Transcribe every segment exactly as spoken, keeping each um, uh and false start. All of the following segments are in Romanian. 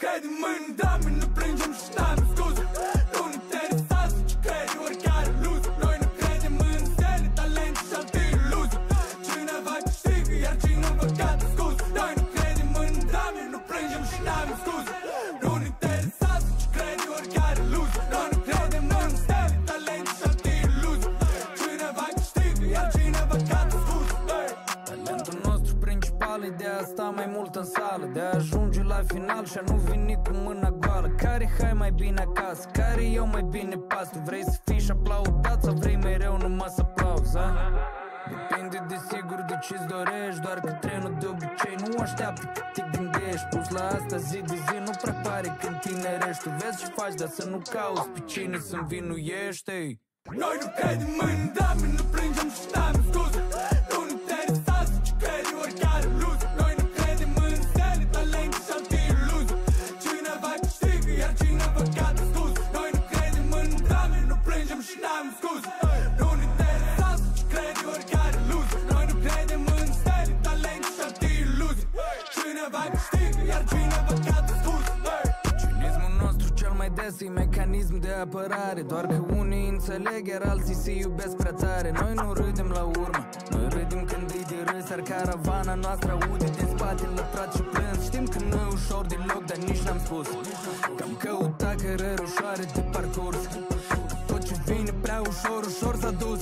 credem în drame, nu plângem și n-am scuze. Nu ne interesează ce crede oricare luză. Noi nu credem în stele, talent și alte iluzii. Cineva câștigă, iar cineva cade scuze. Noi nu credem în drame, nu plângem și n-am scuze. Nu ne interesează ce crede oricare luză. Noi nu credem în stele, talent și alte iluzii. Cineva câștigă, iar cineva cade scuze. Talentul nostru principal e de a sta mai mult în sală, de a ajunge la final și a nu veni cu mâna goală. Care hai mai bine acasă, care eu mai bine pas. Tu vrei să fii și aplaudat sau vrei mereu numai să aplauzi, a? Depinde de sigur de ce-ți dorești, doar că trenul de obicei nu așteaptă cât te gândești. Plus la asta zi de zi nu prea pare când tinerești. Tu vezi și faci, dar să nu cauți pe cine să învinuiești. Noi nu credem în drame, nu plângem și n-am scuze. Nu ne interesează ce crede oricare luză. Noi nu credem în stele, talent și alte iluzii. Cineva câștigă, iar cineva cade scuze. Noi nu credem în drame, nu plângem și n-am scuze. Nu ne interesează ce crede oricare luză. Noi nu credem în stele, talent și alte iluzii. Cineva câștigă, iar cineva cade scuze. Cinismul nostru cel mai des e mecanism de apărare. Doar că unii înțeleg, iar alții se iubesc prea tare. Noi nu râdem la urmă, noi râdem când e de râs. Iar caravana noastră aude din spate lătrat și plâns. Știm că nu e ușor deloc, dar nici n-am spus că am căutat cărări ușoare de parcurs. Tot ce vine prea ușor, ușor s-a dus.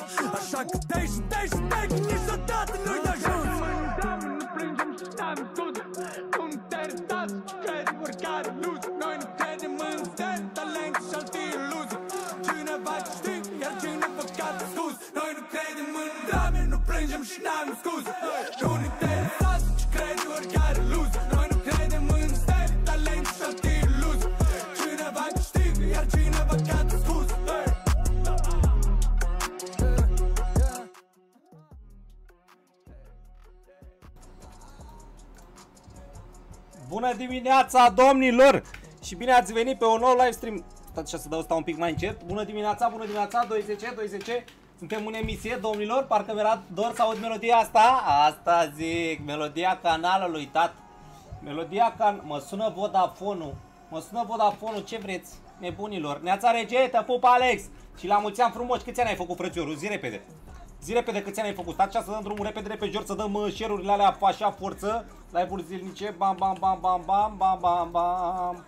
Așa că dai și dai și dai, că niciodată nu-i de ajuns. Nu plângem și n-am scuze. Nu ne interesează ce crede oricare luză. Noi nu credem în stele, talent și alte iluzii. Cineva câștigă, iar cineva cade scuze. Noi nu credem în drame, nu plângem și n-am scuze. Nu ne interesează ce crede oricare luză. Noi nu credem în stele, talent și alte iluzii. Cineva câștigă, iar cineva cade scuze. Bună dimineața, domnilor! Și bine ați venit pe un nou live stream. Stați așa să dau sta un pic mai încet. Bună dimineața, bună dimineața, douăzeci, douăzeci. Suntem în emisie, domnilor. Parcă mi-era dor să aud melodia asta. Asta zic, melodia canalului, tat. Melodia can... Mă sună Vodafone-ul. Mă sună Vodafone-ul, ce vreți, nebunilor? Neața Rege, te pup, Alex. Și la mulți ani frumoși, câți ani ai făcut, frățiorul? Zi repede. Zi repede câți ani ai făcut. Stați așa să dăm drumul repede, repede, să dăm uh, share-urile alea așa, forță. Live-uri zilnice, bam, bam, bam, bam, bam, bam, bam, bam.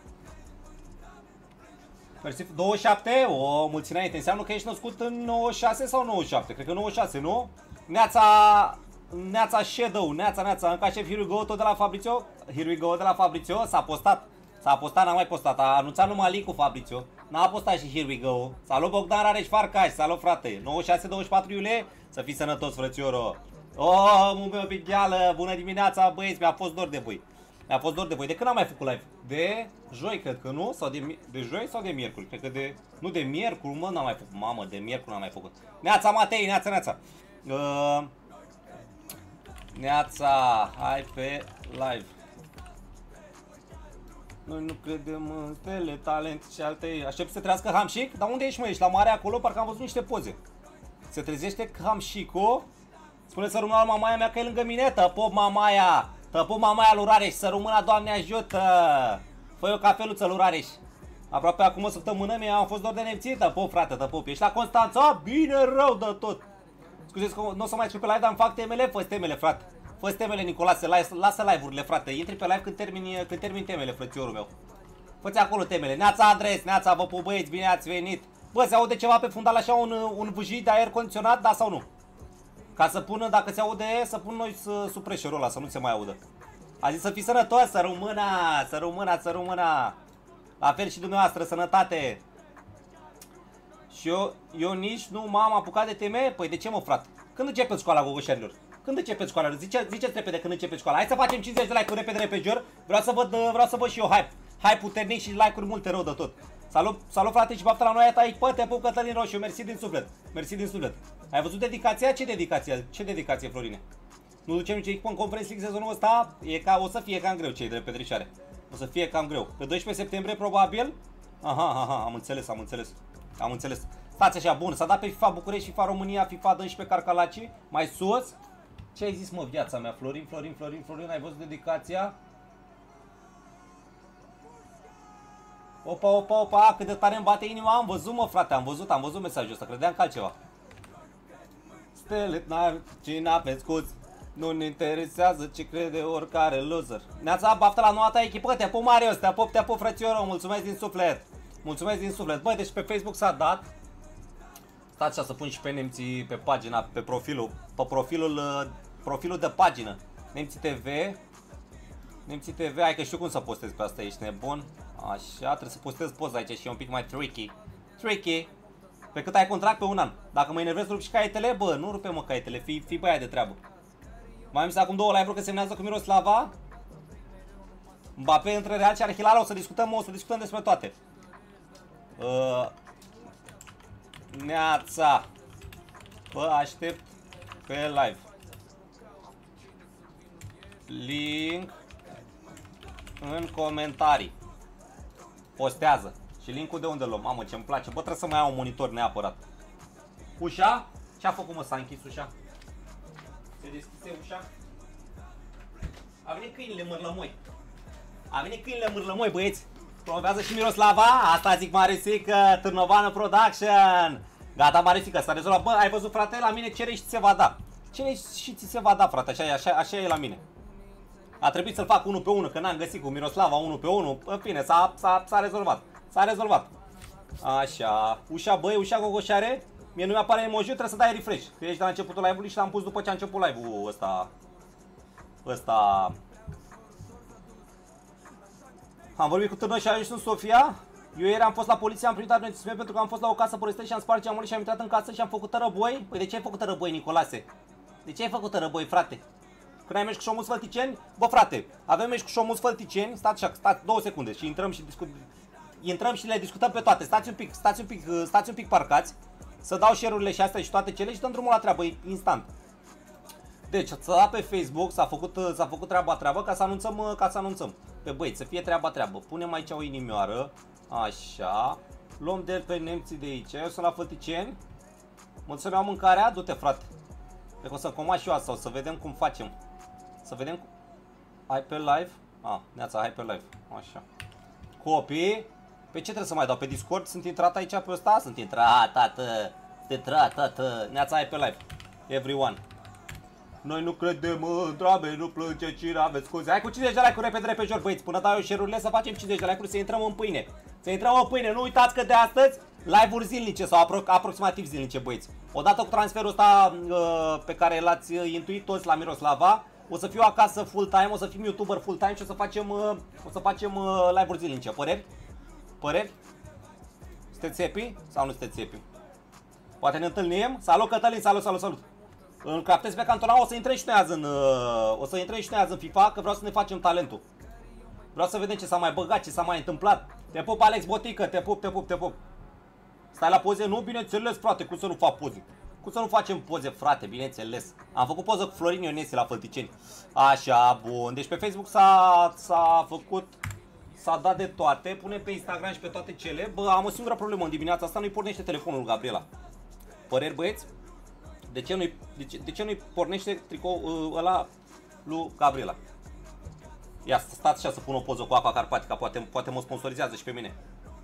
douăzeci și șapte? O, mulți înainte. Înseamnă că ești născut în nouăzeci și șase sau nouăzeci și șapte? Cred că nouăzeci și șase, nu? Neața, Neața Shadow, Neața, Neața, încă șef, here we go, tot de la Fabrizio. Here we go de la Fabrizio, s-a postat. S-a postat, n-a mai postat, a anunțat numai link cu Fabrizio. N-a postat și here we go. Salut Bogdan Rareș Farcaș, salut frate. nouăzeci și șase douăzeci și patru iulie, să fii sănătos, frățioro. Oh, mă meu pigheală, bună dimineața, băieți, mi-a fost dor de voi. Mi-a fost dor de voi. De când am mai făcut live? De joi, cred că nu? Sau de, de joi sau de miercuri? Cred că de... Nu, de miercuri, mă, n-am mai făcut. Mamă, de miercuri n-am mai făcut. Neața, Matei, neața, neața. Uh, neața, hai pe live. Noi nu credem în stele, talent și alte... Aștept să trească Hamșic? Dar unde ești, mă? Ești la mare acolo? Parcă am văzut niște poze. Se trezește Hamșicu. Spune-ți să rămână la mamaia mea că e lângă mine. Tăpop mamaia. Tăpop mamaia lui Rareș. Să rămână, Doamne ajută. Fă-i o cafeluță lui Rareș. Aproape acum o săptămână mi am fost doar de nemțit. Tăpop, frate, tăpop. Ești la Constanța? Bine rău de tot. Scuzeți că nu o să mai scriu pe live, dar îmi fac temele. Fă-ți temele, frate. Fă-ți temele, Nicolase. Lasă live-urile, frate. Intri pe live când termini, când termini temele, frățiorul meu. Fă-ți acolo temele. Neața Andres, neața, vă pup, băieți, bine ați venit. Bă, se aude ceva pe fundal așa, un, un vâjit de aer condiționat, da sau nu? Ca să pună, dacă se aude, să pun noi supreșorul ăla, să nu se mai audă. A zis să fii sănătos, să rămână, să rămână, să rămână. La fel și dumneavoastră, sănătate. Și eu, eu nici nu m-am apucat de teme. Păi de ce, mă, frate? Când începeți școala, gogoșarilor? Când începeți școala? Zice, ziceți repede când începeți școala. Hai să facem cincizeci de like-uri repede, repede. Vreau să văd, vreau să văd și eu hype. Hype puternic și like-uri multe, rău de tot. Salut, salut frate și baftă la noi, aici, pă, te pup, Cătălin Roșu, mersi din suflet. Mersi din suflet. Ai văzut dedicația? Ce dedicație? Ce dedicație, Florine? Nu ducem nicio echipă în Conference League sezonul ăsta? E ca, o să fie cam greu, cei de Petrișoare. O să fie cam greu. Pe doisprezece septembrie, probabil? Aha, aha, am înțeles, am înțeles. Am înțeles. Stați așa, bun, s-a dat pe FIFA București, FIFA România, FIFA doisprezece Carcalaci. Mai sus? Ce ai zis, mă, viața mea, Florin, Florin, Florin, Florin, ai văzut dedicația? Opa, opa, opa, cât de tare îmi bate inima, am văzut, mă, frate, am văzut, am văzut mesajul ăsta, credeam că altceva. Stele, n-ci n-aveți cuț, nu ne interesează ce crede oricare loser. Ne-ați baftă la noua ta echipă, te pup, Marius, te pup, te pup, frățiorul, mulțumesc din suflet. Mulțumesc din suflet. Băi, deci pe Facebook s-a dat. Stați așa să pun și pe nemții pe pagina, pe profilul, pe profilul, profilul de pagină. Nemții T V. Nemții T V, hai că știu cum să postez pe asta, ești nebun. Așa, trebuie să postez poza aici și e un pic mai tricky. Tricky. Pe cât ai contract pe un an. Dacă mă enervez, rup și caietele, bă, nu rupe mă caietele, fii, fii băiat de treabă. Mai am zis acum două live-uri că semnează cu Miroslava. Mbappé între Real și Al Hilal, o să discutăm, o să discutăm despre toate. Uh, Neața. Vă aștept pe live. Link în comentarii. Postează. Și linkul de unde luăm? Mamă, ce-mi place. Bă, trebuie să mai iau un monitor neapărat. Ușa? Ce-a făcut, mă, s-a închis ușa? Se deschise ușa? A venit câinile mârlămoi. A venit câinile mârlămoi, băieți. Promovează și Miroslava. Asta zic, Marisică, Târnovană Production. Gata, Marisică, s-a rezolvat. Bă, ai văzut, frate, la mine cere și ți se va da. Cere și ți se va da, frate, așa e, așa, așa e la mine. A trebuit să-l fac unul pe unul, că n-am găsit cu Miroslava unul pe unul. În fine, s-a rezolvat. S-a rezolvat. Așa. Ușa, băi, ușa gogoșare. Mie nu mi-apare emoji, trebuie să dai refresh. Că ești la începutul live-ului și l-am pus după ce a început live-ul ăsta. Ăsta. Am vorbit cu tânăr și a ajuns în Sofia. Eu ieri am fost la poliție, am primit avertisment pentru că am fost la o casă părăsită și am spart geamurile și am intrat în casă și am făcut răboi. Păi de ce ai făcut răboi, Nicolase? De ce ai făcut răboi, frate? Când ai mers cu șomul Sfălticeni? Bă, frate, avem mers cu șomul Sfălticeni. Stați așa, stați două secunde și intrăm și discutăm. Intrăm și le discutăm pe toate. Stați un pic, stați un pic, stați un pic parcați. Să dau share-urile și astea și toate cele și dăm drumul la treabă, instant. Deci, s-a dat pe Facebook, s-a făcut, s-a făcut treaba treabă ca să anunțăm, ca să anunțăm. Pe băieți, să fie treaba treabă. Punem aici o inimioară. Așa. Luăm de pe nemții de aici. Eu sunt la Fălticeni. Mă să-mi iau mâncarea? Du-te, frate. Cred că o să comand și eu asta, o să vedem cum facem. Să vedem cum... Hai pe live? Ah, neața, hai pe live. Așa. Copii. Pe ce trebuie să mai dau? Pe Discord? Sunt intrat aici pe ăsta? Sunt intrat, tată. Sunt intrat, tată. Neața, hai pe live. Everyone. Noi nu credem în drabe, nu plânge cine aveți scuze. Hai cu cincizeci de like-uri repede, repede, jur, băieți. Până dau eu share-urile să facem cincizeci de like-uri, să intrăm în pâine. Să intrăm în pâine. Nu uitați că de astăzi live-uri zilnice sau apro aproximativ zilnice, băieți. Odată cu transferul ăsta uh, pe care l-ați intuit toți la Miroslava, o să fiu acasă full time, o să fim YouTuber full time și o să facem, uh, o să facem uh, live-uri zilnice. Păreri? Păreri? Sunteți happy sau nu sunteți happy? Poate ne întâlnim? Salut, Cătălin, salut, salut, salut. Îl captez pe Cantona, o să intrăm și noi azi în, uh, o să intrăm și noi azi în FIFA, că vreau să ne facem talentul. Vreau să vedem ce s-a mai băgat, ce s-a mai întâmplat. Te pup, Alex Botică, te pup, te pup, te pup. Stai la poze? Nu, bineînțeles, frate, cum să nu fac poze? Cum să nu facem poze, frate, bineînțeles. Am făcut poză cu Florin Ionese la Fălticeni. Așa, bun. Deci pe Facebook s-a făcut, s-a dat de toate. Punem pe Instagram și pe toate cele. Bă, am o singură problemă în dimineața asta, nu-i pornește telefonul, Gabriela. Păreri, băieți? De ce nu-i de ce, de ce nu-i pornește tricou uh, ăla lui Gabriela? Ia, stați așa să pun o poză cu Aqua Carpatica, poate, poate mă sponsorizează și pe mine.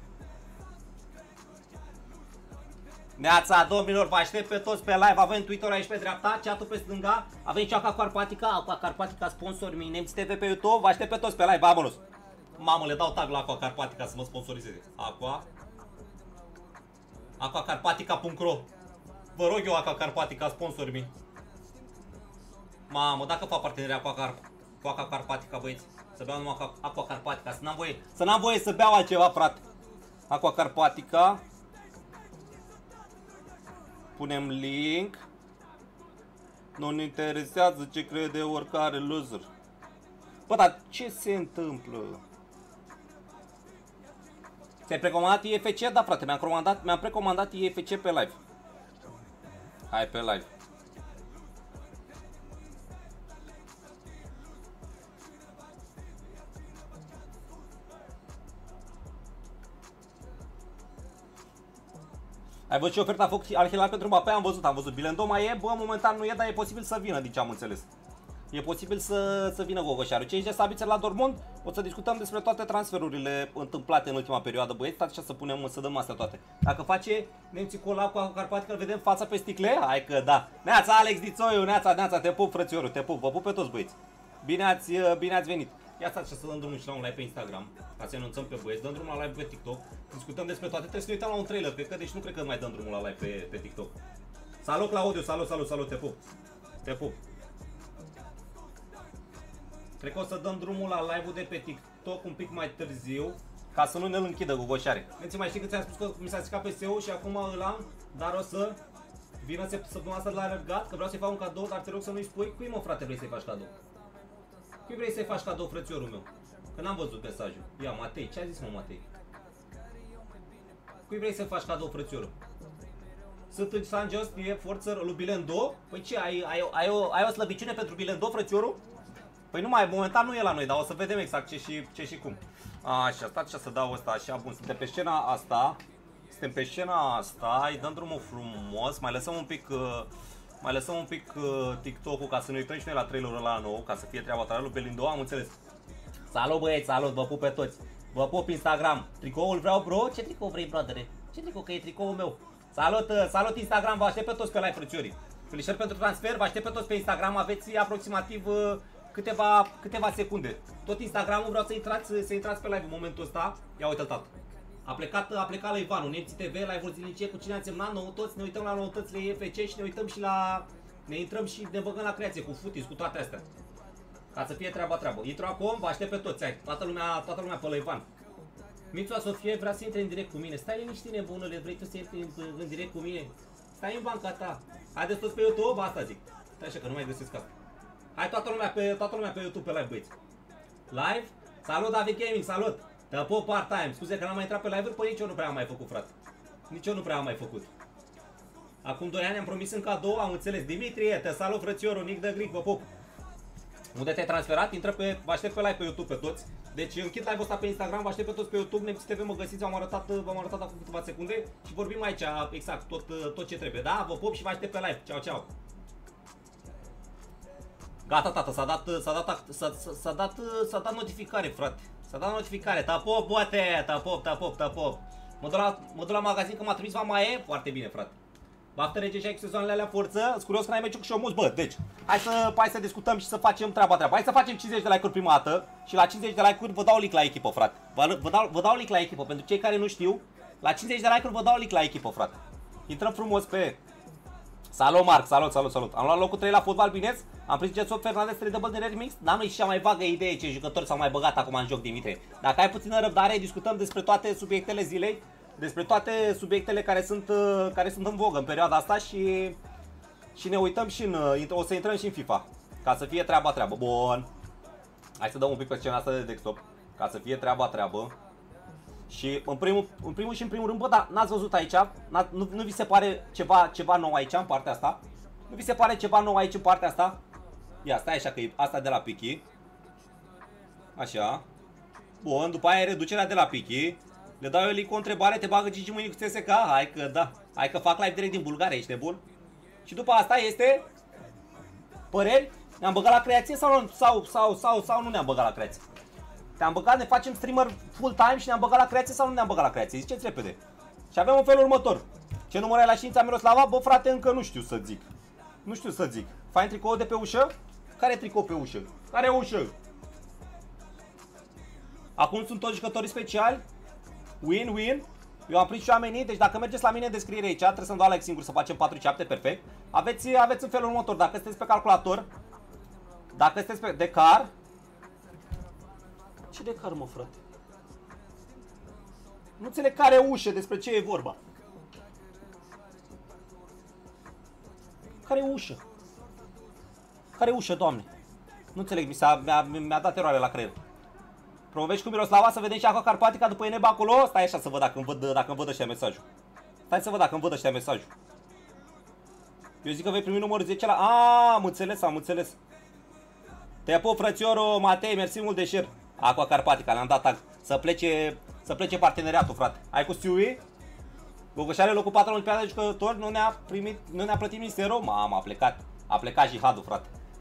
Neața, domnilor, vă aștept pe toți pe live, avem Twitter aici pe dreapta, chat-ul pe stânga, avem și Aqua Carpatica, Aqua Carpatica, sponsor mii, Nemți T V pe YouTube, vă aștept pe toți pe live, vamonos. Mamă, le dau tag la Aqua Carpatica să mă sponsorizeze. Aqua Aqua Carpatica punct ro. Vă rog eu, Aqua Carpatica, sponsor mii. Mamă, dacă fac parteneria cu Aqua, cu Aqua Carpatica, băieți, să beau numai Aqua Carpatica, să n-am voie, să n-am voie să beau altceva, frate. Aqua Carpatica. Punem link. Nu ne interesează ce crede oricare loser. Bă, dar ce se întâmplă? Ți-ai precomandat I F C? Da, frate, mi-am precomandat, mi-am precomandat I F C pe live. Hai pe live. Ai văzut ce oferta a făcut Al Hilal pentru Mbappé? Am văzut, am văzut. Bilendoma e, bă, momentan nu e, dar e posibil să vină, din ce am înțeles. E posibil să, să vină Gogoșaru. Cei de Sabitzer la Dortmund, o să discutăm despre toate transferurile întâmplate în ultima perioadă, băieți, stați așa să punem, să dăm astea toate. Dacă face nemții colab cu Aqua Carpatica, îl vedem fața pe sticle? Hai că da. Neața, Alex Dițoiu, neața, neața, te pup, frățiorul, te pup, vă pup pe toți, băieți. Bine ați, bine ați venit. Ia stați așa să dăm drumul și la un live pe Instagram, ca să anunțăm pe băieți, dăm drumul la live pe TikTok, discutăm despre toate, trebuie să ne uităm la un trailer, cred că, deci nu cred că mai dăm drumul la live pe, pe TikTok. Salut Claudiu, salut, salut, salut, te pup, te pup. Cred că o să dăm drumul la live-ul de pe TikTok un pic mai târziu, ca să nu ne-l închidă Gogoșare. Neți mai știi că ți-am spus că mi s-a stricat P S-ul și acum îl am, dar o să vină săptămâna asta de la Răgat, că vreau să-i fac un cadou, dar te rog să nu-i spui cui, mă, frate, vrei să-i faci cadou? Cui vrei să-i faci cadou, frățiorul meu? Că n-am văzut mesajul. Ia, Matei, ce a zis, mă, Matei? Cui vrei să-i faci cadou, frățiorul? Sunt în San Just, e forță lui Bilendo? Păi ce, ai, ai, ai, o, ai o slăbiciune pentru Bilendo, frățiorul? Păi nu mai, momentan nu e la noi, dar o să vedem exact ce și, ce și cum. Așa, stați așa să dau ăsta, așa, bun, suntem pe scena asta. Suntem pe scena asta, îi dăm drumul frumos, mai lăsăm un pic... Uh, Mai lăsăm un pic uh, TikTok-ul ca să ne uităm și noi la trailerul ăla nou, ca să fie treaba ta lui Belindo, am înțeles. Salut băieți, salut, vă pup pe toți. Vă pup Instagram. Tricoul vreau, bro? Ce tricou vrei, broadere? Ce tricou, că e tricoul meu? Salut, uh, salut Instagram, vă aștept pe toți pe live, frățiorii. Felicitări pentru transfer, vă aștept pe toți pe Instagram, aveți aproximativ uh, câteva, câteva secunde. Tot Instagramul vreau să intrați, să intrați pe live în momentul ăsta. Ia uite-l, tată. A plecat, a plecat la Ivanu, Nemții T V, live-uri zilnice cu cine a semnat, noutăți, ne uităm la noutățile E F C și ne uităm și la... Ne intrăm și ne băgăm la creație cu footies, cu toate astea. Ca să fie treaba treabă. Intru acum, vă aștept pe toți, hai, toată lumea, toată lumea pe la Ivan. Mițua Sofie vrea să intre în direct cu mine. Stai liniștit, nebunule, vrei tu să intri în, în direct cu mine? Stai în banca ta. Haideți toți pe YouTube, asta zic. Stai așa că nu mai găsesc asta. Hai toată lumea pe, toată lumea pe YouTube, pe live, băieți. Live? Salut David Gaming, salut! Te pup part-time, scuze că n-am mai intrat pe live-uri, păi nici eu nu prea am mai făcut, frate. Nici eu nu prea am mai făcut. Acum doi ani am promis în cadou, am înțeles. Dimitrie, te salut frățiorul, Nic de Gric, vă pup. Unde te-ai transferat? Intră pe, vă aștept pe live pe YouTube pe toți. Deci închid live-ul ăsta pe Instagram, vă aștept pe toți pe YouTube, Nemții T V, mă găsiți, v-am arătat, v-am arătat acum câteva secunde și vorbim aici exact tot, tot ce trebuie, da? Vă pup și vă aștept pe live. Ceau, ceau. Gata, tată, s-a dat, s-a dat, s-a dat, s-a dat notificare, frate. S-a dat notificare, ta pop, boate, ta pop, ta pop, ta pop. Mă duc la, mă duc la magazin că m-a trimis Vamae, foarte bine, frate. Baftă rege și ai cu sezoanele alea forță, sunt curios că n-ai meciul cu Șomuț, bă, deci, hai să, hai să discutăm și să facem treaba treaba. Hai să facem cincizeci de like-uri prima dată și la cincizeci de like-uri vă dau link la echipă, frate. Vă, vă, dau, vă dau link la echipă, pentru cei care nu știu, la cincizeci de like-uri vă dau link la echipă, frate. Intrăm frumos pe... Salut, Marc, salut, salut, salut. Am luat locul trei la fotbal, bineți? Am prins Getson Fernandez trei double de remix? N-am și cea mai vagă idee ce jucători s-au mai băgat acum în joc, Dimitrie. Dacă ai puțină răbdare, discutăm despre toate subiectele zilei, despre toate subiectele care sunt, care sunt în vogă în perioada asta și, și ne uităm și în, o să intrăm și în FIFA, ca să fie treaba treabă. Bun. Hai să dăm un pic pe scena asta de desktop, ca să fie treaba treabă. Și în primul, în primul și în primul rând, bă, dar n-ați văzut aici? Nu, nu vi se pare ceva, ceva nou aici, în partea asta? Nu vi se pare ceva nou aici, în partea asta? Ia, stai așa, că e asta de la Pichi. Așa. Bun, după aia e reducerea de la Pichi. Le dau eu link o întrebare, te bagă Gigi mâini cu T S K? Hai că da. Hai că fac live direct din Bulgaria, ești nebun? Și după asta este... Păreri? Ne-am băgat la creație sau, sau, sau, sau, sau nu ne-am băgat la creație? Te-am băgat, ne facem streamer full time și ne-am băgat la creație sau nu ne-am băgat la creație? Ziceți repede. Și avem un felul următor. Ce număr ai la știința Miroslava? Bă, frate, încă nu știu să zic. Nu știu să zic. Fain tricou de pe ușă? Care tricou pe ușă? Care ușă? Acum sunt toți jucătorii speciali. Win, win. Eu am prins și oamenii, deci dacă mergeți la mine în descriere aici, trebuie să-mi dau like singur să facem patru șapte, perfect. Aveți, aveți în felul următor, dacă sunteți pe calculator, dacă sunteți pe de car. Ce de car, mă, frate? Nu înțeleg care ușă, despre ce e vorba. Care ușă? Care ușă, doamne? Nu înțeleg, mi-a mi-a dat eroare la creier. Promovești cu Miroslava să vedem și Aqua Carpatica după Eneba acolo? Stai așa să văd dacă îmi văd, dacă îmi văd ăștia mesajul. Stai să văd dacă îmi văd ăștia mesajul. Eu zic că vei primi numărul zece la... A, am înțeles, am înțeles. Te pup, frățiorul Matei, mersi mult de share. Aqua Carpatica, le-am dat tag. Să plece, să plece parteneriatul, frate. Ai cu Stewie? Gogoșare locul patru în Olimpiada de jucători, nu ne-a primit, nu ne-a plătit ministerul? Mamă, a plecat. A plecat jihadul, frate.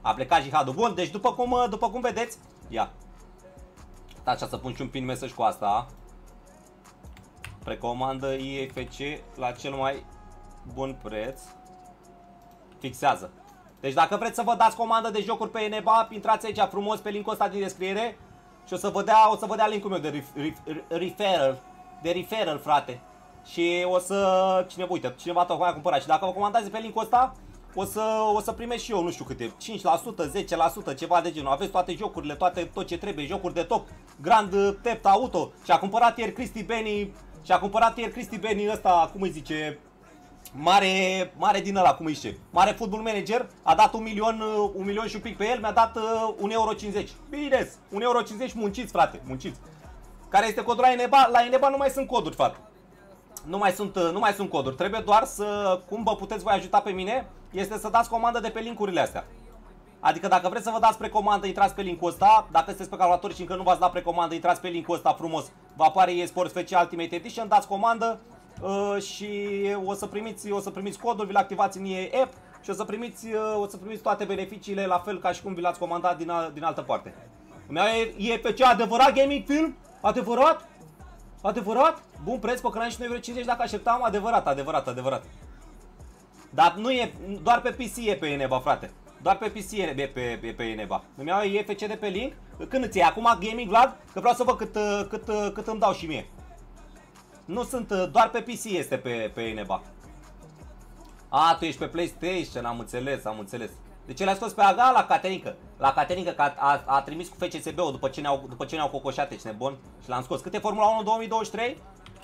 A plecat jihadul. Bun, deci după cum, după cum vedeți, ia. Așa să pun și un pin mesaj cu asta. Precomandă I F C la cel mai bun preț. Fixează. Deci dacă vreți să vă dați comandă de jocuri pe Eneba, intrați aici frumos pe linkul ăsta din descriere și o să vă dea, o să vă dea linkul meu de ref, ref, referral, de referral, frate. Și o să, cine, uite, cineva tocmai a cumpărat și dacă vă comandați pe linkul ăsta, o să, o să primești și eu, nu știu câte, cinci la sută, zece la sută, ceva de genul. Aveți toate jocurile, toate, tot ce trebuie, jocuri de top, Grand Theft Auto. Și a cumpărat ieri Cristi Benny, și a cumpărat ieri Cristi Benny ăsta, cum îi zice, mare, mare din ăla, cum îi zice, mare football manager, a dat un milion, un milion și un pic pe el, mi-a dat uh, un euro cincizeci. Bine, un euro cincizeci munciți, frate, munciți. Care este codul la Eneba? La Eneba nu mai sunt coduri, frate. Nu mai sunt, nu mai sunt coduri. Trebuie doar să, cum vă puteți voi ajuta pe mine, este să dați comandă de pe linkurile astea. Adică dacă vreți să vă dați precomandă, intrați pe linkul ăsta. Dacă sunteți pe calculator și încă nu v-ați dat precomandă, intrați pe linkul ăsta frumos. Vă apare eSports F C Ultimate Edition, dați comandă uh, și o să primiți, o să primiți codul, vi-l activați în E A App și o să primiți, uh, o să primiți toate beneficiile la fel ca și cum vi l-ați comandat din, a, din altă parte. E F C adevărat gaming film? Adevărat? Adevărat? Bun preț, pe canal și nouă euro cincizeci dacă așteptam, adevărat, adevărat, adevărat. Dar nu e, doar pe P C e pe Eneba, frate. Doar pe P C e pe, pe, pe, pe Eneba. Îmi iau E F C de pe link. Când îți iei? Acum gaming, Vlad? Că vreau să văd cât, cât, cât îmi dau și mie. Nu sunt, doar pe P C este pe, pe Eneba. A, tu ești pe PlayStation, am înțeles, am înțeles. De ce le-a scos pe Aga? La Caterinca. La Caterinca, că a, a, a trimis cu F C S B-ul după ce ne-au după ce ne-au cocoșat, ești nebun? Și l-am scos. Cât e Formula unu două mii douăzeci și trei?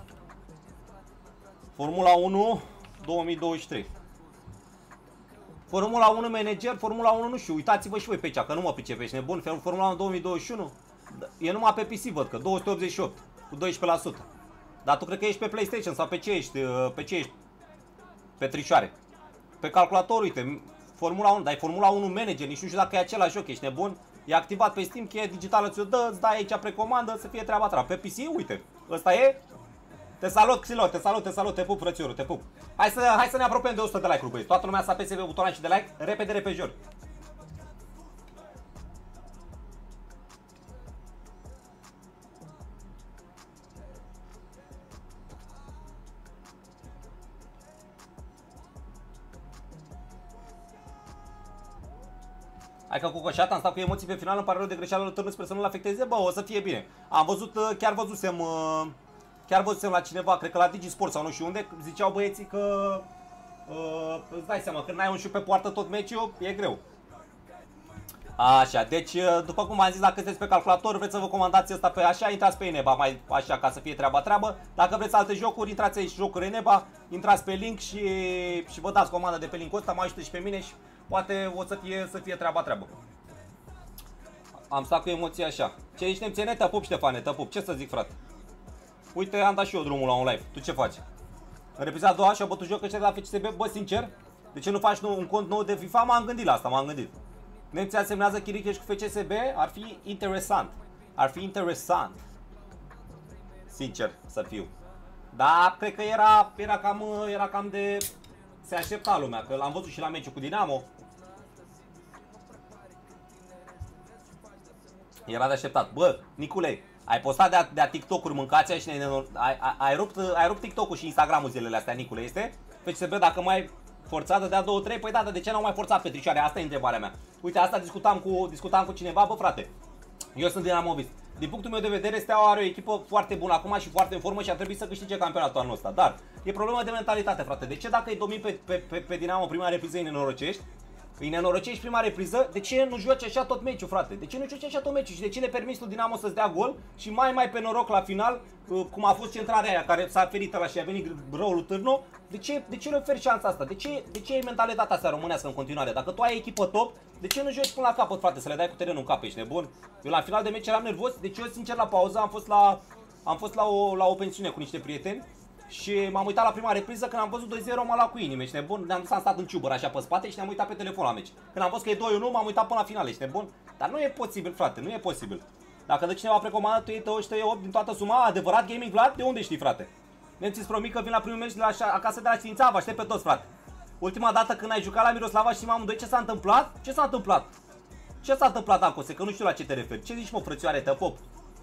Formula unu două mii douăzeci și trei. Formula unu manager, Formula unu nu știu, uitați-vă și voi pe aici, că nu mă pricepești, nebun. Formula unu două mii douăzeci și unu e numai pe P C, văd că două sute optzeci și opt cu doisprezece la sută. Dar tu cred că ești pe PlayStation sau pe ce ești? Pe ce ești? Pe trișoare. Pe calculator, uite, Formula unu, dar e Formula unu manager, nici nu știu dacă e același joc, ești nebun. E activat pe Steam, cheia digitală ți-o dă, îți dai aici precomandă, să fie treaba ta. Pe P C, uite, ăsta e. Te salut, Xilo, te salut, te salut, te pup, frățiorul, te pup. Hai să, hai să ne apropiem de o sută de like-uri, băieți. Toată lumea să apese pe butonul și de like, repede, repejor. Hai că cu coșat, am stat cu emoții pe final, îmi pare rău de greșeală târnă, sper să nu-l afecteze, bă, o să fie bine. Am văzut, chiar văzusem, chiar văzusem la cineva, cred că la DigiSport sau nu știu unde, ziceau băieții că, uh, îți dai seama, când n-ai un șut pe poartă tot meciul, e greu. Așa, deci, după cum am zis, dacă sunteți pe calculator, vreți să vă comandați asta pe așa, intrați pe Eneba, mai așa, ca să fie treaba treabă. Dacă vreți alte jocuri, intrați aici, jocuri Eneba, intrați pe link și, și vă dați comanda de pe linkul ăsta, mă ajută și pe mine și poate o să fie, să fie treaba treabă. Am stat cu emoții așa. Ce ești nemțene? Te pup, Ștefane, te pup. Ce să zic, frate? Uite, am dat și eu drumul la un live. Tu ce faci? În repriza a doua și-a bătut joc ăștia de la F C S B. Bă, sincer, de ce nu faci nou, un cont nou de FIFA? M-am gândit la asta, m-am gândit. Nemții asemnează Chiricheș cu F C S B, ar fi interesant. Ar fi interesant. Sincer să fiu. Dar cred că era, era, cam, era cam de... Se aștepta lumea, că l-am văzut și la meciul cu Dinamo. Era de așteptat. Bă, Nicule, ai postat de-a de TikTok-uri mâncați și ne, ai, ai, ai rupt, ai rupt TikTok-ul și Instagram-ul zilele astea, Nicule, este? F C S B, dacă mai forțat de dea două trei, păi da, dar de ce n-au mai forțat pe tricioare? Asta e întrebarea mea. Uite, asta discutam cu, discutam cu cineva, bă frate, eu sunt dinamovist. Din punctul meu de vedere, Steaua are o echipă foarte bună acum și foarte în formă și ar trebui să câștige campionatul anul ăsta. Dar e problemă de mentalitate, frate. De ce dacă îi domini pe, pe, pe, pe Dinamo prima repriză îi nenorocești? Îi nenorocești prima repriză, de ce nu joci așa tot meciul, frate? De ce nu joci așa tot meciul? Și de ce le permiți lui Dinamo să-ți dea gol și mai mai pe noroc la final, cum a fost centrarea aia care s-a ferit ăla și a venit răul lui Târnu? De ce, de ce le oferi șansa asta? De ce, de ce e mentalitatea asta românească în continuare? Dacă tu ai echipă top, de ce nu joci până la capăt, frate? Să le dai cu terenul în cap, ești nebun? Eu la final de meci eram nervos, deci eu sincer la pauză am fost la, am fost la, o, la o pensiune cu niște prieteni. Și m-am uitat la prima repriză, când am văzut doi zero m-a luat cu inimi, ești nebun? Ne-am dus, am stat în ciubăr așa pe spate și ne-am uitat pe telefon la meci. Când am văzut că e doi unu, m-am uitat până la final, ești nebun? Dar nu e posibil, frate, nu e posibil. Dacă dă cineva precomandă, tu iei o sută opt din toată suma, adevărat Gaming Vlad? De unde știi, frate? Nemții-ți promit că vin la primul meci de la acasă de la Știința, vă aștept pe toți, frate. Ultima dată când ai jucat la Miroslava și amândoi, ce s-a întâmplat? Ce s-a întâmplat? Ce s-a întâmplat, Dancose? Că nu știu la ce te referi. Ce zici, mă, frățioare, tăpop?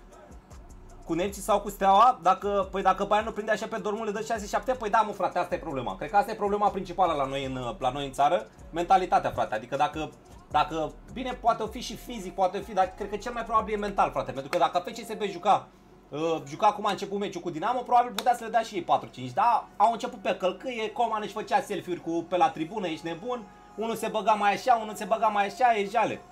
Cu nemții sau cu Steaua? Dacă, păi dacă Bayern nu prinde așa pe Dortmund, le dă șase șapte, păi da, mă, frate, asta e problema. Cred că asta e problema principală la noi în, la noi în țară. Mentalitatea, frate. Adică dacă, dacă, bine, poate fi și fizic, poate fi, dar cred că cel mai probabil e mental, frate. Pentru că dacă F C S B juca, uh, juca cum a început meciul cu Dinamo, probabil putea să le dea și ei patru cinci. Da, au început pe călcâie, Coman își făcea selfie-uri cu, pe la tribună, ești nebun. Unul se băga mai așa, unul se băga mai așa, e jale.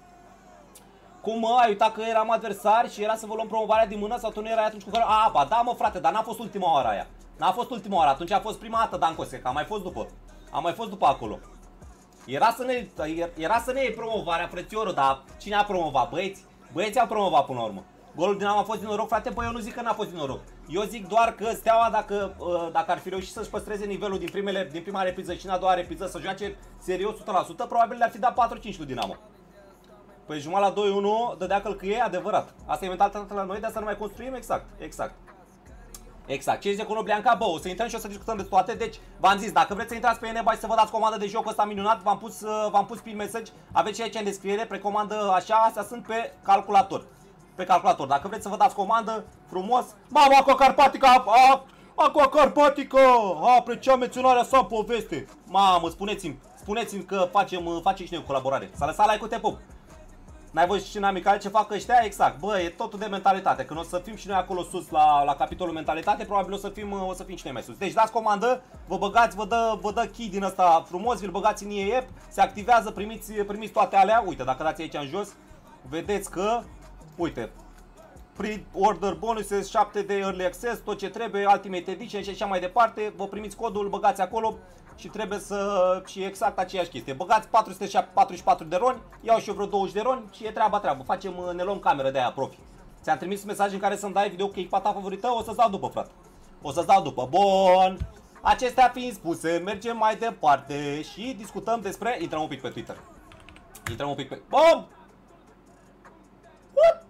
Cum, mă, ai uitat că eram adversari și era să vă luăm promovarea din mână sau tu nu erai atunci cu care... A, ba, da, mă, frate, dar n-a fost ultima oară aia. N-a fost ultima oară, atunci a fost prima dată, Dancose, că a mai fost după. A mai fost după acolo. Era să ne, era să ne iei promovarea, frățiorul, dar cine a promovat? Băieți? Băieții au promovat până la urmă. Golul Dinamo a fost din noroc, frate, băi, eu nu zic că n-a fost din noroc. Eu zic doar că Steaua, dacă, dacă ar fi reușit să-și păstreze nivelul din, primele, din prima repriză și în a doua repriză, să joace serios o sută la sută, probabil le-ar fi dat patru cinci lui Dinamo. Păi jumătate la doi unu, dădea călcâie, adevărat. Asta e mentalitatea la noi, de asta nu mai construim, exact, exact. Exact. Ce zice Conoblianca? Bă, o să intrăm și o să discutăm de toate. Deci, v-am zis, dacă vreți să intrați pe Eneba și să vă dați comandă de joc ăsta minunat, v-am pus, v-am pus prin mesaj, aveți și aici în descriere, precomandă așa, astea sunt pe calculator. Pe calculator. Dacă vreți să vă dați comandă, frumos. Mama, Aqua Carpatica! Aqua Carpatica! A apreciat menționarea sa în poveste. Mamă, spuneți-mi, spuneți-mi că facem, facem și noi o colaborare. S-a lăsat like-ul, te pup! N-ai văzut și în amical ce fac ăștia? Exact. Bă, e totul de mentalitate. Când o să fim și noi acolo sus la, la capitolul mentalitate, probabil o să fim, o să fim și noi mai sus. Deci dați comandă, vă băgați, vă dă, vă dă key din ăsta frumos, vi-l băgați în E E P, se activează, primiți, primiți toate alea. Uite, dacă dați aici în jos, vedeți că, uite, pre-order bonuses, șapte de early access, tot ce trebuie, Ultimate Edition și așa mai departe. Vă primiți codul, îl băgați acolo. Și trebuie să... și exact aceeași chestie. Băgați patru sute patruzeci și patru de roni, iau și eu vreo douăzeci de roni și e treaba treabă. Facem, ne luăm cameră de aia profi. Ți-am trimis un mesaj în care să-mi dai video cu echipa ta favorită, o să-ți dau după, frate. O să-ți dau după. Bun. Acestea fiind spuse, mergem mai departe și discutăm despre... Intrăm un pic pe Twitter. Intrăm un pic pe... Bum! What?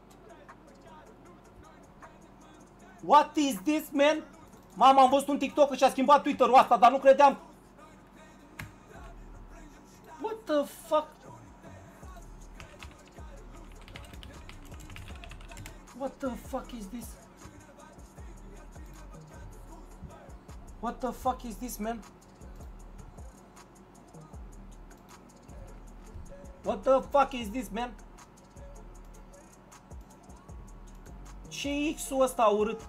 What is this, man? Mama, am văzut un TikTok și a schimbat Twitter-ul asta, dar nu credeam... What the fuck? What the fuck is this? What the fuck is this, man? What the fuck is this, man? Ce X-ul ăsta urât?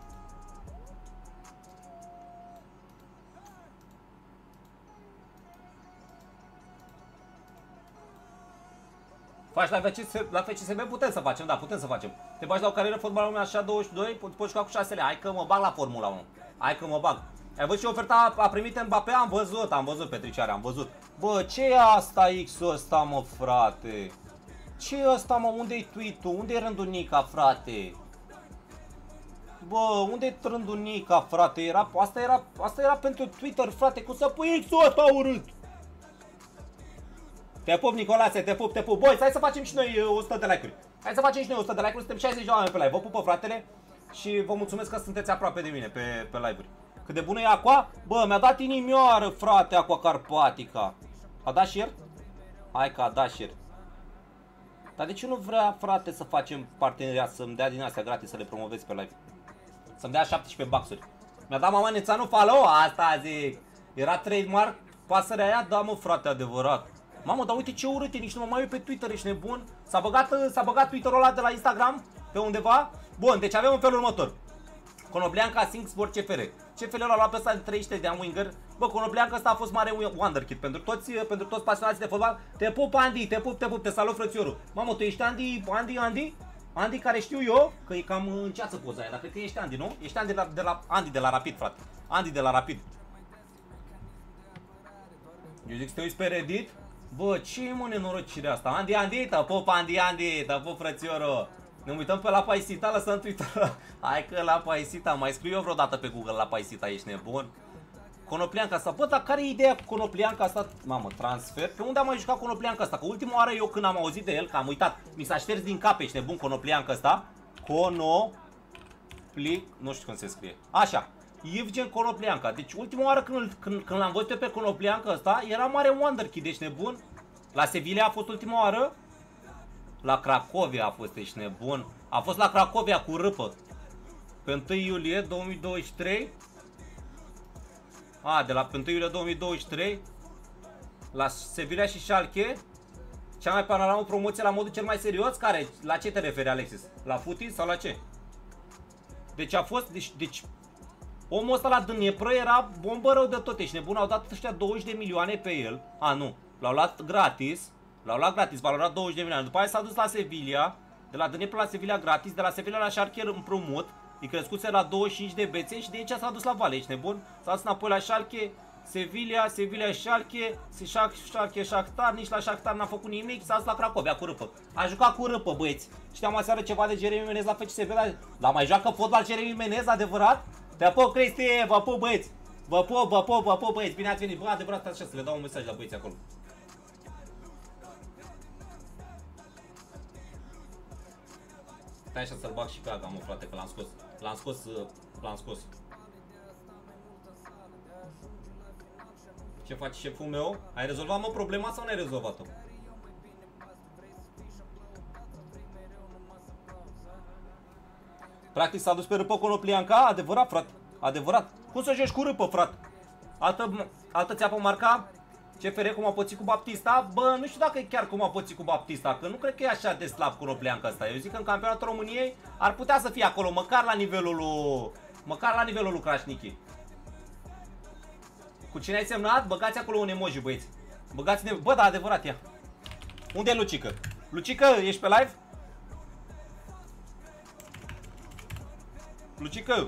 Faci la F C S, la F C S B putem să facem, da, putem să facem. Te bagi la o carieră fotbal lumea așa douăzeci și doi, poți juca cu șase lei. Hai că mă bag la Formula unu. Hai că mă bag. Ai văzut ce oferta a primit Mbappé? Am văzut, am văzut, Petriciare, am văzut. Bă, ce e asta X-ul ăsta, mă, frate? Ce e ăsta, mă? Unde-i tweet-ul? Unde-i rândul Nica, frate? Bă, unde-i rândul Nica, frate? Era, asta, era, asta era pentru Twitter, frate, cum să pui X-ul ăsta urât? Te pup, Nicolase, te pup, te pup. Băi, hai să facem și noi o sută de like-uri. Hai să facem și noi o sută de like-uri, suntem șaizeci de oameni pe live. Vă pupă, fratele, și vă mulțumesc că sunteți aproape de mine pe, pe live-uri. Cât de bună e Aqua? Bă, mi-a dat inimioară, frate, Aqua Carpatica. A dat share? Hai că a dat share. Dar de ce nu vrea, frate, să facem parteneriat, să-mi dea din astea gratis, să le promovezi pe live? Să-mi dea șaptesprezece baxuri. Mi-a dat mama Nețanu follow? Asta zic. Era trademark pasărea aia? Da, mă, frate, adevărat. Mamă, dar uite ce urât e, nici nu mă mai uit pe Twitter, ești nebun? S-a băgat, s-a băgat Twitter-ul ăla de la Instagram pe undeva? Bun, deci avem în felul următor. Conoblianca, Sing Sport, C F R. C F R-ul a luat pe ăsta de treizeci și trei de ani winger. Bă, Conoblianca ăsta a fost mare wonderkid pentru toți, pentru toți pasionații de fotbal. Te pup, Andy, te pup, te pup, te salut, frățiorul. Mamă, tu ești Andy, Andy, Andy? Andy care știu eu, că e cam în ceață poza aia, dar cred că ești Andy, nu? Ești Andy de la, de la, Andy de la Rapid, frate. Andy de la Rapid. Eu zic să te uiți pe Reddit. Bă, ce e, mă, nenorocirea asta? Andy, Andy, te pup, Andy, Andy, te pup, frățiorul. Ne uităm pe la Paisita, lăsăm Twitter. Hai că la Paisita, mai scriu eu vreodată pe Google la Paisita, ești nebun? Conoplianca asta, bă, dar care e ideea cu Conoplianca asta? Mamă, transfer? Pe unde am mai jucat Conoplianca asta? Că ultima oară eu când am auzit de el, că am uitat, mi s-a șters din cap, ești nebun, Conoplianca asta. Conoplic, nu știu cum se scrie. Așa, Evgen Conoplianca. Deci ultima oară când, când, când l-am văzut pe Conoplianca asta, era mare wonderkid, ești nebun? La Sevilla a fost ultima oară? La Cracovia a fost, ești nebun. A fost la Cracovia cu râpă. Pe întâi iulie două mii douăzeci și trei. A, de la pe întâi iulie două mii douăzeci și trei. La Sevilla și Schalke. Cea mai panoramă promoție la modul cel mai serios? Care? La ce te referi, Alexis? La footy sau la ce? Deci a fost, deci, deci omul ăsta la Dnepr era bombă rău de tot, ești nebun, au dat ăștia douăzeci de milioane pe el. A, nu, l-au luat gratis, l-au luat gratis, valorat douăzeci de milioane. După aia s-a dus la Sevilla, de la Dnepr la Sevilla gratis, de la Sevilla la Schalke împrumut, îi crescuse la douăzeci și cinci de bețe și de aici s-a dus la Vale, ești nebun? S-a dus înapoi la Schalke, Sevilla, Sevilla, Schalke, Schalke, Shakhtar, nici la Shakhtar n-a făcut nimic, s-a dus la Cracovia cu râpă. A jucat cu râpă, băieți. Știam aseară ceva de Jeremy Menez la F C S B, dar mai joacă fotbal Jeremy Menez, adevărat? Te pup, Cristi, vă pup, băieți. Vă pup, vă pup, vă pup, băieți. Bine ați venit. Bă, adevărat, așa, să le dau un mesaj la băieți acolo. Stai așa să-l bag și pe Aga, mă, frate, că l-am scos. L-am scos, l-am scos. Ce faci șeful meu? Ai rezolvat, mă, problema sau n-ai rezolvat-o? Practic s-a dus pe râpă Conoplianca? Adevărat, frate. Adevărat. Cum să joci cu râpă, frate? Altă, altă țeapă marca? C F R cum a pățit cu Baptista? Bă, nu știu dacă e chiar cum a pățit cu Baptista, că nu cred că e așa de slab Conoplianca ăsta. Eu zic că în campionatul României ar putea să fie acolo, măcar la nivelul lui, măcar la nivelul lui Crașnichi. Cu cine ai semnat? Băgați acolo un emoji, băieți. Băgați-ne... Bă, da, adevărat, ia. Unde e Lucică? Lucică, ești pe live? Lucică.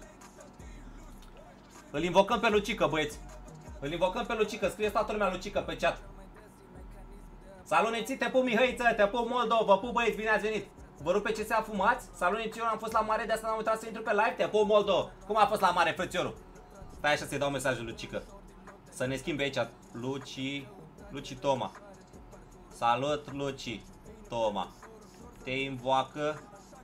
Îl invocăm pe Lucică, băieți. Îl invocăm pe Lucică. Scrie toată lumea Lucică pe chat. Salut, Neții, te pup, Mihăiță, te pup, Moldova, vă pup, băieți, bine ați venit. Vă rup pe ce se-a fumați? Salut, Neții, eu am fost la mare, de asta n-am uitat să intru pe live. Te pup, Moldova. Cum a fost la mare, frățiorul? Stai așa să-i dau mesajul Lucică. Să ne schimbe aici. Luci... Luci Toma. Salut, Luci Toma. Te invoacă...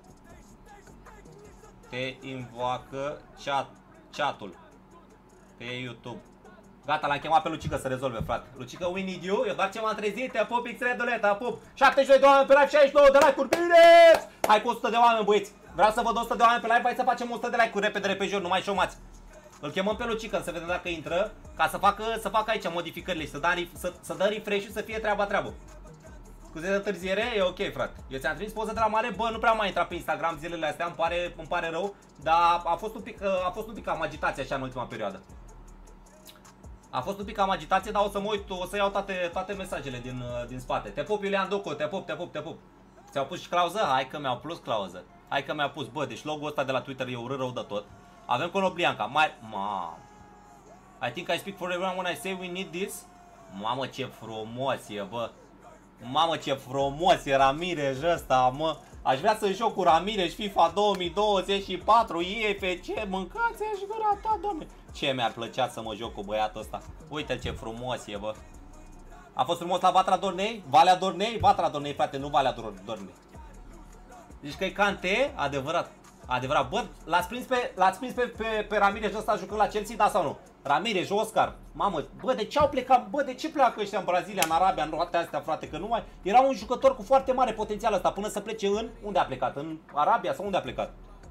Te invoacă chat, chatul pe YouTube. Gata, l-am chemat pe Lucică să rezolve, frate. Lucică, we need you. Eu doar ce m-am trezit. Te pup, X-Redule, te pup. șaptezeci și doi de oameni pe live, șaizeci și nouă de like-uri. Bine! Hai cu o sută de oameni, băieți. Vreau să văd o sută de oameni pe live. Hai să facem o sută de like-uri repede, repede, nu mai șomați. Îl chemăm pe Lucică să vedem dacă intră, ca să facă, să facă aici modificările și să, da, să, să dă refresh și să fie treaba treabă. Scuze de întârziere, e ok, frate. Eu ți-am trimis poză de la mare, bă, nu prea mai intrat pe Instagram zilele astea, îmi pare, îmi pare rău, dar a fost un pic, a fost un pic cam agitație așa în ultima perioadă. A fost un pic cam agitație, dar o să mă uit, o să iau toate, toate mesajele din, din spate. Te pup, Iulian Docu, te pup, te pup, te pup. Ți-au pus și clauză? Hai că mi-au plus clauză. Hai că mi-a pus, bă, deci logo-ul ăsta de la Twitter e urât rău de tot. Avem Conoplianca, mai... Mam. I think I speak for everyone when I say we need this. Mamă, ce frumos e, bă. Mamă, ce frumos e Ramirez ăsta, mă. Aș vrea să joc cu Ramirez FIFA două mii douăzeci și patru, I F C, mâncați-și gura ta, doamne. Ce mi-ar plăcea să mă joc cu băiatul ăsta. Uite ce frumos e, bă. A fost frumos la Vatra Dornei? Valea Dornei? Vatra Dornei, frate, nu Valea Dornei. Deci că e Cante, adevărat. Adevărat, bă, l-ați prins pe, l-ați prins pe, pe, pe Ramirez ăsta jucând la Chelsea, da sau nu? Ramirez, Oscar, mamă, bă, de ce au plecat, bă, de ce pleacă ăștia în Brazilia, în Arabia, în toate astea, frate, că nu mai... Era un jucător cu foarte mare potențial ăsta, până să plece în... Unde a plecat? În Arabia sau unde a plecat?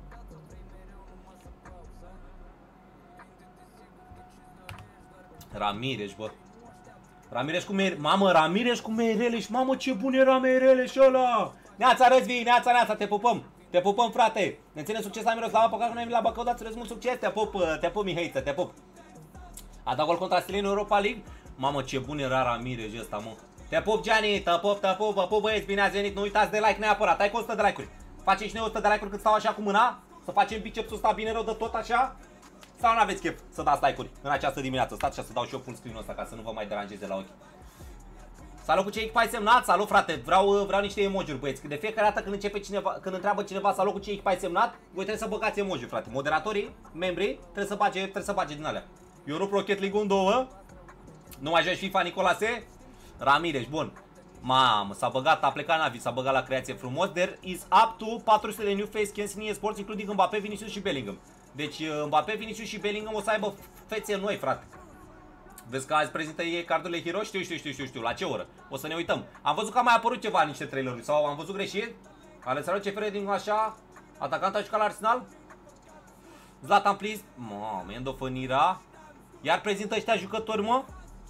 Ramirez, bă. Ramirez cu Mere... Mamă, Ramirez cu Meireles, mamă, ce bun era Meireles ăla! Neața, Răzvii, neața, neața, te pupăm! Te pupăm, frate! Ne ține succes la Miroslava, păcat că nu ai venit la Bacău, dar îți mult succes! Te pup, te pup, Mihăiță, te pup! A dat gol contra Stilin în Europa League? Mamă, ce bun era Ramirez ăsta, mă! Te pup, Gianni, te pup, te pup, vă pup, băieți, bine ați venit, nu uitați de like neapărat, hai cu o sută de like-uri! Facem și noi o sută de like-uri cât stau așa cu mâna? Să facem bicepsul ăsta bine rău de tot așa? Sau nu aveți chef să dați like-uri în această dimineață? Stați așa să dau și eu full screen-ul ăsta ca să nu vă mai deranjeze la ochi. Salut cu cei echipai semnat, salut frate, vreau, vreau niște emoji-uri, băieți. De fiecare dată când începe cineva, când întreabă cineva salut cu cei echipai semnat, voi trebuie să băgați emoji, frate. Moderatorii, membrii, trebuie să bage, trebuie să bage din alea. Eu rup Rocket League unu doi. Nu mai joci FIFA, Nicolase? Ramirez, bun. Mamă, s-a băgat, a plecat Navi, s-a băgat la creație frumos. There is up to patru sute de new face scans in eSports, including Mbappé, Vinicius și Bellingham. Deci Mbappé, Vinicius și Bellingham o să aibă fețe noi, frate. Vezi că azi prezintă ei cardurile Hero? Știu, știu, știu, știu, știu. La ce oră? O să ne uităm. Am văzut că a mai apărut ceva în niște traileruri. Sau am văzut greșit? Alexandru C F R din așa. Atacant a jucat la Arsenal. Zlatan, please. Mamă, Endofănira. Iar prezintă ăștia jucători, mă?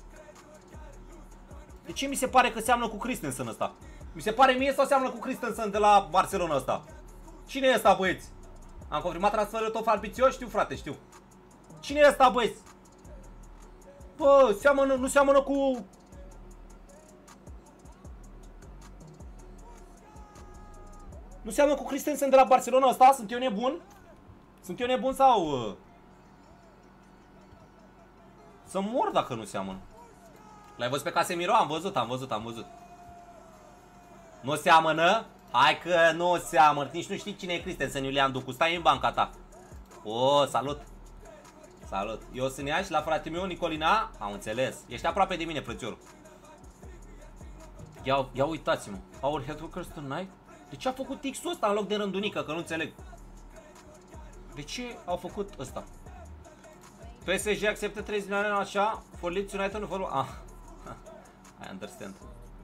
De ce mi se pare că seamănă cu Christensen ăsta? Mi se pare mie sau seamănă cu Christensen de la Barcelona ăsta? Cine e ăsta, băieți? Am confirmat transferul tot ambițios? Știu, frate, știu. Cine e ăsta, băieți? Bă, seamănă, nu seamănă cu... Nu seamănă cu Christensen de la Barcelona ăsta? Sunt eu nebun? Sunt eu nebun sau... Să mor dacă nu seamănă. L-ai văzut pe Casemiro? Am văzut, am văzut, am văzut. Nu seamănă? Hai că nu seamănă. Nici nu știi cine e Christensen, Iulian Ducu. Stai în banca ta. O, salut. Salut. Eu sunt Iași, la frate meu, Nicolina. Am înțeles. Ești aproape de mine, frățiorul. Ia, ia uitați-mă. Our headworkers tonight? De ce a făcut X-ul ăsta în loc de rândunică? Că nu înțeleg. De ce au făcut ăsta? P S G acceptă treizeci milioane așa. For Leeds United nu for... Ah. I understand.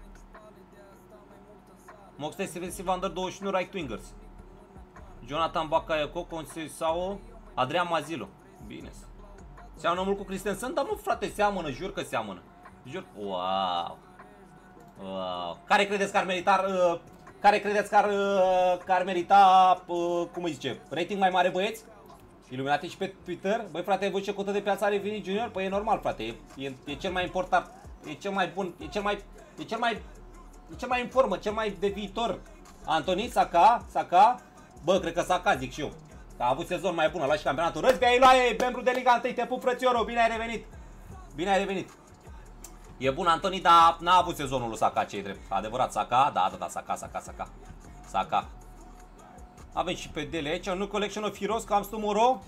Moxley defensive under douăzeci și unu right wingers. Jonathan Bakayoko, Conceição, Adrian Mazilo. Bine. Seamănă mult cu Christensen? Dar nu, frate, seamănă, jur că seamănă. Jur. Wow. Wow. Care credeți că ar merita uh, care credeți că ar, uh, că ar merita uh, cum îi zice, rating mai mare, băieți? Iluminate și pe Twitter. Băi, frate, ai văzut ce cotă de piață are Vini Junior? Păi e normal, frate. E, e, e cel mai important, e cel mai bun, e cel mai e cel mai e cel mai în formă, cel mai de viitor. Antoni, Saka, Saka. Bă, cred că Saka, zic și eu. A avut sezon mai bun, a luat și campionatul. Răzbia Iloae, membru de Liga unu, te pup, frățiorul, bine ai revenit. Bine ai revenit. E bun, Antoni, dar n-a avut sezonul lui Saka, ce-i drept. Adevărat, Saka, da, da, da, Saka, Saka, Saka. Saka. Avem și pe Dele aici, un collection of heroes, comes tomorrow.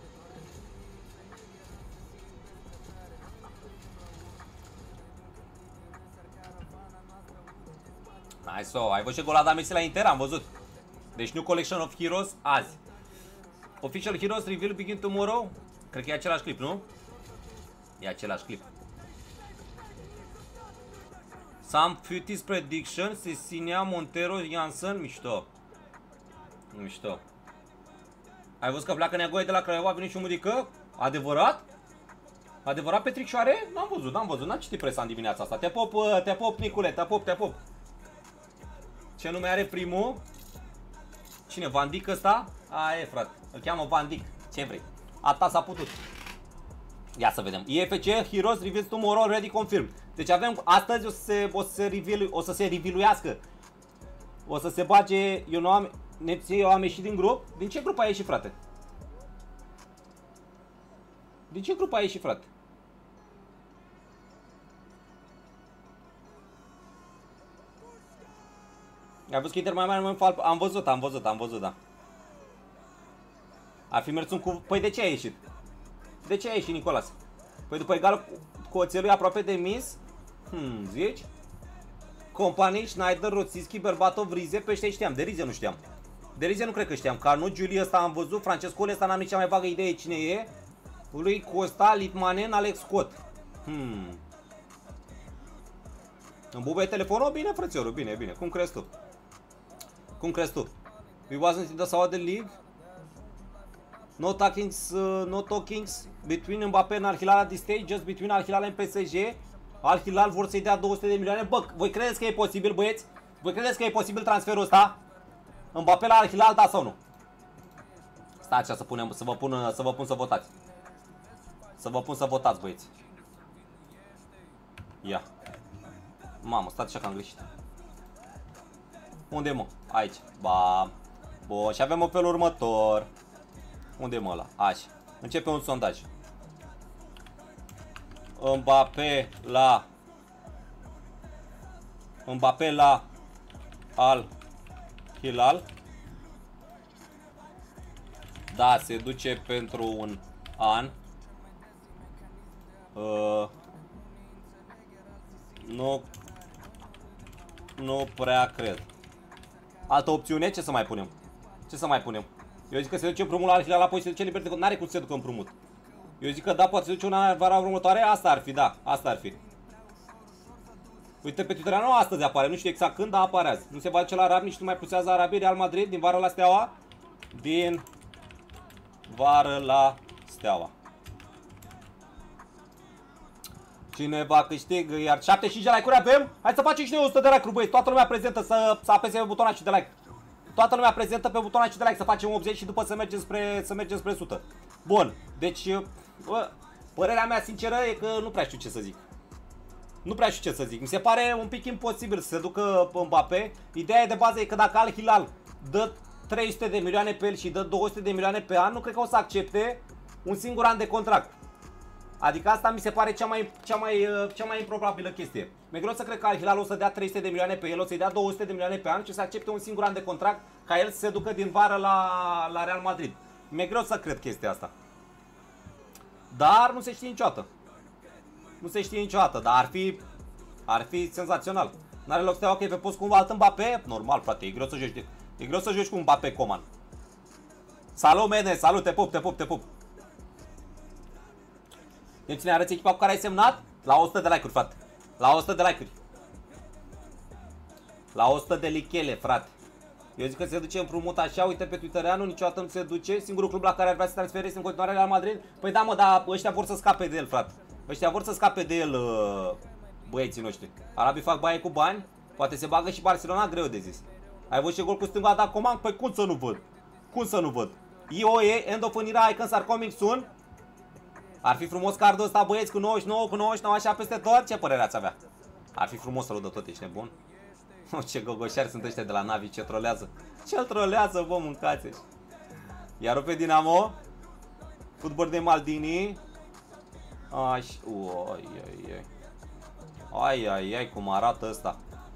Hai so, ai văzut gol la Messi la Inter? Am văzut. Deci new collection of heroes azi. Official heroes reveal begin tomorrow. Cred că e același clip, nu? E același clip. Sam Futis prediction, Cecilia Montero, Janssen, mișto. Mișto. Ai văzut că pleacă Neagoe de la Craiova, a venit și un Mudică? Adevărat? Adevărat, Petricioare? N-am văzut, n-am văzut, n-am citit presa în dimineața asta. Te pop, te pop, Nicule, te pop, te pop. Ce nume are primul? Cine? Van Dijk ăsta? A, e, frate. Îl cheamă Van Dijk. Ce vrei? Ata s-a putut. Ia să vedem. I F C Heroes Reveals Tomorrow Ready Confirmed. Deci avem, astăzi o să se, o să se, reveal, o să se reviluiască. O să se bage, eu nu am, Nepție, eu am ieșit din grup. Din ce grup ai ieșit, frate? Din ce grup ai ieșit, frate? Ai văzut că Inter mai mare în am văzut, am văzut, am văzut, da. Ar fi mers un cu... Păi de ce ai ieșit? De ce ai ieșit, Nicolas? Păi după egal cu, cu oțelul e aproape de mis? Hmm, zici? Companii, Schneider, Roțischi, Berbatov, Rize, pe ăștia știam, de Rize nu știam. De Rize nu cred că știam, Canu, Giulie ăsta am văzut, Francescole ăsta n-am nici cea mai vagă idee cine e. Lui Costa, Litmanen, Alex Scott. Hmm. Îmi bubuie telefonul? Bine, frățiorul, bine, bine, cum crezi tu? Cum crezi tu? We wasn't in the Saudi League. No talkings, uh, no talkings between Mbappé and Al Hilal at this stage, just between Al Hilal and P S G. Al Hilal vor să-i dea două sute de milioane. Bă, voi credeți că e posibil, băieți? Voi credeți că e posibil transferul ăsta? Mbappé la Al Hilal, da sau nu? Stați așa să punem, să vă pun, să vă pun să votați. Să vă pun să votați, băieți. Ia. Mamă, stați așa că am greșit. Unde, mă? Aici. Ba. Bun, și avem în felul următor. Unde e, mă, ăla? Așa. Începe un sondaj. Mbappé la Mbappé la Al Hilal. Da, se duce pentru un an. Uh, nu Nu prea cred. Altă opțiune? Ce să mai punem? Ce să mai punem? Eu zic că se duce împrumut la Al Hilal, apoi se duce liber de cont. N-are cum să se ducă împrumut. Eu zic că da, poate se duce una vara următoare, asta ar fi, da, asta ar fi. Uite, pe Twitter nu astăzi apare, nu știu exact când, dar apare azi. Nu se va duce la Arabi, nici nu mai plusează Arabii, Real Madrid, din vară la Steaua. Din vară la Steaua. Cineva câștigă, iar șaptezeci și cinci de like-uri avem. Hai să facem și noi o sută de like-uri, băi. Toată lumea prezentă să, să apese pe butonul de like. Toată lumea prezentă pe butonul de like, să facem optzeci și după să mergem spre, să mergem spre o sută. Bun, deci, bă, părerea mea sinceră e că nu prea știu ce să zic. Nu prea știu ce să zic. Mi se pare un pic imposibil să se ducă Mbappé. Ideea de bază e că dacă Al Hilal dă trei sute de milioane pe el și dă două sute de milioane pe an, nu cred că o să accepte un singur an de contract. Adică asta mi se pare cea mai, cea mai, cea mai improbabilă chestie. Mi-e greu să cred că Al Hilal o să dea trei sute de milioane pe el, o să-i dea două sute de milioane pe an și să accepte un singur an de contract ca el să se ducă din vară la, la Real Madrid. Mi-e greu să cred chestia asta. Dar nu se știe niciodată. Nu se știe niciodată, dar ar fi, ar fi senzațional. N-are loc să te ok pe post cu un alt Mbappé? Normal, frate, e greu să joci, e greu să joci cu un Mbappé Coman. Salut, Mene, salut, te pup, te pup, te pup. Deci ne arăți echipa cu care ai semnat? La o sută de like-uri, frate. La o sută de like-uri. La o sută de lichele, frate. Eu zic că se duce împrumut așa, uite pe Twittereanu, niciodată nu se duce. Singurul club la care ar vrea să transfereze în continuare Real Madrid. Păi da, mă, dar ăștia vor să scape de el, frate. Ăștia vor să scape de el, băieții noștri. Arabii fac baie cu bani. Poate se bagă și Barcelona, greu de zis. Ai văzut ce gol cu stânga dat Coman? Păi cum să nu văd? Cum să nu văd? I O E, end of an era, icons are coming soon. Ar fi frumos cardul ăsta, băieți, cu nouăzeci și nouă, cu nouăzeci și nouă, așa peste tot. Ce părere ați avea? Ar fi frumos să-l dă tot, ești nebun? Ce gogoșari sunt ăștia de la Navi, ce trolează. Ce trolează, bă, mâncați. Iar pe Dinamo. Fotbal de Maldini. Aș... Oi, oi, oi. Ai, ai, ai, cum arată ăsta.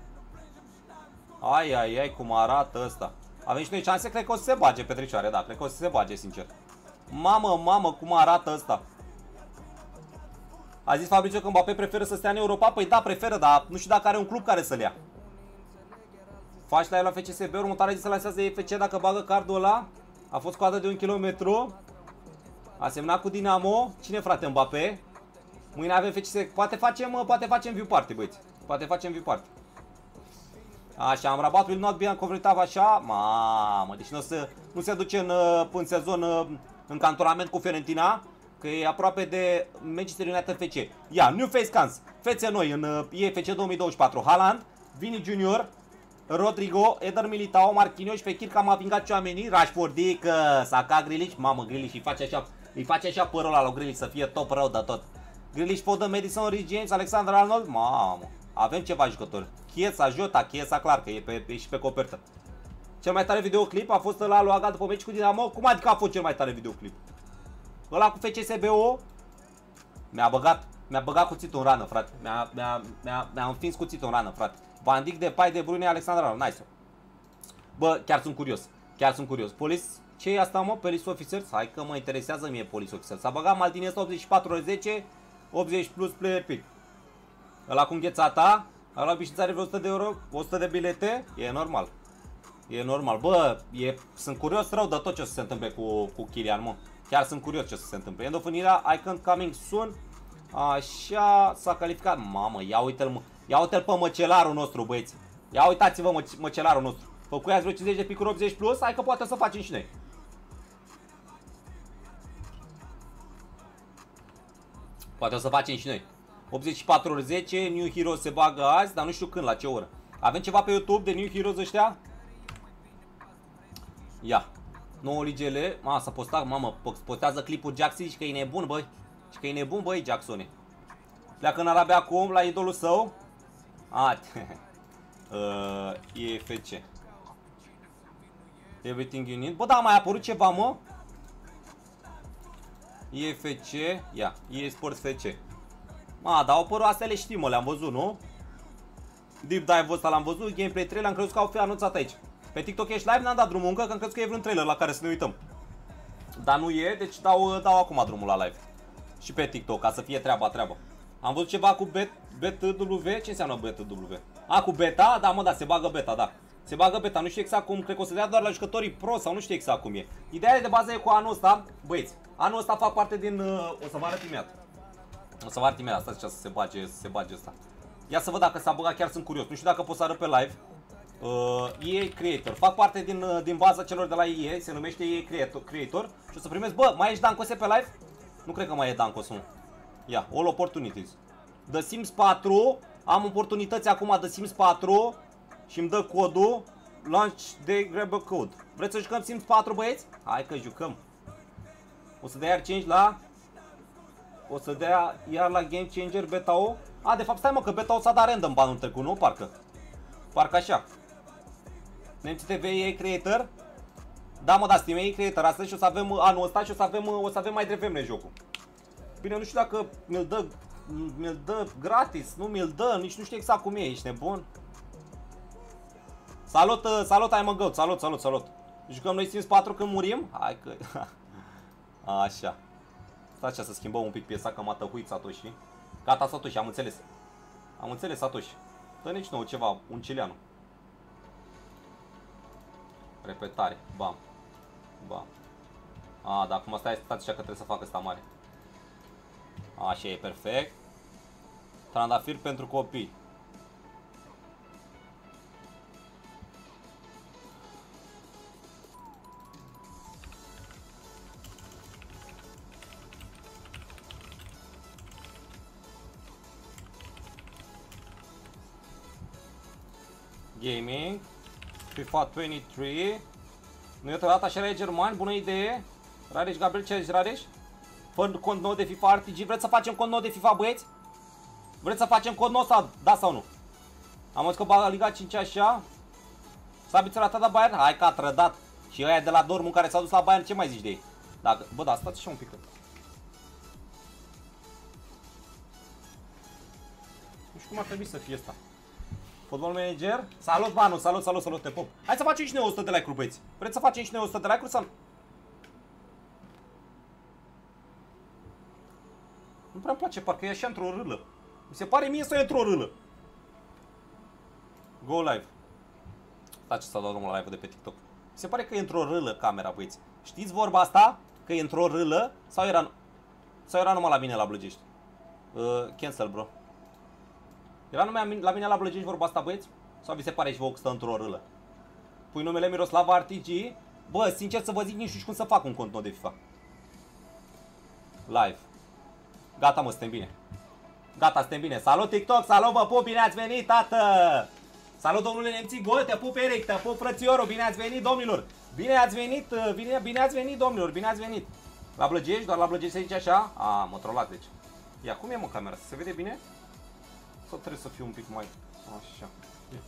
Ai, ai, ai, cum arată ăsta. Avem și noi șanse, cred că o să se bage, Petricioare, da, cred că o să se bage, sincer. Mamă, mamă, cum arată ăsta. A zis Fabrizio că Mbappé preferă să stea în Europa? Păi da, preferă, dar nu știu dacă are un club care să-l ia. Faci la el la F C S B, următoarea zi se lansează F C dacă bagă cardul ăla. A fost coadă de un kilometru. A semnat cu Dinamo. Cine, frate, Mbappé? Mâine avem F C S B. Poate facem, poate facem view party, băieți. Poate facem view party. Așa, am rabat will not be unconvertible așa. Mamă, deci nu se, nu se duce în, în sezon în cantonament cu Fiorentina, că e aproape de Manchester United F C. Ia, New Face Cans. Fețe noi în E F C două mii douăzeci și patru. Haaland, Vini Junior, Rodrigo, Eder Militao, Marquinhos, Fekir, Camavinga, Tchouaméni, Rashfordică, Saka, Grealish. Mamă, Grealish îi face așa, îi face așa părul ăla lui Grealish să fie top rău de tot. Grealish, Foden, Madison, Reece James, Alexander Arnold. Mamă, avem ceva jucători. Chiesa, Jota, Chiesa clar că e, pe, e și pe copertă. Cel mai tare videoclip a fost ăla lui Aga după meci cu Dinamo. Cum adică a fost cel mai tare videoclip? Ăla cu F C S B O mi-a băgat, mi-a băgat cuțitul în rană, frate. Mi-a mi-a mi-a mi-a înfins cuțitul în rană, frate. Van Dijk, Depay, De Bruyne, Alexander Arnold. Nice. Bă, chiar sunt curios. Chiar sunt curios. Police, ce e asta, mă? Police Officers? Hai că mă interesează mie Police Officers. S-a băgat Maldini ăsta optzeci și patru zece, optzeci plus player pick. Ăla cu înghețata. Ăla obișnuit are vreo o sută de euro, o sută de bilete. E normal. E normal. Bă, e, sunt curios rău de tot ce o să se întâmple cu, cu Kylian, mă. Chiar sunt curios ce o să se întâmple. End of an era, icon coming soon. Așa, s-a calificat. Mamă, ia uite-l, mă. Ia uite-l pe măcelarul nostru, băieți. Ia uitați-vă mă, măcelarul nostru. Făcuiați vreo cincizeci de picuri optzeci plus, hai că poate să facem și noi. Poate o să facem și noi. optzeci și patru ori zece, New Heroes se bagă azi, dar nu știu când, la ce oră. Avem ceva pe YouTube de New Heroes ăștia? Ia. nouă ligele. Ma, s-a postat, mamă, postează clipul Jackson și că e nebun, băi. Și că e nebun, băi, Jacksone. Pleacă în Arabia acum, la idolul său. A, uh, E F C. Everything you need. Bă, da, a mai apărut ceva, mă? E F C. Ia, E Sports F C. Ma, dar au apărut, astea le știm, mă, le-am văzut, nu? Deep dive-ul ăsta l-am văzut, gameplay trailer, am crezut că au fi anunțat aici. Pe TikTok ești live, n-am dat drumul încă, că am crezut că e vreun trailer la care să ne uităm. Dar nu e, deci dau, dau acum drumul la live. Și pe TikTok, ca să fie treaba, treaba. Am văzut ceva cu B T W, ce înseamnă B T W? A, cu beta? Da, mă, da, se bagă beta, da. Se bagă beta, nu știu exact cum, cred că o să dea doar la jucătorii pro sau nu știu exact cum e. Ideea de bază e cu anul ăsta, băieți, anul ăsta fac parte din, uh, o să vă arăt imediat. O să vă arăt imediat, asta să se bage, să se bage ăsta. Ia să văd dacă s-a băgat, chiar sunt curios, nu știu dacă pot să arăt pe live. Uh, E A Creator, fac parte din, uh, din baza celor de la E A, se numește E A Creator, Creator și o să primesc, bă, mai ești Dancose pe live? Nu cred că mai e Dancos, nu. Ia, all opportunities. The Sims patru, am oportunități acum de Sims patru și îmi dă codul Launch de grab a code. Vreți să jucăm Sims patru, băieți? Hai că jucăm. O să dea iar change la O să dea iar la Game Changer beta-o. A, de fapt, stai mă, că beta-o s-a dat random banul trecut, nu? Parcă Parcă așa. N M C T V E A Creator. Da, mă, da, Steam E A Creator astăzi și o să avem anul ăsta și o să avem, o să avem mai devreme jocul. Bine, nu știu dacă mi-l dă mi-l dă gratis, nu mi-l dă, nici nu știu exact cum e, ești nebun? Salut, salut, I'm a goat, salut, salut, salut. Jucăm noi Sims patru când murim? Hai că... Așa. Stai așa să schimbăm un pic piesa, că m-a tăhuit Satoshi. Gata, Satoshi, am înțeles. Am înțeles, Satoshi. Dă nici nou ceva, un cileanu. Repetare, bam. Bam. A, dar acum stai, stai așa că trebuie să fac ăsta mare. Așa e perfect. Trandafir pentru copii. Gaming FIFA douăzeci și trei. Nu e totodată așa, e germani, bună idee. Rareș Gabriel, ce ești, Rareș? Fă cont nou de FIFA R T G. Vreți să facem cont nou de FIFA, băieți? Vreți să facem cont nou sau da sau nu? Am văzut că bagă Liga cinci așa. Sabitzer a dat Bayern? Hai că a trădat. Și ăia de la Dortmund care s-au dus la Bayern, ce mai zici de ei? Dacă... Bă, da, stați și un pic. Nu știu cum ar trebui să fie asta. Football Manager. Salut, Banu, salut, salut, salut, te pup. Hai să facem și noi o sută de like-uri, băieți. Vreți să facem și noi o sută de like-uri sau... Nu prea-mi place, parcă e așa într-o râlă. Mi se pare mie să e într-o râlă. Go live. Stai ce s-a dat drumul la live de pe TikTok. Mi se pare că e într-o râlă camera, băieți. Știți vorba asta? Că e într-o râlă? Sau era, sau era numai la mine la Blăgești? Uh, cancel, bro. Era numai la mine la Blăgești vorba asta, băieți? Sau vi se pare și vouă că stă într-o râlă? Pui numele Miroslav R T G. Bă, sincer să vă zic, nici nu știu cum să fac un cont nou de FIFA. Live. Gata, mă, suntem bine. Gata, suntem bine. Salut TikTok, salut, vă pup, bine ați venit, tată! Salut, domnule Nemții Gol, te pup, Eric, te pup, frățiorul, bine ați venit, domnilor! Bine ați venit, bine, bine ați venit, domnilor, bine ați venit! La Blăgești, doar la Blăgești se zice așa? A, mă trolați, deci. Ia, cum e, mă, camera? Se vede bine? Sau trebuie să fiu un pic mai... Așa. Ia.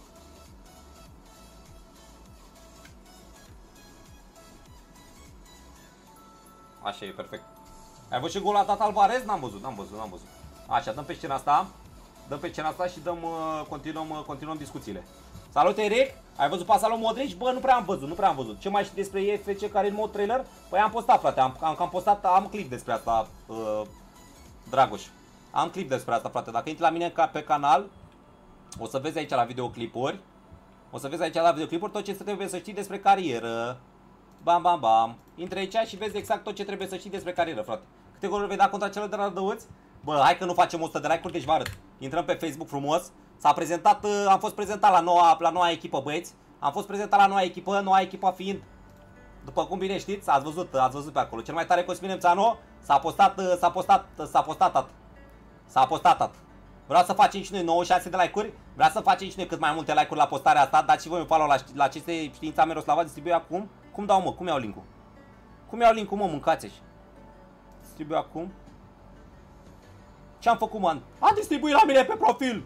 Așa e, perfect. Ai văzut și gol la dat Alvarez? N-am văzut, n-am văzut, n-am văzut. Așa, dăm pe scena asta. Dăm pe scena asta și dăm, uh, continuăm, uh, continuăm discuțiile. Salut, Eric! Ai văzut pasa lui Modric? Bă, nu prea am văzut, nu prea am văzut. Ce mai știi despre E F C care e în mod trailer? Păi am postat, frate, am, am, am postat, am clip despre asta, uh, Dragoș. Am clip despre asta, frate. Dacă intri la mine pe canal, o să vezi aici la videoclipuri. O să vezi aici la videoclipuri tot ce trebuie să știi despre carieră. Bam, bam, bam. Intră aici și vezi exact tot ce trebuie să știi despre carieră, frate. Câte goluri vei da contra celor de la Rădăuți? Bă, hai că nu facem o sută de like-uri, deci vă arăt. Intrăm pe Facebook frumos. S-a prezentat, am fost prezentat la noua, la noua echipă, băieți. Am fost prezentat la noua echipă, noua echipă fiind, după cum bine știți, ați văzut, ați văzut pe acolo. Cel mai tare Cosmin Nemțanu s-a postat, s-a postat, s-a postat, s-a postat. Vreau să facem și noi nouăzeci și șase de like-uri. Vreau să facem și noi cât mai multe like-uri la postarea asta. Dați și voi un follow la, la ce este știința Miroslava, distribuie acum. Cum dau, mă? Cum iau link-ul? Cum iau link-ul, mă? Mâncați-și. Distribuie acum. Ce-am făcut, man? Am distribuit la mine pe profil.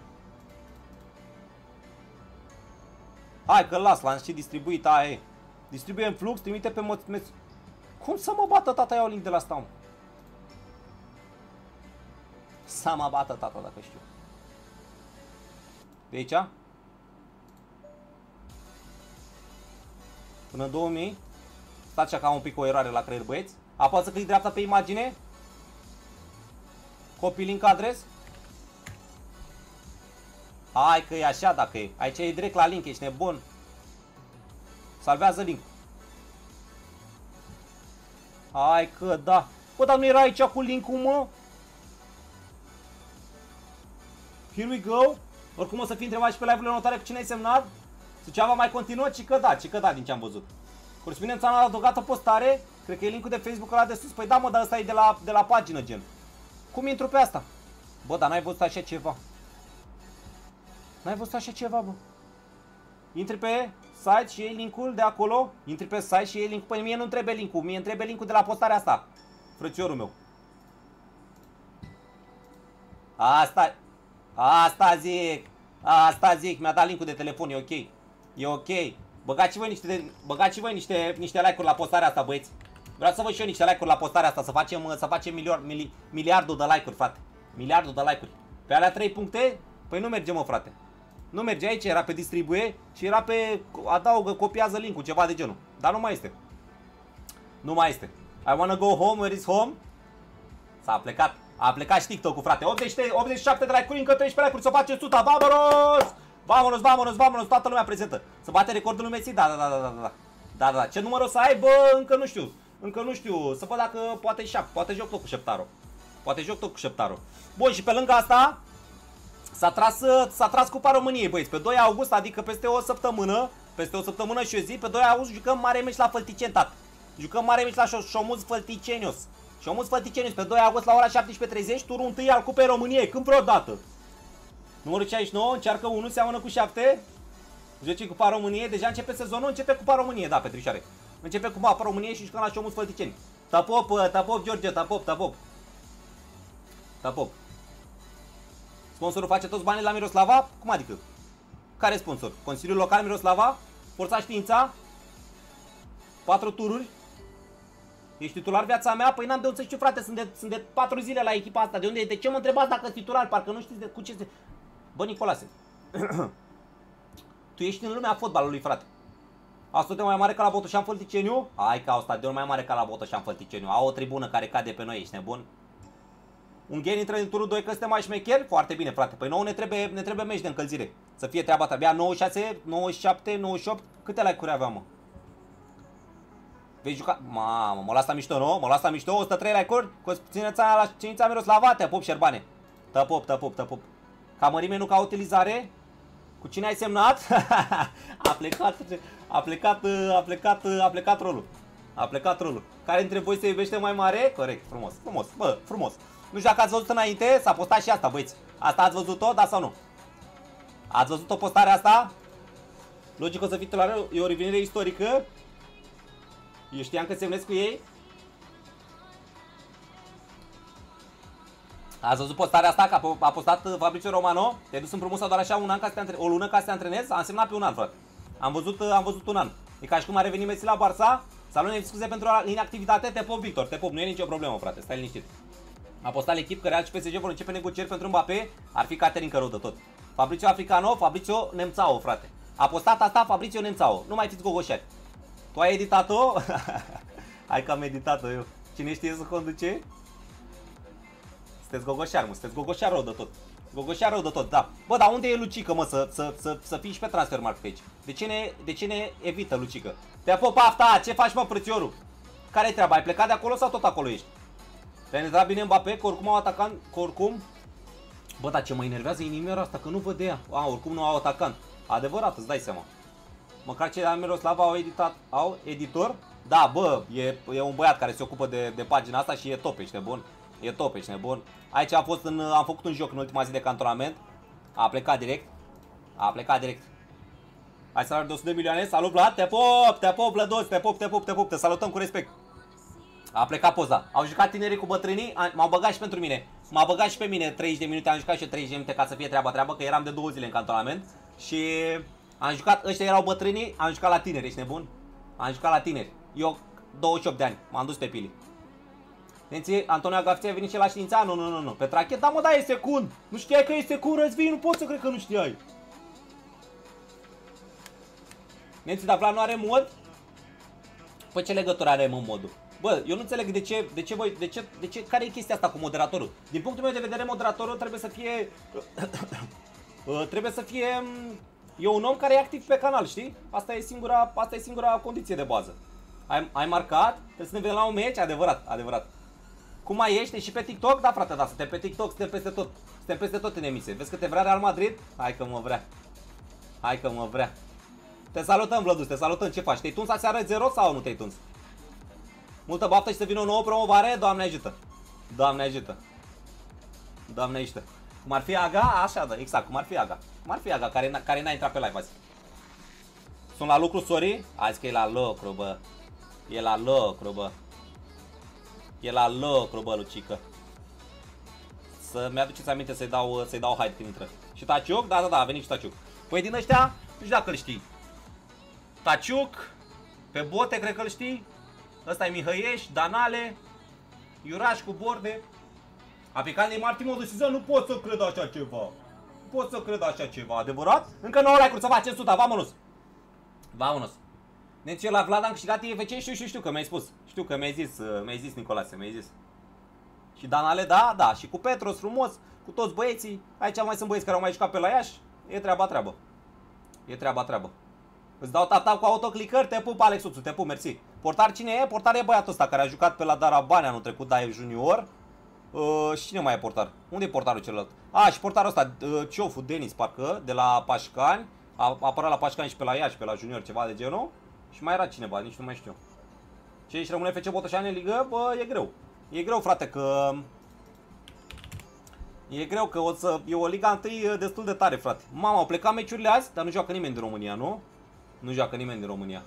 Hai că las, l-am și distribuit, aia e. Distribuie în flux, trimite pe mod... Cum să mă bată tata, iau link de la asta, mă? Să mă bată tata, dacă știu. De aici? Până în două mii. Stați așa că am un pic o eroare la creier, băieți. Apasă click dreapta pe imagine. Copy link adres. Hai că e așa dacă e. Aici e direct la link, ești nebun. Salvează link. Hai că da. Bă, dar nu era aici cu link-ul, mă? Here we go. Oricum o să fi întrebat și pe live-urile notare cu cine ai semnat. Suceava mai continuă? Ci că da, ci că da, din ce am văzut. Corespondența a adăugat o postare. Cred că e link-ul de Facebook ăla de sus. Păi da, mă, dar ăsta e de la, de la pagină, gen. Cum intru pe asta? Bă, dar n-ai văzut așa ceva. N-ai văzut așa ceva, bă. Intri pe site și iei link-ul de acolo. Intri pe site și iei link-ul. Păi mie nu trebuie link-ul. Mie îmi trebuie link-ul de la postarea asta. Frățiorul meu. Asta, asta zic. Asta zic. Mi-a dat link-ul de telefon. E ok. E ok. Băgați voi niște, băgați voi niște, niște like-uri la postarea asta, băieți. Vreau să văd și eu niște like-uri la postarea asta. Să facem, să facem miliard, mili, miliardul de like-uri, frate. Miliardul de like-uri. Pe alea trei puncte? Păi nu merge, mă, frate. Nu merge aici, era pe distribuie și era pe adaugă, copiază link-ul, ceva de genul. Dar nu mai este. Nu mai este. I wanna go home, where is home? S-a plecat. A plecat și TikTok-ul, frate. optzeci, optzeci și șapte de like-uri, încă treisprezece like-uri, să face o sută. Vamonos! Vamonos, vamonos, vamonos, toată lumea prezentă. Să bate recordul lui Messi? Da, da, da, da, da, da. Da, da. Ce număr o să ai? Bă, încă nu știu. Încă nu știu. Să văd dacă poate șap. Poate joc tot cu șeptarul. Poate joc tot cu șeptarul. Bun, și pe lângă asta s-a tras, s-a tras Cupa României, băieți. Pe doi august, adică peste o săptămână, peste o săptămână și o zi, pe doi august jucăm mare meci la Fălticeni, tat. Jucăm mare meci la Șomuz Fălticenios. Șomuz Fălticenios pe doi august la ora șaptesprezece treizeci, turul întâi al Cupei României. Când vreodată. Numărul cincizeci și nouă, încearcă unu, seamănă cu șapte. Joci Cupa României, deja începe sezonul, începe Cupa României, da, Petrișoare. Începe Cupa României și jucăm la Șomuz Fălticeni. Tapop, tapop, George, tapop, tapop. Tapop. Sponsorul face toți banii la Miroslava? Cum adică? Care sponsor? Consiliul Local Miroslava? Forța Știința? Patru tururi? Ești titular viața mea? Păi n-am de unde să știu, frate, sunt de, sunt de patru zile la echipa asta. De unde? De ce mă întrebați dacă sunt titular? Parcă nu știți de, cu ce se... Bă, Nicolase. Tu ești în lumea fotbalului, frate. A stadion mai mare ca la Botoșan Fălticeniu? Hai că au stadion mai mare ca la Botoșan Fălticeniu. Au o tribună care cade pe noi, ești nebun? Un gen intră în turul doi că suntem mai șmecheri? Foarte bine, frate. Păi nouă ne trebuie, ne trebuie meci de încălzire. Să fie treaba ta. Abia nouăzeci și șase, nouăzeci și șapte, nouăzeci și opt. Câte like-uri aveam, mă? Vei juca... Mamă, mă las la mișto, nu? Mă las la mișto, o sută trei like-uri. Cu țineța la Cinița Miroslava, te pop, Șerbane. Te pop, te pop, te pop. Ca mărime, nu ca utilizare. Cu cine ai semnat? a plecat, a plecat, a plecat, a plecat rolul. A plecat rolul. Care dintre voi se iubește mai mare? Corect, frumos, frumos, bă, frumos. Nu știu dacă ați văzut înainte, s-a postat și asta, băieți. Asta ați văzut-o, da sau nu? Ați văzut-o postarea asta? Logic o să fii titular, e o revenire istorică. Eu știam că semnesc cu ei. Ați văzut postarea asta, că a postat Fabrizio Romano? Te-ai dus împrumut doar așa un an ca să te antrenezi, o lună ca să te antrenezi? Am semnat pe un an, frate. Am văzut, am văzut un an. E ca și cum a revenit Messi la Barça. Salut, ne scuze pentru inactivitate, te pop, Victor, te pop, nu e nicio problemă, frate, stai liniștit. A postat l'echip că Real și P S G vor începe negocieri pentru Mbappé. Ar fi Caterin Cărău de tot. Fabrizio Africano, Fabrizio Nemțao, frate. A postat asta Fabrizio Nemțao. Nu mai fiți gogoșari. Tu ai editat-o? Hai că am editat-o eu. Cine știe să conduce? Sunteți gogoșari, mă, sunteți gogoșari rău de tot. Gogoșari rău de tot, da. Bă, dar unde e Lucică, mă, să, să, să, să fii și pe Transfermarkt aici? De ce ne, de ce ne evită Lucică? Te-a pofta, ce faci, mă, frățiorul? Care-i treaba? Ai plecat de acolo sau tot acolo ești? Te-ai intrat bine Mbappé, că oricum au atacant, că oricum... Bă, dar ce mă enervează inimioara asta, că nu văd de ea. A, oricum nu au atacant. Adevărat, îți dai seama. Măcar cei de la Miroslava au editat, au editor? Da, bă, e, e un băiat care se ocupă de, de pagina asta și e top, ești nebun. E top, ești nebun. Aici a fost în, am făcut un joc în ultima zi de cantonament. A plecat direct. A plecat direct. Hai salariul de o sută de milioane. Salut, Vlad, te pop, te pop, Vlados, te pop, te pop, te pop, te salutăm cu respect. A plecat poza. Au jucat tinerii cu bătrânii, m-au băgat și pentru mine. M-a băgat și pe mine treizeci de minute, am jucat și eu treizeci de minute ca să fie treaba treabă, că eram de două zile în cantonament. Și am jucat, ăștia erau bătrânii, am jucat la tineri, ești nebun? Am jucat la tineri. Eu douăzeci și opt de ani, m-am dus pe pili. Atenție, Antonio Agafția a venit și la Știința? Nu, nu, nu, nu. Petrache, da mă, da, e secund. Nu știai că e secund, răzvii, nu pot să cred că nu știai. Nenții, dar Vlad nu are mod? Păi ce legătură are mă modul? Bă, eu nu înțeleg de ce, de ce voi, de ce, de ce, care e chestia asta cu moderatorul? Din punctul meu de vedere, moderatorul trebuie să fie, trebuie să fie e un om care e activ pe canal, știi? Asta e singura, asta e singura condiție de bază. Ai, ai marcat, trebuie să ne vedem la un meci, adevărat, adevărat. Cum mai ești? Și pe TikTok? Da, frate, da, suntem pe TikTok, suntem peste tot. Suntem peste tot în emisie. Vezi că te vrea Real Madrid? Hai că mă vrea. Hai că mă vrea. Te salutăm, Vlădus, te salutăm, ce faci? Te-ai tuns aseară zero sau nu te-ai tuns? Multă baftă și să vină o nouă promovare, Doamne ajută. Doamne ajută. Doamne ajută. Cum ar fi Aga? Așa, da, exact, cum ar fi Aga. Cum ar fi Aga, care, care n-a intrat pe live azi. Sunt la lucru, sorry? Azi că e la lucru, bă. E la lucru, bă. E la lucru, bă, Lucică. Să-mi aduceți aminte să-i dau, să-i dau hype când intră. Și Taciuc? Da, da, da, a venit și Taciuc. Păi din ăștia, nu știu dacă îl știi. Taciuc, pe bote, cred că îl știi. Ăsta e Mihăieș, Danale, Iuraș cu borde. A picat Neymar Timo de Siză, nu pot să cred așa ceva. Nu pot să cred așa ceva, adevărat? Încă nouă like-uri să facem suta, vamonos. Vamonos. Deci eu la Vlad am câștigat I F C, știu, știu, știu că mi-ai spus. Știu că mi-ai zis, mi-ai zis Nicolase, mi-ai zis. Și Danale, da, da, și cu Petros frumos, cu toți băieții. Aici mai sunt băieți care au mai jucat pe la Iași. E treaba, treabă. E treaba, treabă. Îți dau tap-tap cu autoclicări, te pup, Alexuțu, te pup, mersi. Portar cine e? Portar e băiatul ăsta care a jucat pe la Darabani anul trecut, da, e junior. Uh, și cine mai e portar? Unde e portarul celălalt? A, și portarul ăsta, uh, Ciofu, Denis, parcă, de la Pașcani. A apărat la Pașcani și pe la Iași, pe la junior, ceva de genul. Și mai era cineva, nici nu mai știu. Ce aici rămâne F C Botoșani în ligă? Bă, e greu. E greu, frate, că... E greu că o să... E o liga întâi destul de tare, frate. Mama, au plecat meciurile azi, dar nu joacă nimeni din România, nu? Nu joacă nimeni din România.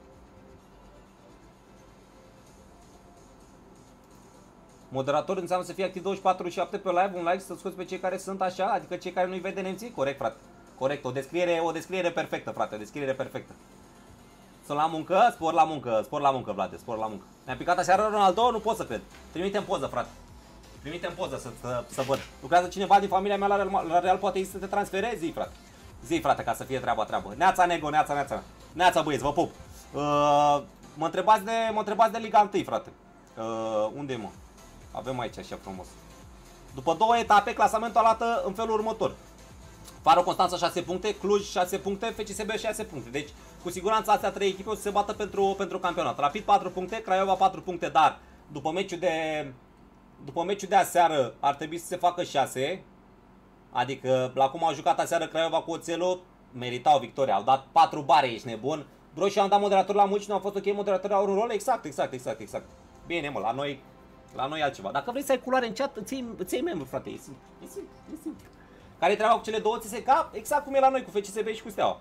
Moderator înseamnă să fie activ douăzeci și patru șapte pe live, un like, să scoți pe cei care sunt așa, adică cei care nu-i vede nemții? Corect, frate. Corect, o descriere, o descriere perfectă, frate, o descriere perfectă. Sunt la muncă, spor la muncă, spor la muncă, Vlade, spor la muncă. Ne-a picat aseară Ronaldo, nu pot să cred. Trimite-mi poză, frate. Trimite-mi poză să, să, să văd. Lucrează cineva din familia mea la Real, la Real, poate să te transferezi, zi, frate. Zi, frate, ca să fie treaba, treabă. Neața, Nego, neața, neața. Neața, băieți, vă pup. Uh, mă întrebați de, mă întrebați de Liga unu, frate. Uh, unde, mă? Avem aici așa frumos. După două etape, clasamentul arată în felul următor. Faro Constanța șase puncte, Cluj șase puncte, F C S B șase puncte. Deci, cu siguranță astea trei echipe o să se bată pentru, pentru campionat. Rapid patru puncte, Craiova patru puncte, dar după meciul de după meciul de aseară ar trebui să se facă șase. Adică, la cum au jucat aseară Craiova cu Oțelul, meritau victoria. Au dat patru bare, ești nebun. Bro, și am dat moderator la mulți, nu au fost ok, moderatorii au un rol? Exact, exact, exact, exact. Bine, mă, la noi, la noi altceva. Dacă vrei să ai culoare în chat, îți iei, îți iei membru, frate, e simplu, e simplu, e simplu. Care-i treaba cu cele două Ți S K? Exact cum e la noi, cu F C S B și cu Steaua.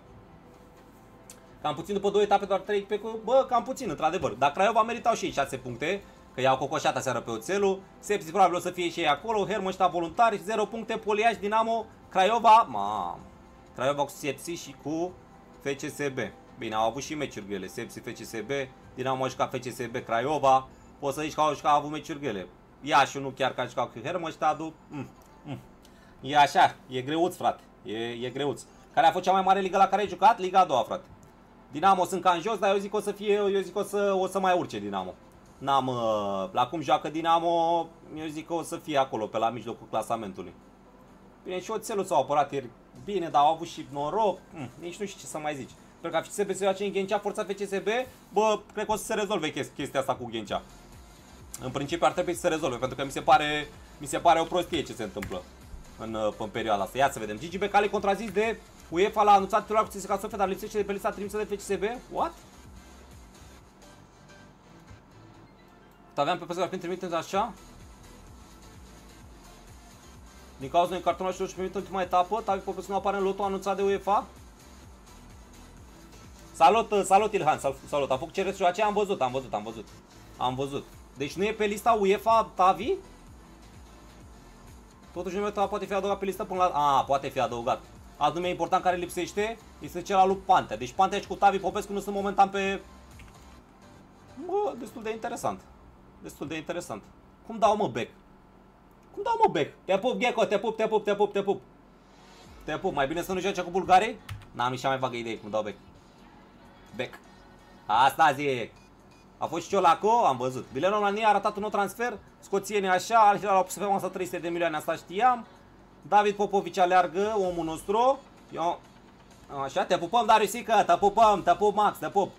Cam puțin după două etape, doar trei pe cu... Bă, cam puțin, într-adevăr. Dar Craiova meritau și ei șase puncte, că i-au cocoșat aseară pe Oțelul. Sepsis probabil o să fie și ei acolo, Hermannstadt voluntari, zero puncte, Poliaș, Dinamo, Craiova, mam. Craiova cu Sepsis și cu F C S B. Bine, au avut și meciuri grele, Sepsis, F C S B, Dinamo a jucat F C S B, Craiova. Poți să zici că au jucat, au avut meciuri grele. Iașu nu chiar că a jucat cu Hermannstadt. Mm, mm. E așa, e greuț, frate, e, e greuț. Care a fost cea mai mare ligă la care ai jucat? Liga a doua, frate. Dinamo sunt cam jos, dar eu zic că o să fie, eu zic că o să, o să mai urce Dinamo. N-am, la cum joacă Dinamo, eu zic că o să fie acolo, pe la mijlocul clasamentului. Bine, și Oțelul s-au apărat ieri bine, dar au avut și noroc, hm, nici nu știu ce să mai zici. Pentru că F C S B se joace în Ghencea, forța F C S B, bă, cred că o să se rezolve chestia asta cu Ghencea. În principiu ar trebui să se rezolve, pentru că mi se pare, mi se pare o prostie ce se întâmplă în, în perioada asta. Ia să vedem. Gigi Becali contrazis de UEFA, l-a anunțat titular cu C S K A Sofia, dar lipsește de pe lista trimisă de F C S B. What? Aveam pe păsări, ar fi trimit așa? Din cauza unui cartonaș și primit ultima etapă, Tavi Popescu nu apare în lotul anunțat de UEFA. Salut, salut Ilhan, salut. Am făcut cerere și aceea am văzut, am văzut, am văzut. Am văzut. Deci nu e pe lista UEFA Tavi? Totuși numele tău poate fi adăugat pe listă până la... A, poate fi adăugat. Alt nume important care lipsește este cel al lui Pantea. Deci Pantea și cu Tavi Popescu nu sunt momentan pe... Bă, destul de interesant. Destul de interesant. Cum dau mă back? Cum dau mă back? Te pup, Gheco, te pup, te pup, te pup, te pup. Te pup, mai bine să nu joace cu bulgarii? N-am nici cea mai vagă idee cum dau back. Back. Asta zic. A fost și Ciolaco, am văzut. Bilenon România a arătat un nou transfer. Scoțienii așa, Al Hilal au pus pe masă trei sute de milioane, asta știam. David Popovici aleargă, omul nostru. Eu... Așa, te pupăm, Dariusică, te pupăm, te pup, Max, te pup.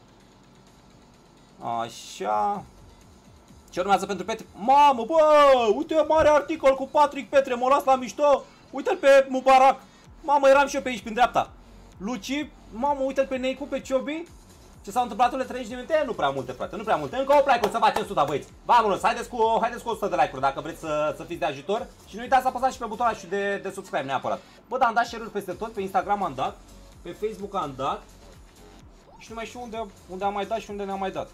Așa. Ce urmează pentru Petre? Mamă, bă, uite, mare articol cu Patrick Petre, mă las la mișto. Uite-l pe Mubarak. Mamă, eram și eu pe aici, prin dreapta. Luci, mamă, uite-l pe Neicu, pe Ciobi. Ce s-au întâmplat în treizeci de minute? Nu prea multe, frate, nu prea multe. Încă opt like-uri să facem o sută, băieți. Vamonos, haideți cu, haideți cu o sută de like-uri dacă vreți să, să fiți de ajutor. Și nu uitați să apăsați și pe butonul și de, de subscribe neapărat. Bă, dar am dat share-uri peste tot, pe Instagram am dat, pe Facebook am dat. Și nu mai știu unde, unde am mai dat și unde ne-am mai dat.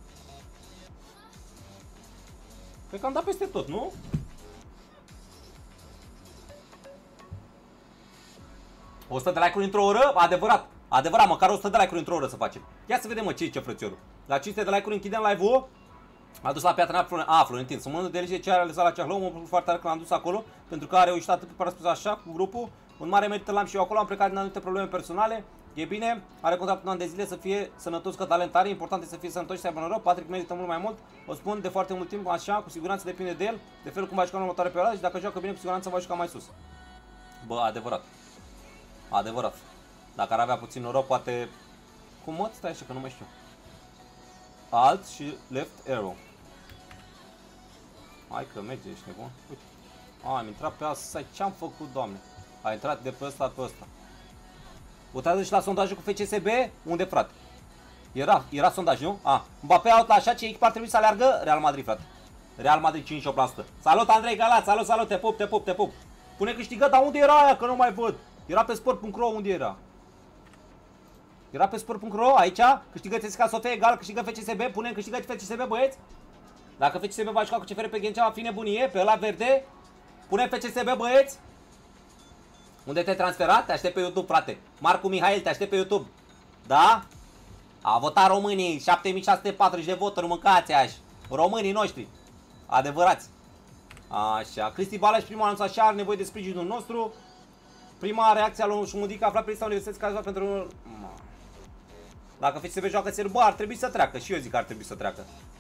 Cred că am dat peste tot, nu? o sută de like-uri într-o oră? Adevărat, adevărat, măcar o sută de like-uri într-o oră să facem. Ia să vedem, mă, ce zice frățiorul. La cinci sute de like-uri închidem live-ul. A dus la piatra Florentin. A, Florentin, să mănânc de delicie ce a realizat la Ceahlău. Mă bucur foarte tare că l-am dus acolo, pentru că a reușit atât pe spus așa, cu grupul. Un mare merită l-am și eu acolo, am plecat din anumite probleme personale. E bine, are contract un an de zile, să fie sănătos ca talent are. Important e să fie sănătos și să aibă noroc. Patrick merită mult mai mult. O spun de foarte mult timp așa, cu siguranță depinde de el, de felul cum va juca în următoarea perioadă și dacă joacă bine, cu siguranță va juca mai sus. Bă, adevărat. Adevărat. Dacă ar avea puțin noroc, poate... Cum mă? Stai așa că nu mai știu. Alt și left arrow. Hai că merge, ești nebun. Uite. A, am intrat pe asta. Ce-am făcut, doamne? A intrat de pe ăsta pe ăsta. Uitați și la sondajul cu F C S B. Unde, frate? Era, era sondaj, nu? A, Mbappé out la așa, ce echipă ar trebui să aleargă? Real Madrid, frate. Real Madrid cincizeci și opt la sută. Salut, Andrei Galat, salut, salut, te pup, te pup, te pup. Pune câștigă, dar unde era aia? Că nu mai văd. Era pe sport punct ro, unde era? Era pe sport punct ro, aici? Câștigă C S K A Sofia egal, câștigă F C S B, punem câștigă F C S B, băieți? Dacă F C S B va juca cu C F R pe Ghencea, va fi nebunie, pe ăla verde. Punem F C S B, băieți? Unde te-ai transferat? Te aștept pe YouTube, frate. Marcu Mihail, te aștept pe YouTube. Da? A votat românii, șapte mii șase sute patruzeci de voturi, mâncați aș. Românii noștri. Adevărați. Așa, Cristi Balaș, prima anunț așa, are nevoie de sprijinul nostru. Prima reacție a lui Șumudic, aflat pe lista universității care pentru... Dacă F C S B joacă țări, bă, ar trebui să treacă. Și eu zic că ar trebui să treacă.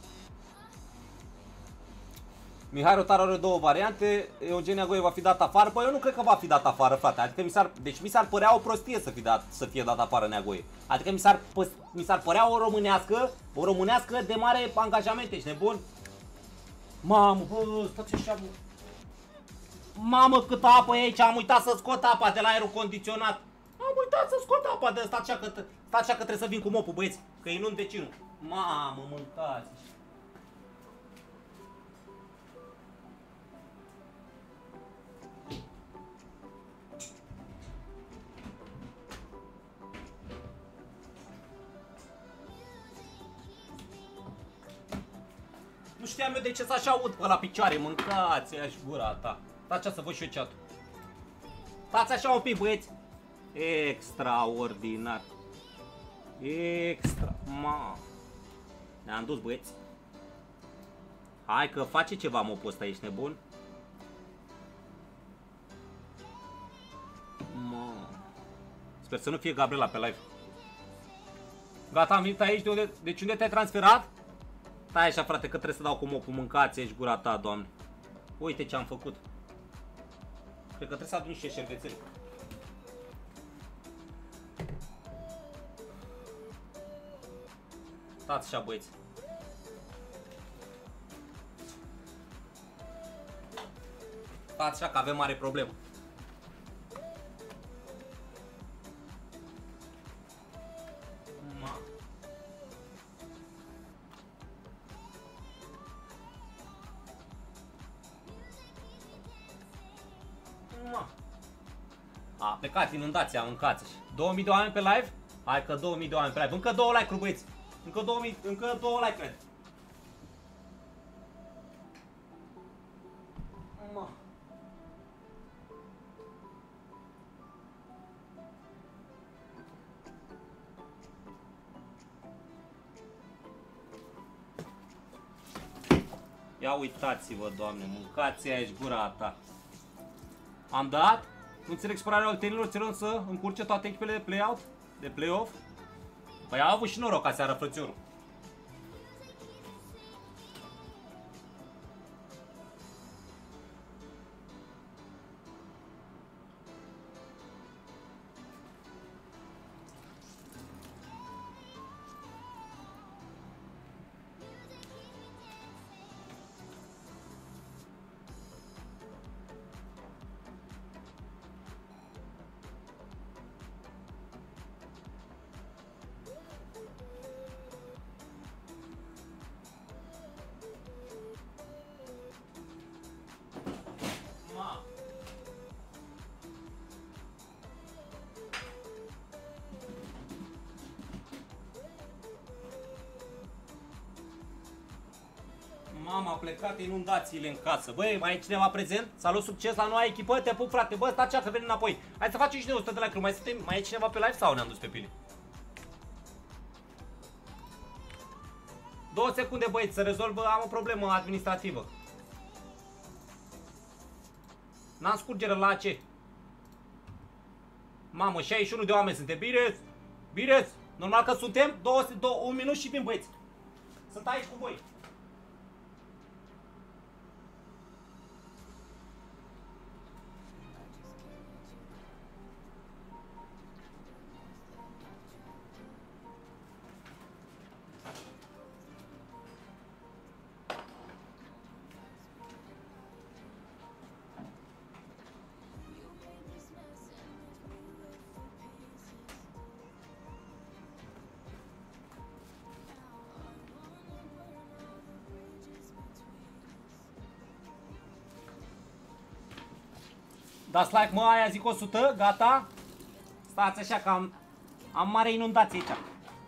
Mihai Rotar are două variante. Eugenia Goie va fi dat afară. Bă, eu nu cred că va fi dat afară, frate. Adică mi s-ar, deci mi s-ar părea o prostie să fie dat, să fie dat afară Neagoie. Adică mi s-ar mi s-ar părea o românească, o românească de mare angajament, ești nebun? Mamă, bă, stați așa, bă. Mamă, câtă apă e aici, am uitat să scot apa de la aerul condiționat. Am uitat să scot apa de asta, așa că, stați așa că trebuie să vin cu mopul, băieți, că inund vecinul. Mamă, mâncați. Nu știam eu de ce să așa aud pe la picioare, mâncați aia și gura ta. Stați așa să văd și eu chat-ul. Stați așa un pic, băieți. Extraordinar. Extra. Ma. Ne-am dus, băieți. Hai că face ceva mopul ăsta, ești nebun? Ma. Sper să nu fie Gabriela pe live. Gata, am venit aici. De unde, deci unde te-ai transferat? Stai așa, frate, că trebuie să dau cu mopul, mâncați, ești gura ta, doamne. Uite ce am făcut. Cred că trebuie să adun niște șervețele. Stați așa, băieți. Stați așa că avem mare problemă. A plecat inundația, mâncați. două mii de oameni pe live? Hai că două mii de oameni pe live. Încă două like-uri, băieți. Încă două mii, încă două like-uri. Ia uitați-vă, doamne, mâncați aici gura ta. Am dat? Nu înțeleg supărarea oltenilor, ținând să încurce toate echipele de play-out, de play-off. Păi au avut și noroc aseară, frățiorul. Mama, a plecat inundațiile în casă. Băi, mai e cineva prezent? Salut, succes la noua echipă, te pup, frate. Bă, stați că venim înapoi. Hai să facem și noi o sută de like. Mai, suntem, mai e cineva pe live sau ne-am dus pe pile? Două secunde, băieți, să rezolvă, am o problemă administrativă. N-am scurgere la ce? Mamă, șaizeci și unu de oameni suntem. Bine? Bine? Normal că suntem? Două, două, un minut și vin, băieți. Sunt aici cu voi. Dați like, mă, aia zic o sută, gata. Stați așa că am, am mare inundație aici.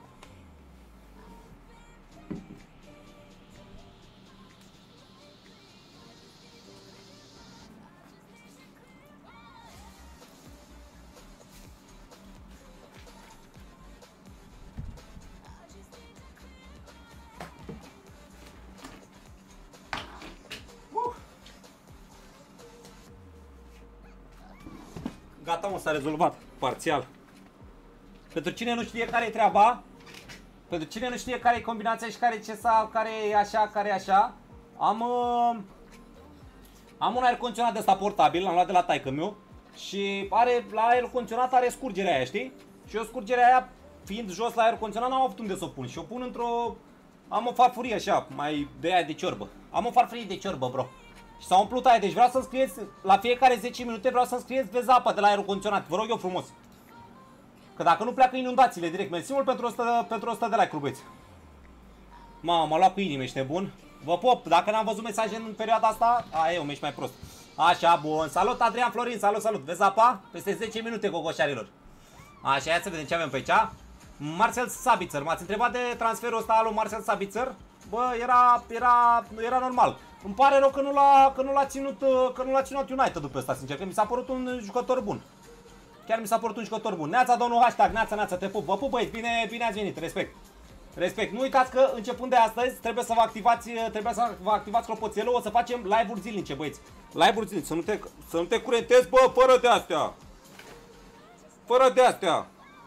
Gata, mă, s-a rezolvat, parțial. Pentru cine nu știe care e treaba, pentru cine nu știe care e combinația și care e ce sau care e așa, care e așa, am uh, am un aer condiționat de ăsta portabil, l-am luat de la taică meu și are, la aer condiționat are scurgerea aia, știi? Și eu scurgerea aia, fiind jos la aer condiționat, n-am avut unde să o pun și o pun într-o, am o farfurie așa, mai de aia de ciorbă. Am o farfurie de ciorbă, bro. Și s-a umplut aia, deci vreau să-mi scrieți, la fiecare zece minute vreau să-mi scrieți vezi apa de la aerul condiționat, vă rog eu frumos. Că dacă nu pleacă inundațiile direct, mersi mult pentru o sută, pentru o sută de like-uri, băieți. Mamă, m-a luat cu inimă, ești nebun? Vă pop, dacă n-am văzut mesaje în perioada asta, a, eu, mi-ești mai prost. Așa, bun, salut Adrian Florin, salut, salut, vezi apa? Peste zece minute, gogoșarilor. Așa, ia să vedem ce avem pe aici. Marcel Sabitzer, m-ați întrebat de transferul ăsta al lui Marcel Sabitzer? Bă, era, era, era normal. Îmi pare rău că nu l-a, că nu l-a ținut, că nu l-a ținut United după ăsta, sincer, că mi s-a părut un jucător bun. Chiar mi s-a părut un jucător bun. Neața, domnul hashtag, neața, neața, te pup. Vă pup, băieți, bine, bine ați venit, respect. Respect. Nu uitați că începând de astăzi trebuie să vă activați, trebuie să vă activați clopoțelul, o să facem live-uri zilnice, băieți. Live-uri zilnice, să nu te, să nu te curentezi, bă, fără de astea. Fără de astea.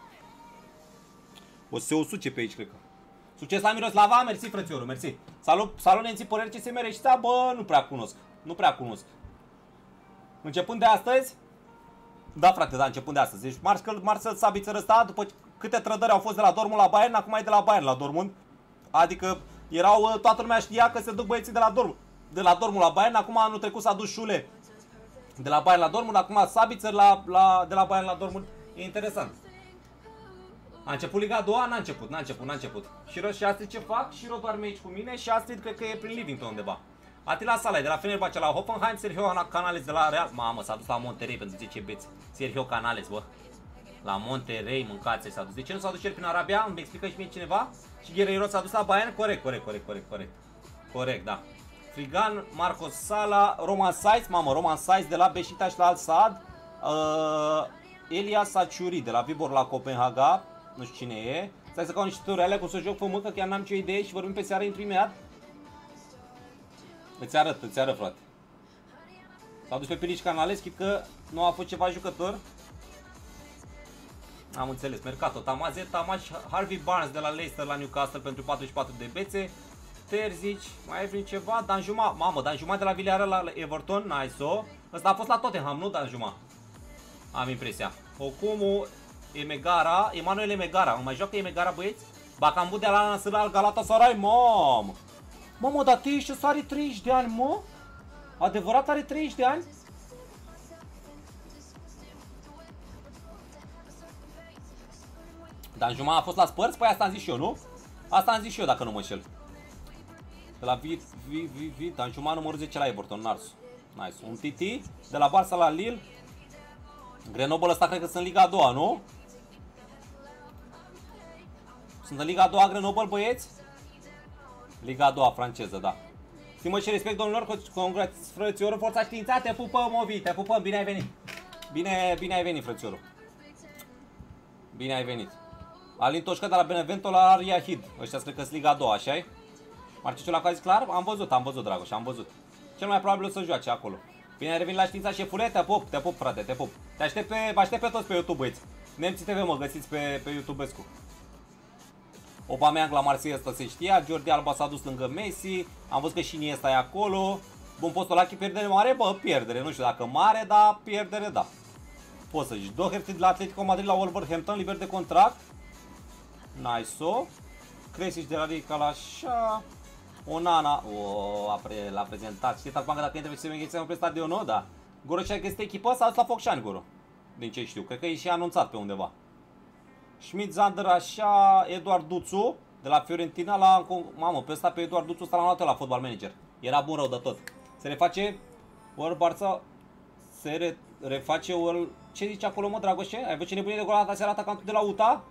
O să se usuce pe aici, cred că. Succes la Miroslava, mersi frățiorul, mersi. Salut, salut Nenții Păreri C S M R și ți-a, bă, nu prea cunosc. Nu prea cunosc. Începând de astăzi. Da, frate, da, începând de astăzi. Deci Marcel, Marcel Sabitzer ăsta, după câte trădări au fost de la Dortmund la Bayern, acum e de la Bayern la Dortmund. Adică erau, toată lumea știa că se duc băieții de la Dortmund, de la Dortmund la Bayern, acum anul trecut s-a dus Șule de la Bayern la Dortmund, acum Sabitzer la, la, de la Bayern la Dortmund. E interesant. A început Liga a doua? N-a început, n-a început, n-a început. Shiro și Astrid ce fac? Shiro doarme aici cu mine și Astrid cred că e prin Livington undeva. Atila Salai de la Fenerbahce la Hoffenheim, Sergio Canales de la Real. Mamă, s-a dus la Monterrey pentru zece beți. Sergio Canales, bă. La Monterrey, mâncați, s-a dus. De ce nu s-a dus el prin Arabia? Îmi explică și mie cineva? Și Guerreiro s-a dus la Bayern? Corect, corect, corect, corect, corect. Corect, da. Frigan, Marcos Sala, Roman Saiz, mamă, Roman Saiz de la Beşiktaş la Al Saad. Uh, Elias Saciuri de la Vibor la Copenhaga. Nu știu cine e. Stai să caut niște tutoriale cum să joc fă că chiar n-am ce idee și vorbim pe seară, intru imediat. Îți arăt, îți arăt, frate. S-a dus pe Pilici Canales, chit că nu a fost ceva jucător. Am înțeles, Mercato, Tamaze, Tamaș, Harvey Barnes de la Leicester la Newcastle pentru patruzeci și patru de bețe. Terzici, mai e prin ceva, Danjuma, mamă, Danjuma de la Villarreal la Everton, nice-o. Ăsta a fost la Tottenham, nu Danjuma? Am impresia. Okumu, Emegara, Emanuel Emegara, mai joacă Emegara, băieți? Bacambu de la Nasr al Galatasaray, mamă! Mamă, dar Teișu are treizeci de ani, mă? Adevărat are treizeci de ani? Danjuma a fost la Spurs? Păi asta am zis și eu, nu? Asta am zis și eu, dacă nu mă înșel. De la Vi, Vi, Vi, Vi, Danjuma numărul zece la Everton, Nars. Nice. Un Titi de la Barça la Lille. Grenoble ăsta cred că sunt în Liga a doua, nu? Sunt în Liga a doua Grenoble, băieți? Liga a doua franceză, da. Stimă și respect, domnilor, congrați, frățiorul, forța știința, te pupăm, Movi, te pupăm, bine ai venit. Bine, bine ai venit, frățiorul. Bine ai venit. Alin Toșca de la Benevento la Ariahid. Ăștia cred că-s Liga a doua, așa-i? Marciciu la zis clar? Am văzut, am văzut, Dragoș, am văzut. Cel mai probabil o să joace acolo. Bine ai revenit la știința, șefule, te pup, te pup, frate, te pup. Te aștept pe, vă aștept pe toți pe YouTube, băieți. Nemții T V, mă găsiți pe, pe YouTube-escu. Aubameyang la Marseille, asta se știa. Jordi Alba s-a dus lângă Messi. Am văzut că și Iniesta e acolo. Bun, Postolachi, pierdere mare? Bă, pierdere, nu știu dacă mare, dar pierdere, da. Poți să zici. Doherty de la Atletico Madrid la Wolverhampton, liber de contract. Nice-o. Kresic de la Rica la așa. Onana, o, a pre, l-a prezentat. Știi, Tarpanga, dacă intre pe Semen pe stadion, nu? Da. Goro și-a găsit echipă sau la Focșani, Goro? Din ce știu, cred că e și anunțat pe undeva. Schmidt, Zander, așa, Eduard Duțu, de la Fiorentina la... Mamă, pe ăsta, pe Eduard Duțu ăsta l-am luat eu la Football Manager. Era bun rău de tot. Se reface ori Barța, se re, reface ori... Ce zice acolo, mă, Dragoșe? Ai văzut ce nebunie de golat aseară atacantul de la U T A?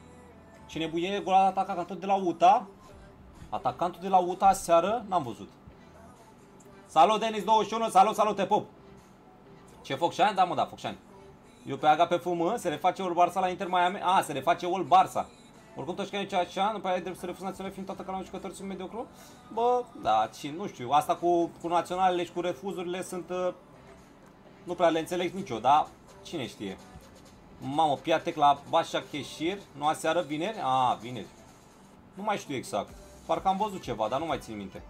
Ce nebunie de golat atacantul de la U T A? Atacantul de la U T A aseară? N-am văzut. Salut, Denis douăzeci și unu, salut, salut, te pup. Ce, Focșani? Da, mă, da, Focșani. Eu pe Aga pe F M, se reface ol Barça la Inter Miami. A, se reface ol Barça. Oricum toți că e așa, după aia ai drept să refuz naționale fiind toată ca la un jucător sunt mediocru. Bă, da, și nu știu, asta cu, cu naționalele și cu refuzurile sunt... Uh, nu prea le înțeleg nicio, dar cine știe. Mamă, Piatek la Bașa Cheshir, nu aseară, vineri? A, vineri. Nu mai știu exact. Parcă am văzut ceva, dar nu mai țin minte.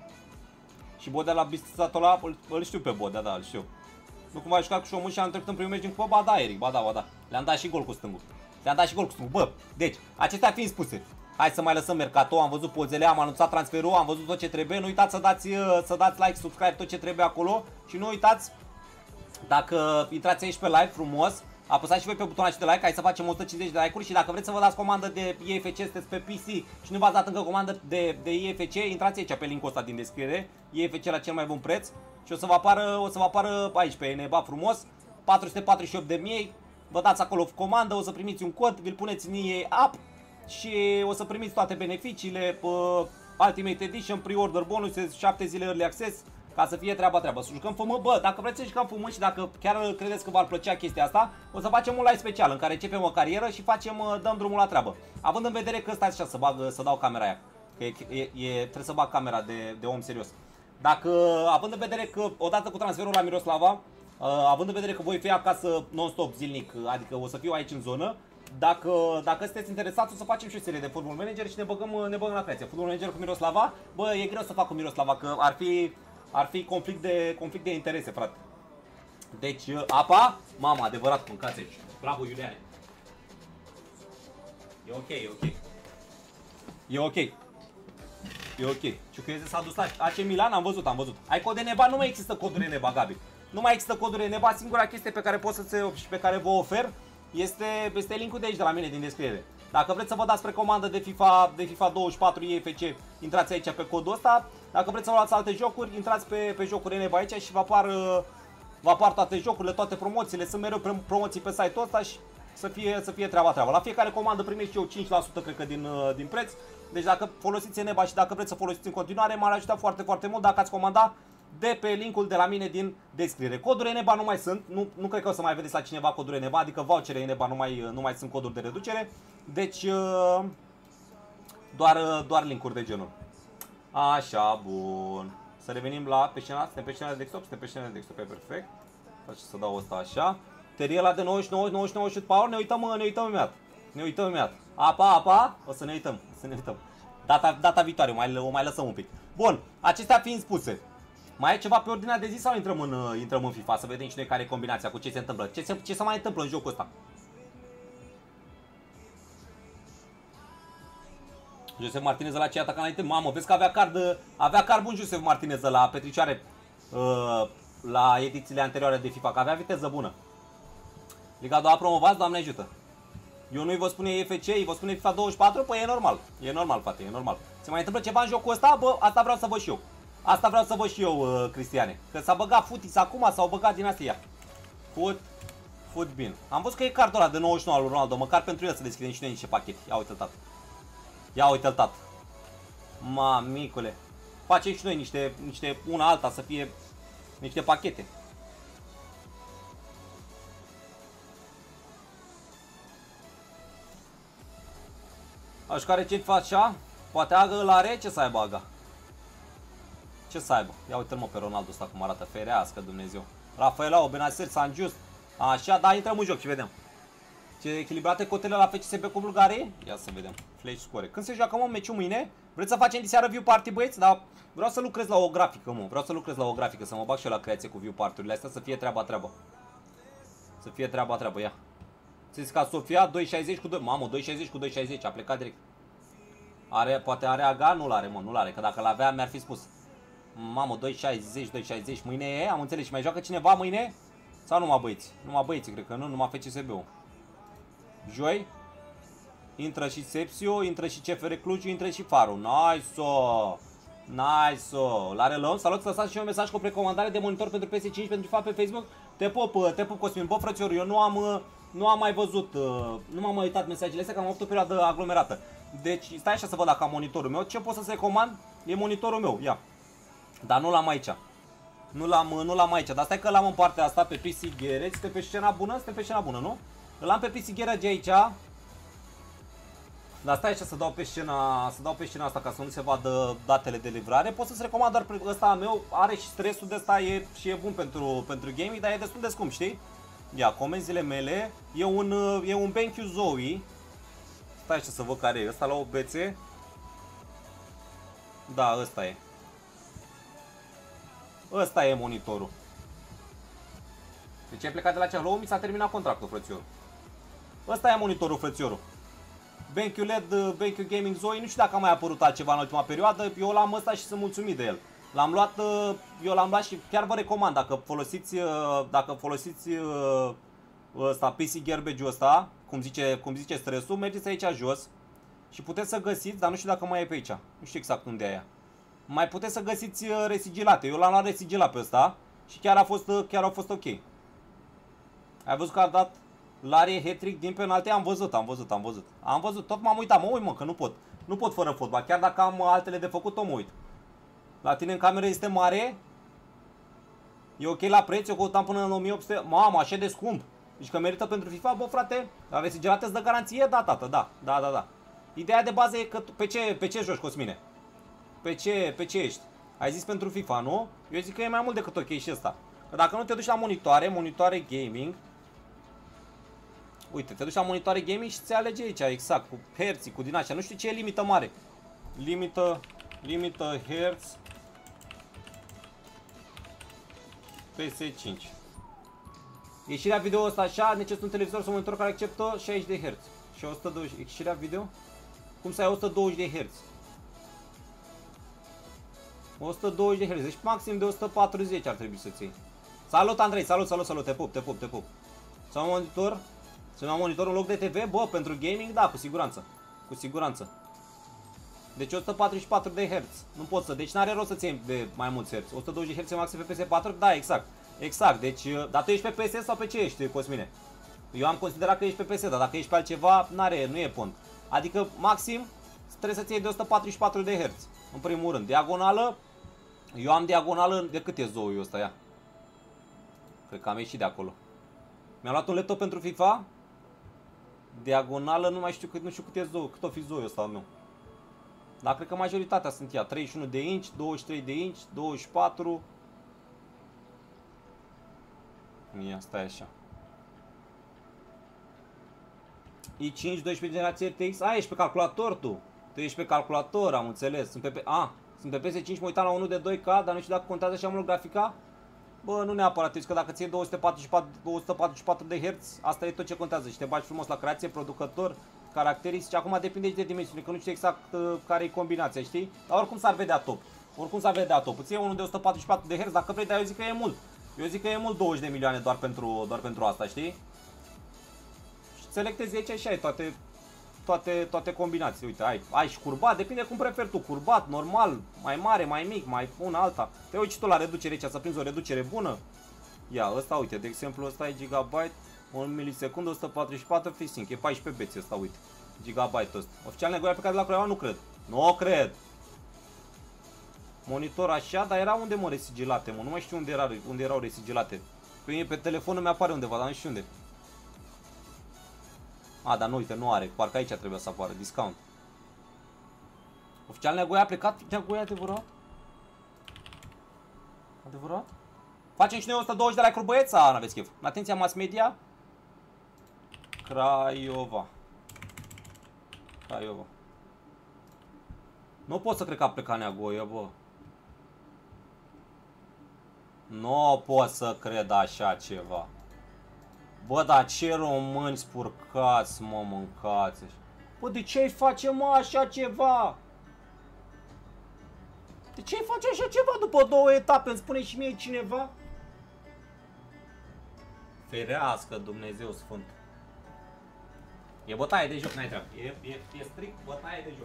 Și Bodea la Bistatola, îl, îl știu pe Bodea, da, îl știu. Nu cumva ai jucat cu Șomân și am trecut în primul meci din cupă? Ba da, Eric, ba da, ba da. Le-am dat și gol cu stângul. Le-am dat și gol cu stângul. Bă, deci, acestea fiind spuse, hai să mai lăsăm Mercato, am văzut pozele, am anunțat transferul, am văzut tot ce trebuie. Nu uitați să dați, să dați like, subscribe, tot ce trebuie acolo. Și nu uitați, dacă intrați aici pe live frumos, apăsați și voi pe butonul de like, hai să facem o sută cincizeci de like-uri. Și dacă vreți să vă dați comandă de I F C, sunteți pe P C și nu v-ați dat încă comandă de, de I F C, intrați aici pe linkul ăsta din descriere, I F C la cel mai bun preț. Și o să vă apară, o să vă apară aici pe Neba frumos, patru sute patruzeci și opt de mii, vă dați acolo comandă, o să primiți un cod, vi-l puneți în E A app și o să primiți toate beneficiile, uh, Ultimate Edition, Pre-Order Bonuses, șapte zile Early Access, ca să fie treaba treaba. Să jucăm F M, bă, dacă vreți să jucăm F M și dacă chiar credeți că v-ar plăcea chestia asta, o să facem un live special în care începem o carieră și facem, uh, dăm drumul la treabă. Având în vedere că stai așa să, bag, să dau camera aia, că e, e, e, trebuie să bag camera de, de om serios. Dacă, având în vedere că odată cu transferul la Miroslava, uh, având în vedere că voi fi acasă non-stop zilnic, adică o să fiu aici în zonă, dacă, dacă sunteți interesați o să facem și o serie de Football Manager și ne băgăm, ne băgăm la creație. Football Manager cu Miroslava, bă, e greu să fac cu Miroslava, că ar fi, ar fi conflict, de, conflict de interese, frate. Deci, uh, apa, mama, adevărat, mâncați aici. Bravo, Iuliane. E ok, e ok. E ok. E ok. Ciucuieze s-a dus la A C Milan, am văzut, am văzut. Ai cod Eneba? Nu mai există coduri Eneba, Gabi. Nu mai există coduri Eneba, singura chestie pe care pot să și pe care vă ofer este, este linkul de aici de la mine din descriere. Dacă vreți să vă dați precomandă de FIFA, de FIFA douăzeci și patru I F C, intrați aici pe codul ăsta. Dacă vreți să vă luați alte jocuri, intrați pe, pe jocuri Eneba aici și vă apar, vă apar toate jocurile, toate promoțiile. Sunt mereu promoții pe site-ul ăsta și să fie, să fie treaba treaba. La fiecare comandă primești și eu cinci la sută cred că din, din preț. Deci dacă folosiți Eneba și dacă vreți să folosiți în continuare, m-ar ajuta foarte, foarte mult dacă ați comanda de pe linkul de la mine din descriere. Coduri Eneba nu mai sunt, nu, nu cred că o să mai vedeți la cineva coduri Eneba, adică vouchere Eneba nu mai, nu mai sunt coduri de reducere. Deci doar, doar linkuri de genul. Așa, bun. Să revenim la pe scena, suntem pe scena de desktop, suntem pe scena de desktop, e perfect. Face să dau asta așa. Teriela de nouăzeci și nouă, nouăzeci și nouă shoot power, ne uităm, ne uităm imediat. Ne uităm imediat. Apa, apa, o să ne uităm, o să ne uităm. Data, data viitoare, o mai, o mai lăsăm un pic. Bun, acestea fiind spuse, mai e ceva pe ordinea de zi sau intrăm în, intrăm în FIFA să vedem și noi care e combinația, cu ce se întâmplă? Ce se, ce se mai întâmplă în jocul ăsta? Josef Martinez la ce ataca înainte? Mamă, vezi că avea card, avea card bun Josef Martinez la petricioare uh, la edițiile anterioare de FIFA, că avea viteză bună. Liga a doua promovați, Doamne ajută. Eu nu-i vă spune I F C, îi vă spune FIFA douăzeci și patru, păi e normal. E normal, frate, e normal. Se mai întâmplă ceva în jocul ăsta? Bă, asta vreau să văd și eu. Asta vreau să văd și eu, uh, Cristiane. Că s-a băgat Futis acum, s-au băgat din astea. Fut, fut bine. Am văzut că e cardul ăla de nouăzeci și nouă al lui Ronaldo, măcar pentru el să deschidem și noi niște pachete. Ia uite-l, tată. Ia uite-l, tată. Mamicule. facem și noi niște, niște una alta să fie niște pachete. Aș care ce face așa? Poate agă îl are, ce să aibă aga? Ce să aibă? Ia uite-l mă pe Ronaldo ăsta cum arată, ferească Dumnezeu. Rafaelao, Benacer, San Just. Așa, da, intrăm în joc și vedem. Ce echilibrate cotele la F C S B cu Bulgarie? Ia să vedem. Flash score. Când se joacă mă meciul mâine? Vreți să facem diseară view party, băieți? Dar vreau să lucrez la o grafică, mă. Vreau să lucrez la o grafică, să mă bag și eu la creație cu view party-urile astea, să fie treaba treaba. Să fie treaba treaba, ia. Ți ca Sofia doi șaizeci cu doi. Mamă, doi șaizeci cu doi șaizeci, a plecat direct. Are, poate are aga? Nu-l are, mă, nu-l are, că dacă l-avea mi-ar fi spus. Mamă, doi șaizeci, doi șaizeci, mâine e, am înțeles. Și mai joacă cineva mâine? Sau numai băieți? Numai băieți, cred că nu, numai F C S B-ul. Joi? Intră și Sepsio, intră și C F R Cluj, intră și Faru. Nice-o! Nice-o! La relăm, salut, să lăsați și un mesaj cu o precomandare de monitor pentru P S cinci pentru FIFA pe Facebook. Te pup, te pup Cosmin. Bă, frățior, eu nu am, nu am mai văzut, nu m-am mai uitat mesajele astea, că am avut o perioadă aglomerată. Deci, stai așa să văd dacă am monitorul meu. Ce pot să-ți recomand? E monitorul meu, ia. Dar nu l-am aici. Nu l-am, nu l-am aici, dar stai că l-am în partea asta pe P C Garage. Este pe scena bună? Este pe scena bună, nu? Îl am pe P C Garage aici. Dar stai așa să dau pe scena, să dau pe scena asta ca să nu se vadă datele de livrare. Pot să-ți recomand doar ăsta a meu. Are și stresul de ăsta e, și e bun pentru, pentru gaming, dar e destul de scump, știi? Ia, comenzile mele. E un, e un BenQ Zoe. Stai așa să văd care e. Ăsta la O B C. Da, ăsta e. Ăsta e monitorul. Deci ai plecat de la Ceahlău, mi s-a terminat contractul, frățiorul. Ăsta e monitorul, frățiorul. BenQ L E D, BenQ Gaming Zoe, nu știu dacă a mai apărut altceva în ultima perioadă. Eu l-am ăsta și sunt mulțumit de el. L-am luat, eu l-am luat și chiar vă recomand, dacă folosiți, dacă folosiți ăsta, P C Garbage-ul ăsta, cum zice, cum zice stresul, mergeți aici jos și puteți să găsiți, dar nu știu dacă mai e pe aici. Nu știu exact unde e aia. Mai puteți să găsiți resigilate. Eu l-am luat resigilat pe ăsta și chiar a fost, chiar a fost ok. Ai văzut că a dat Larie hat-trick din penalti? Am văzut, am văzut, am văzut. Am văzut, tot m-am uitat, mă uit mă, că nu pot. Nu pot fără fotbal, chiar dacă am altele de făcut, tot mă uit. La tine în cameră este mare? E ok la preț? Eu căutam până în o mie opt sute. Mamă, așa de scump. Deci că merită pentru FIFA? Bă, frate, la resigilate îți dă garanție? Da, tată, da, da, da, da. Ideea de bază e că pe ce, pe ce joci, Cosmine? Pe ce, pe ce ești? Ai zis pentru FIFA, nu? Eu zic că e mai mult decât ok și ăsta. Că dacă nu te duci la monitoare, monitoare gaming. Uite, te duci la monitoare gaming și ți alege aici, exact, cu herții, cu din așa. Nu știu ce e limită mare. Limită, limită hertz P S cinci. Ieșirea video ăsta așa, necesită un televizor sau un monitor care acceptă șaizeci de herți. Și o sută douăzeci. Ieșirea video? Cum să ai o sută douăzeci de herți? o sută douăzeci de herți, deci maxim de o sută patruzeci ar trebui să-ți iei. Salut Andrei, salut, salut, salut, te pup, te pup, te pup. Să am monitor? Să am monitor în loc de T V? Bă, pentru gaming, da, cu siguranță. Cu siguranță. Deci o sută patruzeci și patru de herți. Nu pot să, deci n-are rost să-ți iei de mai mulți herți. o sută douăzeci de herți maxim pe P S patru? Da, exact. Exact, deci, dar tu ești pe P S sau pe ce ești, Cosmine? Eu am considerat că ești pe P S, dar dacă ești pe altceva, n-are, nu e pont. Adică, maxim, trebuie să-ți iei de o sută patruzeci și patru de herți. În primul rând, diagonală. Eu am diagonală, de cât e zoul ăsta, ia? Cred că am ieșit de acolo. Mi-am luat un laptop pentru FIFA. Diagonală, nu mai știu cât, nu știu cât e zou, cât o fi zoul ăsta al meu. Dar cred că majoritatea sunt ea, treizeci și unu de inch, douăzeci și trei de inch, douăzeci și patru. Ia, stai așa. i cinci, doisprezece generație R T X. A, ești pe calculator tu. Tu ești pe calculator, am înțeles. Sunt pe, a, sunt pe P S cinci, mă uitam la unul de doi K, dar nu știu dacă contează așa mult grafica. Bă, nu neapărat, deci că dacă ți iei două sute patruzeci și patru, două sute patruzeci și patru de herți, asta e tot ce contează. Și te bagi frumos la creație, producător, caracteristici. Acum depinde și de dimensiune, că nu știu exact uh, care e combinația, știi? Dar oricum s-ar vedea top. Oricum s-ar vedea top. Îți iei unul de o sută patruzeci și patru de herți, dacă vrei, dar eu zic că e mult. Eu zic că e mult douăzeci de milioane doar pentru, doar pentru asta, știi? Și selectezi aici și ai toate, toate, toate combinații. Uite, ai, ai și curbat, depinde cum preferi tu. Curbat, normal, mai mare, mai mic, mai una alta. Te uiți tu la reducere aici, să prinzi o reducere bună. Ia, ăsta, uite, de exemplu, ăsta e gigabyte, un milisecundă, o sută patruzeci și patru FreeSync, e paisprezece beți ăsta, uite. Gigabyte ăsta. Oficial negoia pe care la Craiova? Nu cred. Nu cred. Monitor așa, dar era unde mă resigilate, mă, nu mai știu unde, era, unde erau resigilate. Pe mine pe telefonul mi apare undeva, dar nu știu unde. A, dar nu, uite, nu are, parcă aici trebuie să apară, discount. Oficial Neagoia a plecat, Neagoia adevărat? Adevărat? Facem și noi o sută douăzeci de like-uri, băieți, sau n-aveți chef? Atenția, mass media. Craiova. Craiova. Nu pot să cred că a plecat Neagoia, bă. Nu pot să cred așa ceva. Bă, dar ce români spurcați, mă, mâncați. Bă, de ce-i face, mă, așa ceva? De ce-i face așa ceva după două etape? Îmi spune și mie cineva? Ferească Dumnezeu Sfânt. E bătaie de joc, n-ai treabă. E, e, e strict bătaie de joc.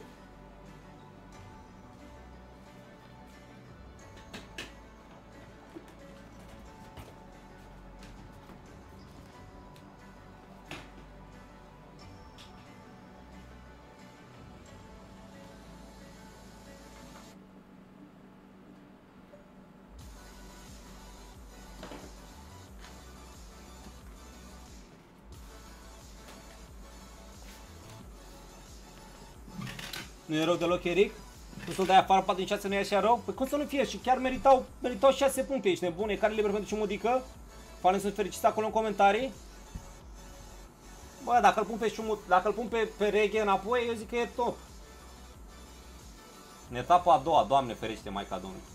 Nu e rău deloc, Eric? Nu să-l dai afară patru din șase, nu e așa rău? Păi cum să nu fie? Și chiar meritau, meritau șase puncte, ești nebun? E care liber pentru Ciumudică? Fanii sunt fericiți acolo în comentarii. Bă, dacă îl pun pe Ciumud, dacă îl pun pe, pe Reghe înapoi, eu zic că e top. În etapa a doua, Doamne ferește, Maica Domnului.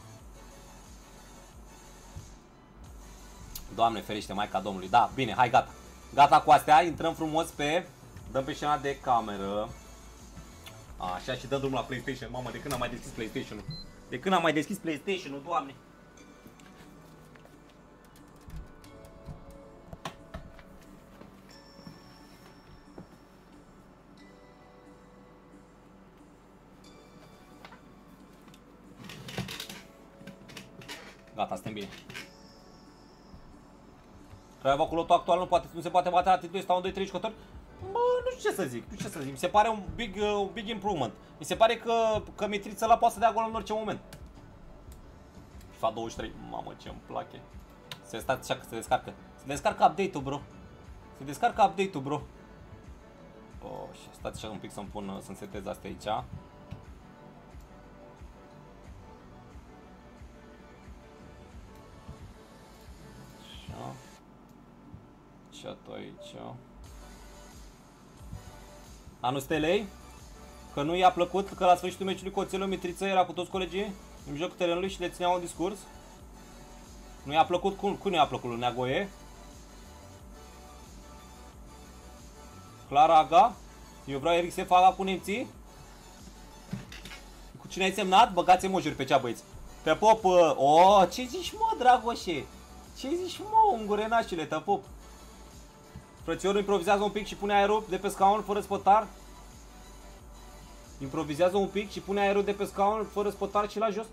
Doamne ferește, Maica Domnului. Da, bine, hai, gata. Gata cu astea, intrăm frumos pe... Dăm pe scena de cameră. Așa, și dăm drumul la PlayStation. Mamă, de când am mai deschis PlayStation-ul? De când am mai deschis PlayStation-ul, Doamne? Gata, suntem bine. Craiova cu lotul actual nu, poate, nu se poate bate la titlul, stau un doi trei jucători. Bă, nu știu ce să zic, nu știu ce să zic. Mi se pare un big, uh, un big improvement. Mi se pare că, că Mitrița ăla poate să dea gol în orice moment. FIFA douăzeci și trei, mamă, ce îmi place. Se stă așa că se descarcă. Se descarcă update-ul, bro. Se descarcă update-ul, bro. Oh, și stați așa un pic să-mi pun, să-mi setez astea aici. Așa. Și tu aici. Anu Stelei, că nu i-a plăcut că la sfârșitul meciului cu Oțelul Mitriță era cu toți colegii în mijlocul terenului și le țineau un discurs. Nu i-a plăcut, cum, cum nu i-a plăcut lui Neagoie? Clara Aga, eu vreau Eric Sefaga cu nemții. Cu cine ai semnat? Băgați emojuri pe cea, băieți. Te pop, uh, oh, ce zici, mă, Dragoșe? Ce zici, mă, ungurenașile, te pop. Frățiorul improvizează un pic și pune aerul de pe scaun fără spătar. Improvizează un pic și pune aerul de pe scaun fără spătar și la jos.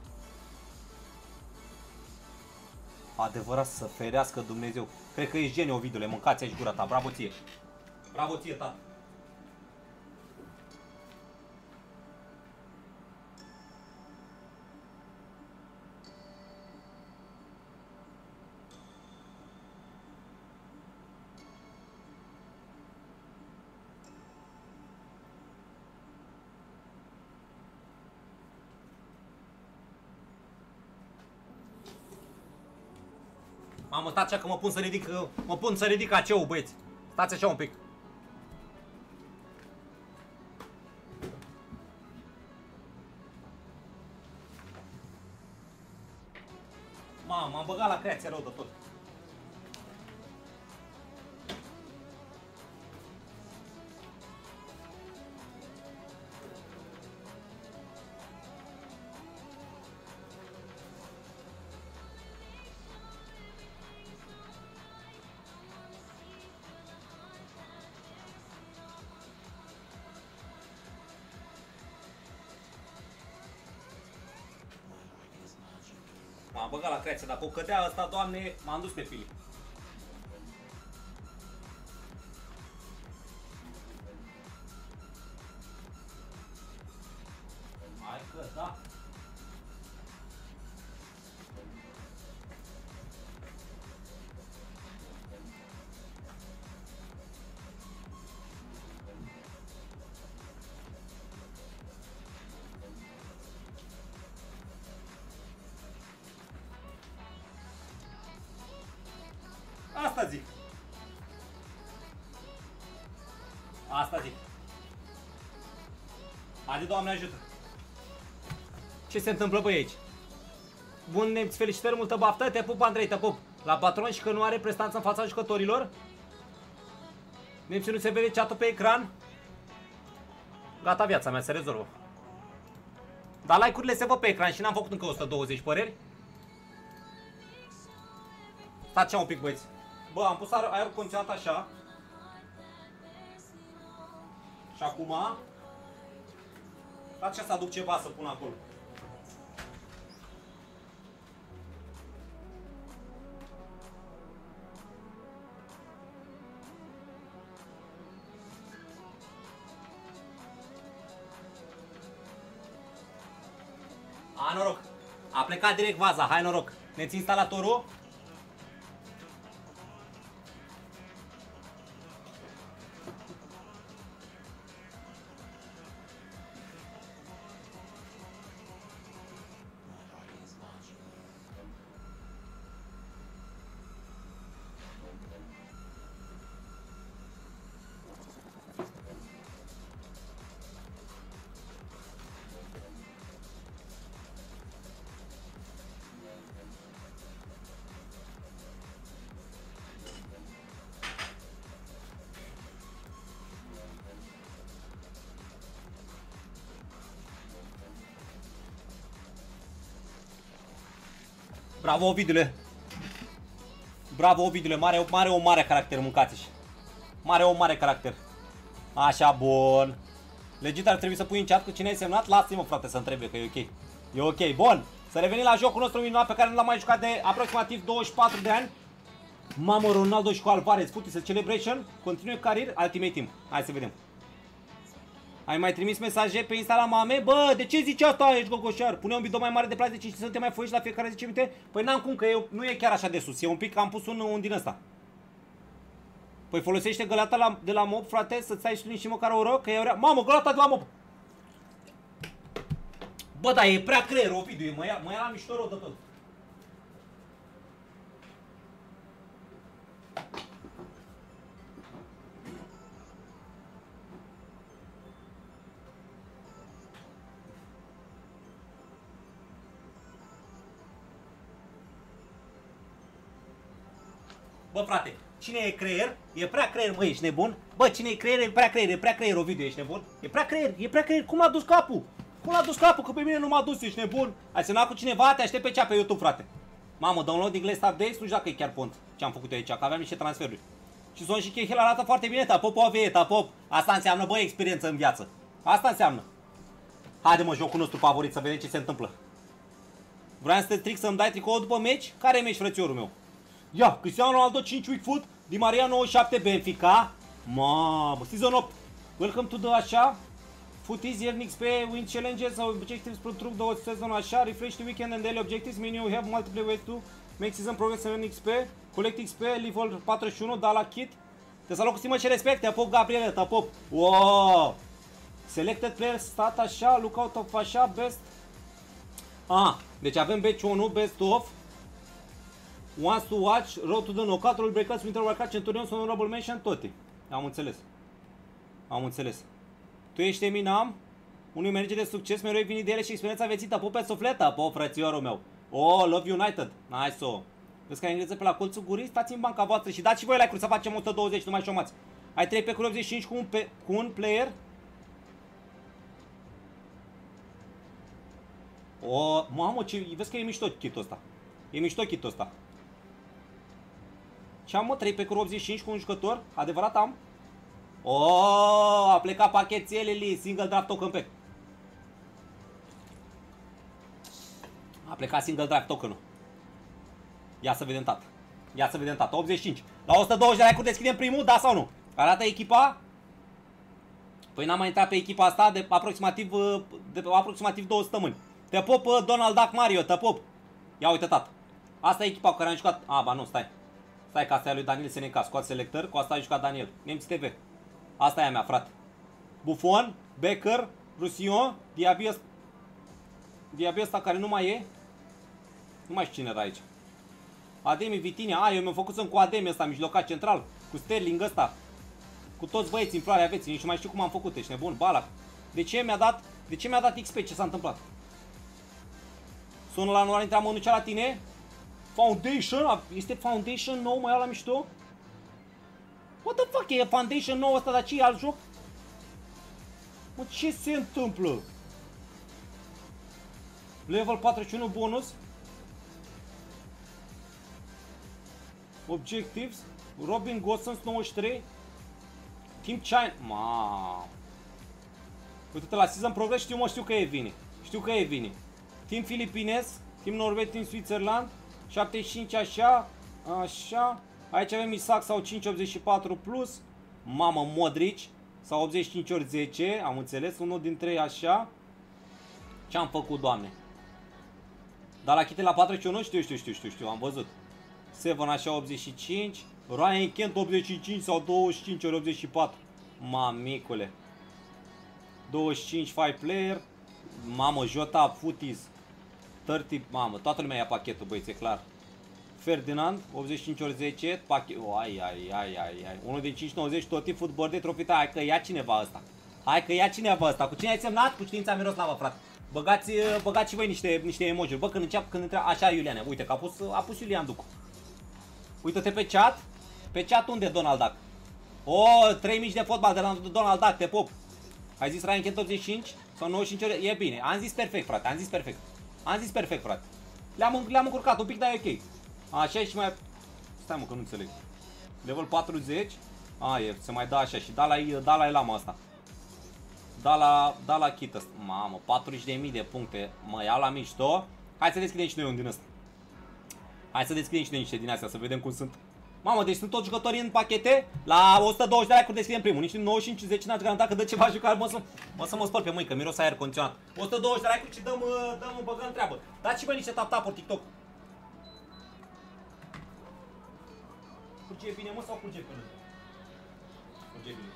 Adevărat, să ferească Dumnezeu. Cred că ești geniu, Ovidule, mâncați aici gura ta. Bravo ție. Bravo ție, tată. Mamă, stați așa că mă pun să ridic, mă pun să ridic aceul, băieți. Stați așa un pic. Mamă, m-am băgat la creație rău de tot. M-am băgat la creație, dacă o cădea ăsta, Doamne, m-am dus pe Filip. Hai că da. Asta zic. Asta zic. Adi, Doamne ajută. Ce se întâmplă, băi, aici? Bun, nemți, felicitări, multă baftă. Te pup, Andrei, te pup. La patron și că nu are prestanță în fața jucătorilor. Nemți, nu se vede chat-ul pe ecran. Gata, viața mea se rezolvă. Dar like-urile se văd pe ecran și n-am făcut încă o sută douăzeci păreri. Stați un pic, băieți. Bă, am pus aerul condiționat așa. Și acum stați să aduc ceva să pun acolo. A, noroc. A plecat direct vaza, hai noroc. Ne-ți instalatorul? Bravo, Ovidule! Bravo, Ovidule! Mare, mare o mare caracter, mâncați-și! Mare o mare caracter! Așa, bun! Legit ar trebui să pui în chat cu cine ai semnat? Lasă-mă, frate, să întrebe, că e ok. E ok, bun! Să revenim la jocul nostru minunat pe care nu l-am mai jucat de aproximativ douăzeci și patru de ani. Mamă, Ronaldo și cu Alvarez, Footy Celebration, continue career, Ultimate Team. Hai să vedem. Ai mai trimis mesaje pe Insta la mame? Bă, de ce zici asta? Ești gogoșar. Pune un bidon mai mare de plată de cinci să te mai foiești la fiecare zece minute? Păi n-am cum, că eu, nu e chiar așa de sus. E un pic, am pus un, un din ăsta. Păi folosește găleata la, de la mob, frate, să-ți stai și și măcar o oră, că eu rea... Mamă, găleata de la mob! Bă, dar e prea creier, Ovidiu, mă ia, mă ia la mișto rău de tot. Bă, frate, cine e creier? E prea creier, mă, ești nebun? Bă, cine e creier? E prea creier, e prea creier, Ovidiu, ești nebun? E prea creier, e prea creier, cum l-a dus capul? Cum l-a dus capul? Că pe mine nu m-a dus, ești nebun? Ai semnat cu cineva? Te aștept pe cea pe YouTube, frate. Mamă, downloading list updates, nu știu dacă e chiar pont ce am făcut eu aici, că aveam niște transferuri. Și Son și Chehel arată foarte bine, tapop o vie, tapop. Asta înseamnă, bă, experiență în viață. Asta înseamnă. Haide, mă, jocul nostru favorit, să vedem ce se întâmplă. Vreau să te stric să-mi dai tricoul după meci? Care e meci, frățiorul meu? Ia, Cristiano Ronaldo cinci week foot, Di Maria nouăzeci și șapte Benfica. Mamă, season opt. Welcome to the așa. Foot easier X P, win challenges sau objectives per truc, două sezon așa, refresh the weekend and daily objectives, meaning you have multiple ways to make season progress and X P, collect X P, level patruzeci și unu, da la kit. Te salut cu stimă și respect, te apop, Gabriele, te apop. Wow! Selected players, stat așa, lookout of așa, best. Ah, deci avem batch unu, best of. Wants to watch, road to the knockout, roll breakers, winter workout, centurion, honorable mention, toate. Am înțeles. Am înțeles. Tu ești Eminam, unui manager de succes, mereu vin ideile și experiența vețită, po pe sufleta, po frățiorul meu. Oh, Love United, nice-o. Vezi că ai îngreță pe la colțul gurii, stați în banca voastră și dați și voi like-uri să facem o sută douăzeci, nu mai șomați. Ai trei pe optzeci și cinci cu un, pe, cu un player. Oh, mamă, ce, vezi că e mișto kit-ul ăsta. E mișto kit-ul ăsta. Ce am, mă, trei pe optzeci și cinci cu un jucător? Adevărat am? Oh, a plecat pachetelele, single draft token pack. A plecat single draft token-ul. Ia să vedem, tată. Ia să vedem, tată. optzeci și cinci. La o sută douăzeci de like-uri deschidem primul, da sau nu? Arată echipa? Păi n-am mai intrat pe echipa asta de aproximativ, de aproximativ două săptămâni. Te pop, Donald Duck Mario, te pop. Ia uite, tată. Asta e echipa cu care am jucat. A, ba nu, stai. Stai că asta e lui Daniel Seneca. Scoate selector, cu asta a jucat Daniel. Nemți T V. Asta e a mea, frate. Buffon, Becker, Roussillon, Diaby, Diaby ăsta care nu mai e. Nu mai știu cine era aici. Ademi, Vitinha, a, eu mi-am făcut să-mi cu Ademi ăsta, mijlocat central, cu Sterling ăsta, cu toți băieții în floarea vieții, nici nu mai știu cum am făcut, ești nebun, Balac. De ce mi-a dat, de ce mi-a dat X P, ce s-a întâmplat? Sună la nu intra mănucea la tine? Foundation, este Foundation nou, mai ia la mișto? What the fuck, e Foundation nou ăsta, dar ce e alt joc? Mă, ce se întâmplă? Level patruzeci și unu bonus. Objectives. Robin Gosens nouăzeci și trei. Team China. Ma. Uite-te la Season Progress, știu mă, știu că e Vini. Știu că e Vini. Team Filipines, Team Norvegia, Team Switzerland. șaptezeci și cinci așa. Așa. Aici avem Isaac sau cinci optzeci și patru plus. Mamă, Modric. Sau optzeci și cinci ori zece. Am înțeles. Unul dintre ei așa. Ce am făcut, doamne? Dar la chite la patruzeci și unu, știu, știu, știu, știu, știu, am văzut. Seven așa optzeci și cinci. Ryan Kent optzeci și cinci sau douăzeci și cinci ori optzeci și patru. Mamicule. douăzeci și cinci five player. Mamă, Jota, Footies. treizeci, mamă, toată lumea ia pachetul, băieți, e clar. Ferdinand, optzeci și cinci ori zece, pachet. Oh, ai, ai, ai, ai, ai. Unul din cinci nouăzeci, tot tip football de trofita. Hai că ia cineva ăsta. Hai că ia cineva ăsta. Cu cine ai semnat? Cu știința Miroslavă, frate. Băgați, băgați și voi niște, niște emoji-uri. Bă, când înceap, când intra, așa Iuliane. Uite că a pus, a pus Iulian Ducu. Uită-te pe chat. Pe chat unde Donald Duck? O, trei mici de fotbal de la Donald Duck, te pop. Ai zis Ryan Kent optzeci și cinci sau nouăzeci și cinci ori? E bine. Am zis perfect, frate. Am zis perfect. Am zis perfect, frate. Le-am le-am încurcat un pic, dar e ok. Așa și mai... Stai mă că nu înțeleg. Level patruzeci. A, e, se mai dă așa și da la, da la Elama asta. Da la, da la kit ăsta. Mamă, patruzeci de mii de puncte. Mă iau la mișto. Hai să deschidem și noi un din ăsta. Hai să deschidem și noi niște din astea, să vedem cum sunt. Mamă, deci sunt toți jucătorii în pachete. La o sută douăzeci de like deschidem primul. Nici nouăzeci și cinci zece n-ați garantat că dă ceva jucat. Mă să mă, să mă spăl pe mâini, că miros aer condiționat. o sută douăzeci de like și dăm, dăm băgăm treabă. Dați și bă niște tap-tap-uri TikTok. Curge bine, mă, sau curge pe lângă? Curge bine.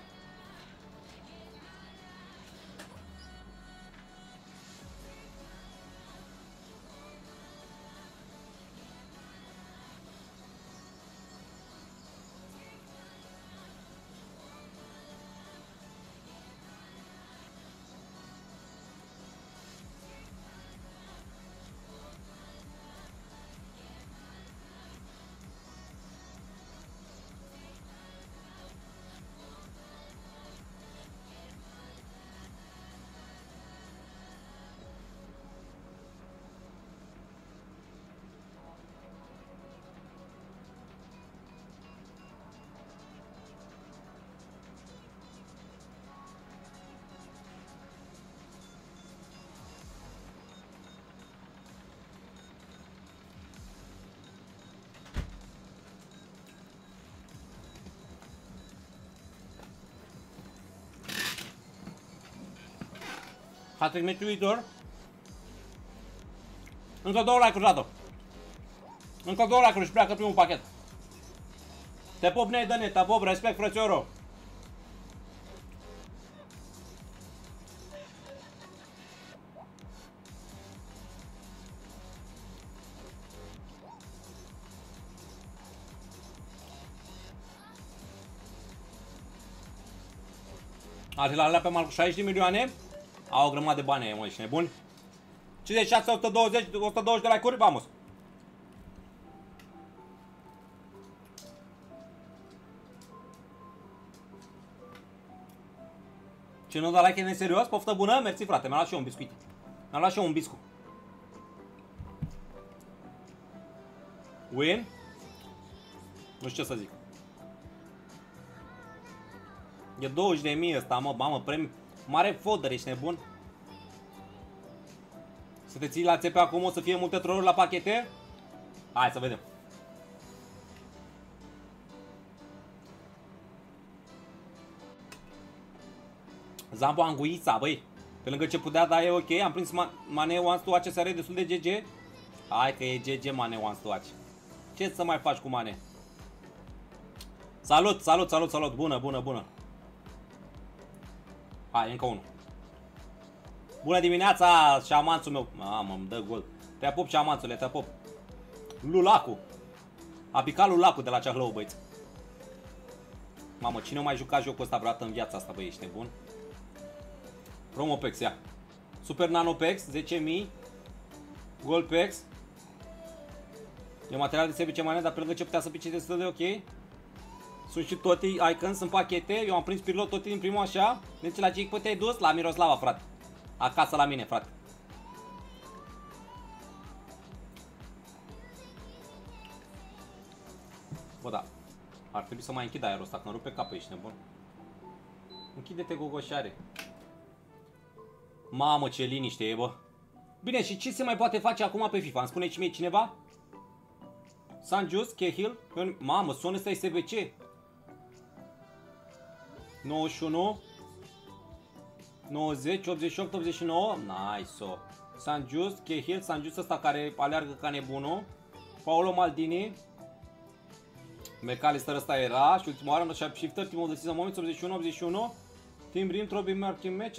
Hat-trick meciul viitor. Încă două like-uri, Rado. Încă două like-uri și pleacă primul pachet. Te pop, ne-ai dă-ne, te pop, respect, frățioro. Atilalea pe mal cu șaizeci de milioane. Au o grămadă de bani, mă, ești nebun? cincizeci și șase, o sută douăzeci, o sută douăzeci de like-uri, vamos! Ce nu da like e neserios? Poftă bună? Mersi, frate, mi-a luat și eu un biscuit. Mi-a luat și eu un biscu. Win? Nu știu ce să zic. E douăzeci de mii ăsta, mă, mamă, premiu. Mare fodder, ești nebun? Să te ții la țepe acum, o să fie multe trolluri la pachete? Hai să vedem. Zambo Anguița, băi. Pe lângă ce putea, da, e ok. Am prins Mane Wants to Watch S R destul de G G. Hai că e G G Mane Wants to Watch. Ce să mai faci cu Mane? Salut, salut, salut, salut. Bună, bună, bună. Hai, încă unul. Bună dimineața, șamanțul meu. Mamă, îmi dă gol. Te pup, șamanțule, te pup. Lulacu. A picat lui Lacu de la Ceahlău, băieți. Mamă, cine mai jucat jocul ăsta vreodată în viața asta, băi, ești nebun? Promopex, ia. Super Nanopex, zece mii. Goldpex. E material de sebi ce mai dar pe lângă ce putea să pice destul de ok. Sunt și toate icons, sunt pachete. Eu am prins pirlot toate din primul așa. Deci la ce te-ai dus? La Miroslava, frate. Acasă la mine, frate. Bă, da. Ar trebui să mai închid aerul ăsta, că-mi rupe capul, ești nebun. Închide-te, gogoșare. Mamă, ce liniște e, bă. Bine, și ce se mai poate face acum pe FIFA? Îmi spune și mie cineva? San Just, Cahill. Mamă, sonul ăsta e S B C. nouăzeci și unu. nouăzeci, optzeci și opt, optzeci și nouă. Nice-o. San Just, Cahill. San Just ăsta care aleargă ca nebunul. Paolo Maldini. McAllister ăsta era. Și ultima oară, Shapeshifter, Team of the Season Moments, optzeci și unu, optzeci și unu. Tim Rim, Trobi Martin Match.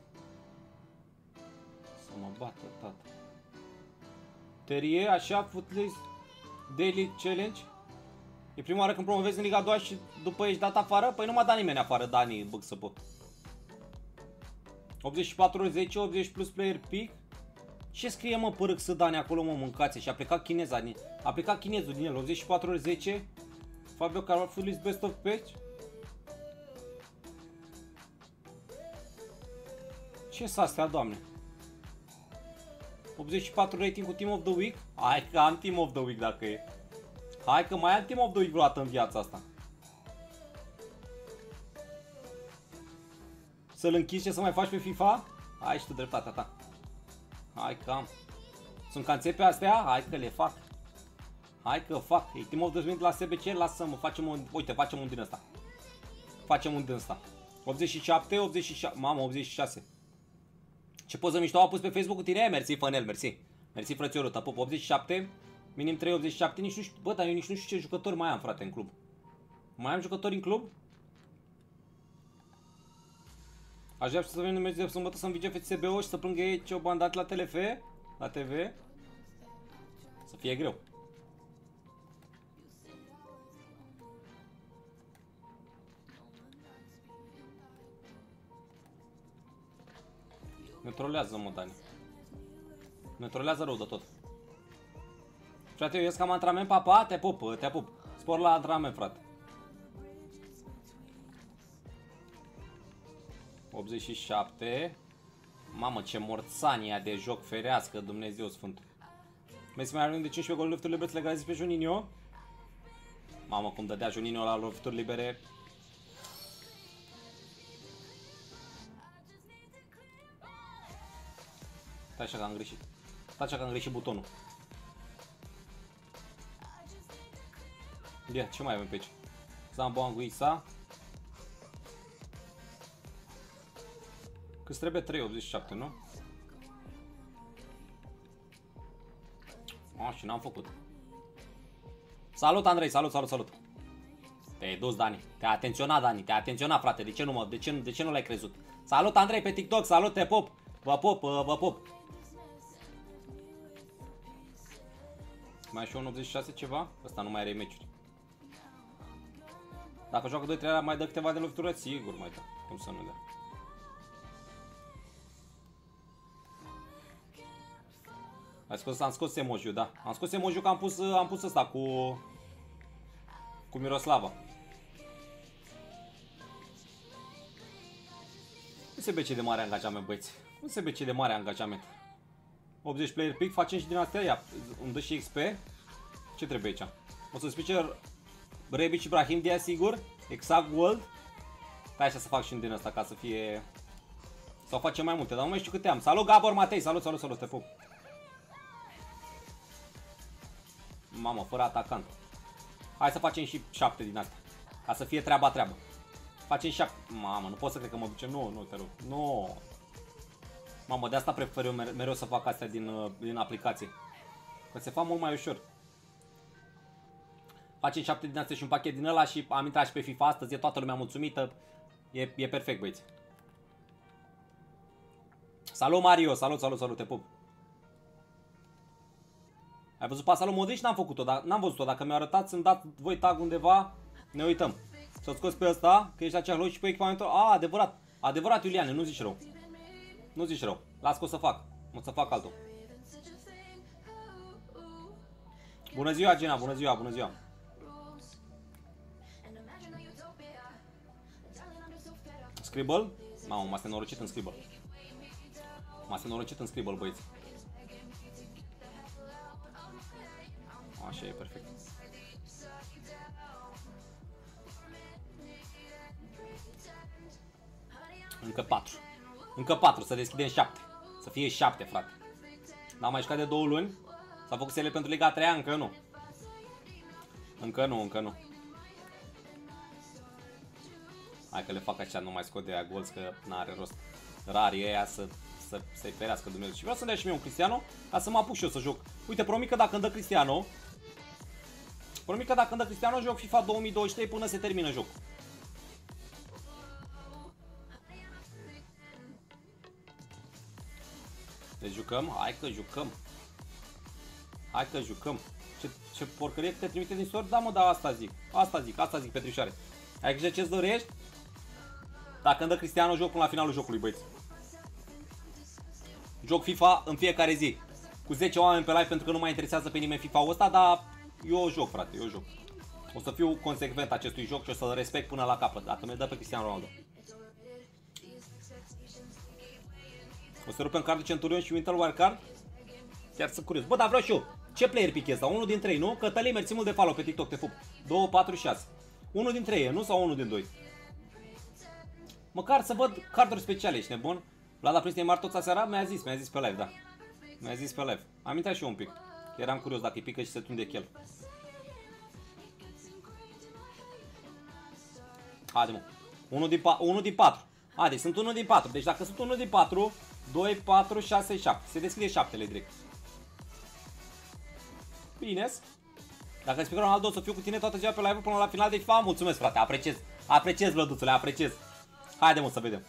Să mă bată, tată. Terie, așa, Footlist Daily Challenge. E prima oară când promovezi în Liga a doua și după ești dat afară? Păi nu m-a dat nimeni afară, Dani, băg să pot. optzeci și patru zece, optzeci plus player pick. Ce scrie, mă, părâc să Dani acolo, mă, mâncați? Și a plecat chineza, a plecat chinezul din el, optzeci și patru zece. Fabio Carvalho, Footlist Best of Patch. Ce s-a astea, doamne? optzeci și patru rating cu Team of the Week. Hai că am Team of the Week dacă e. Hai că mai am Team of the Week vreodată în viața asta. Să-l închizi, ce să mai faci pe FIFA? Hai și tu dreptatea ta. Hai că am. Sunt canțe pe astea? Hai că le fac. Hai că fac. E Team of the Week la S B C, lasă-mă, facem un... Uite, facem un din ăsta. Facem un din ăsta. optzeci și șapte, optzeci și șase. Mamă, optzeci și șase. Ce poză mișto a pus pe Facebook cu tine? Mersi, Fănel, mersi. Mersi, frățiorul, tăpup. optzeci și șapte, minim trei, optzeci și șapte, nici nu știu, bă, dar eu nici nu știu ce jucători mai am, frate, în club. Mai am jucători în club? Aș vrea să venim de sâmbătă să învige F C B O și să plângă ei ce o bandat la T L F, la T V. Să fie greu. Ne trolează, mă, Dani. Ne trolează rău de tot. Frate, eu ies cam antrenament, papa, te pup, te pup. Spor la antrenament, frate. optzeci și șapte. Mamă, ce morțania de joc, ferească, Dumnezeu Sfânt. Messi mai are de cincisprezece goluri lovituri libere, le grazii pe Juninho. Mamă, cum dădea Juninho la lovituri libere. Stai așa că am greșit. Stai așa că am greșit butonul. Ia, ce mai avem pe aici? Zambo Anguissa. Câți trebuie? trei, optzeci și șapte, nu? A, și n-am făcut. Salut, Andrei, salut, salut, salut. Te-ai dus, Dani. Te-a atenționat, Dani. Te-a atenționat, frate. De ce nu, mă? De ce, de ce nu l-ai crezut? Salut, Andrei, pe TikTok. Salut, te pup. Vă pup, vă pup. Mai și un optzeci și șase ceva? Ăsta nu mai are meciuri. Dacă joacă doi trei, mai dă câteva de lovitură? Sigur mai dă. Cum să nu dea. Ai scos, am scos emoji-ul, da. Am scos emoji-ul că am pus, am pus ăsta cu... Cu Miroslava. Nu se bece de mare angajament, băieți. Nu se bece de mare angajament. optzeci player pick, facem și din astea. Ia, îmi dă și X P. Ce trebuie aici? O să spice Rebic Ibrahim de sigur. Exact Gold. Stai așa să fac și din asta ca să fie... Sau facem mai multe, dar nu mai știu câte am. Salut Gabor Matei, salut, salut, salut, te pup. Mamă, fără atacant. Hai să facem și șapte din astea. Ca să fie treaba treabă. Facem șapte. Mamă, nu pot să cred că mă duce. Nu, nu, te rog. Nu. Mamă, de asta prefer eu mere mereu să fac astea din, din aplicație. Că se fac mult mai ușor. Facem șapte din astea și un pachet din ăla și am intrat și pe FIFA astăzi. E toată lumea mulțumită. E, e perfect, băieți. Salut, Mario. Salut, salut, salut, te pup. Ai văzut pasa lui Modric? N-am făcut-o, dar n-am văzut-o. Dacă mi-a arătat, să-mi dați voi tag undeva, ne uităm. Să-l scoți pe ăsta, că ești la cealaltă și pe echipamentul. A, adevărat. Adevărat, Iuliane, nu zici rău. Nu zici rău. Las că o să fac. O să fac altul. Bună ziua, Gina, bună ziua, bună ziua. Scribble? Mamă, m-a nenorocit în Scribble. M-a nenorocit în Scribble, băieți. Așa e, perfect. Încă patru. Încă patru, să deschidem șapte. Să fie șapte, frate. N-am mai jucat de două luni. S-a făcut sele pentru Liga a treia? Încă nu. Încă nu, încă nu. Hai că le fac așa, nu mai scot de aia golți, că n-are rost. Rari ăia să, să, să-i ferească Dumnezeu. Și vreau să-mi dea și mie un Cristiano, ca să mă apuc și eu să joc. Uite, promit că dacă îmi dă Cristiano, promit că dacă îmi dă Cristiano, joc FIFA două mii douăzeci și trei până se termină jocul. Deci jucăm? Hai că jucăm. Hai că jucăm. Ce, ce porcărie te trimite din sori? Da, mă, da, asta zic. Asta zic, asta zic, Petrișoare. Ai grijă ce-ți dorești? Dacă îmi dă Cristiano, joc până la finalul jocului, băieți. Joc FIFA în fiecare zi. Cu zece oameni pe live, pentru că nu mai interesează pe nimeni FIFA-ul ăsta, dar eu joc, frate, eu joc. O să fiu consecvent acestui joc și o să-l respect până la capăt, dacă mi-l dă pe Cristiano Ronaldo. O să rupem cardul Centurion și Winter Wildcard? Chiar sunt curios. Bă, dar vreau și eu. Ce player pichez? Sau unul din trei, nu? Cătălin, mersi mult de follow pe TikTok, te pup. doi, patru, șase. Unul din trei, nu? Sau unul din doi? Măcar să văd carduri speciale, ești nebun? Vlad a prins Neymar toți aseara? Mi-a zis, mi-a zis pe live, da. Mi-a zis pe live. Am intrat și eu un pic. Eram curios dacă îi pică și se tunde chel. Haide, mă. Unul din, unul din patru. Haide, sunt unul din patru. Deci dacă sunt unul din patru, doi, patru, șase, șapte. Se deschide șaptele direct. Bine. Dacă îți pică Ronaldo, o să fiu cu tine toată ziua pe live până la final de FIFA. Mulțumesc, frate, apreciez. Apreciez, Vlăduțule, apreciez. Haide, mă, să vedem.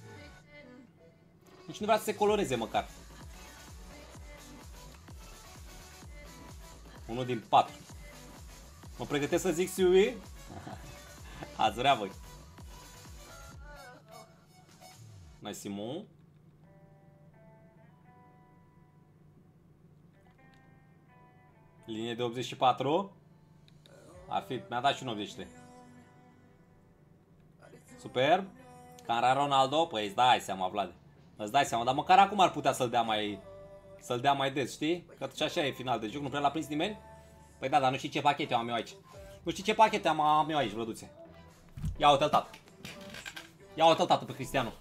Nici nu vrea să se coloreze măcar. Unul din patru. Mă pregătesc să zic Sui. Ați vrea voi. Mai Simon. Linie de optzeci și patru. Ar fi, mi-a dat și un optzeci și trei. Superb. Cara Ronaldo, păi îți dai seama, Vlad. Îți dai seama, dar măcar acum ar putea să-l dea mai să-l dea mai des, știi? Că și așa e final de joc, nu prea l-a prins nimeni. Păi da, dar nu știi ce pachete am eu aici. Nu știi ce pachete am, am eu aici, Vlăduțe. Ia uite-l, tată. Ia uite-l, tată, pe Cristiano.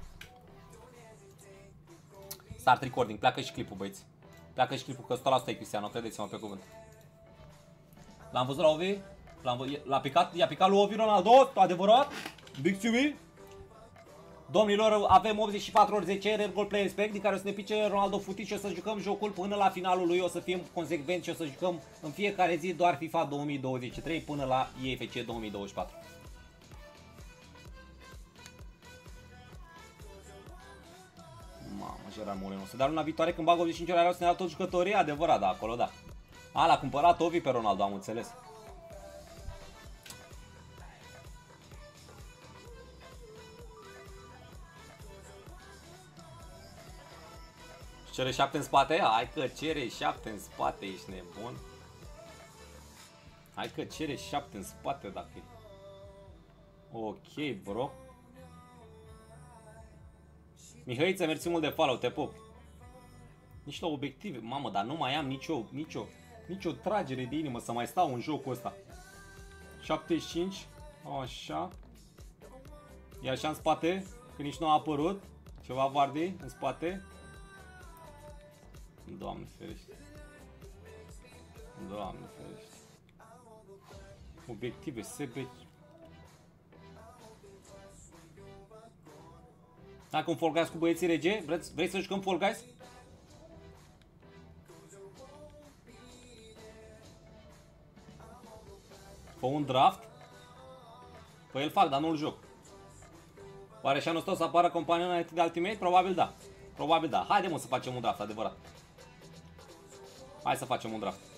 Start recording, pleacă și clipul, băieți. Pleacă și clipul, că o sută la sută e Cristiano, credeți-mă pe cuvânt. L-am văzut la Ovi? L-a picat, i-a picat lui Ovi Ronaldo, adevărat? Big Q B? Domnilor, avem optzeci și patru ori zece Red Gold Play Respect, din care o să ne pice Ronaldo Futit și o să jucăm jocul până la finalul lui, o să fim consecvenți și o să jucăm în fiecare zi doar FIFA două mii douăzeci și trei până la E F C două mii douăzeci și patru. Mamă, Gerard Moreno, să dea luna viitoare când bag optzeci și cinci ori, o să ne dea toți jucătorii? Adevărat, da, acolo da. A, l-a cumpărat Ovi pe Ronaldo, am înțeles. Cere șapte în spate? Hai că cere șapte în spate, ești nebun. Hai că cere șapte în spate dacă e. Ok, bro. Mihăiță, mersi mult de follow, te pup. Nici la obiective, mamă, dar nu mai am nicio, nicio, nicio tragere de inimă să mai stau în jocul ăsta. șaptezeci și cinci, așa. E așa în spate, că nici nu a apărut. Ceva Vardy în spate. Doamne ferește. Doamne ferește. Obiective, S B. Dacă un Fall Guys cu băieții rege, vreți, vrei să jucăm Fall Guys? Fă un draft? Păi îl fac, dar nu-l joc. Oare și anul ăsta o să apară compania de Ultimate? Probabil da. Probabil da. Haide, mă, să facem un draft, adevărat. Hai să facem un draft.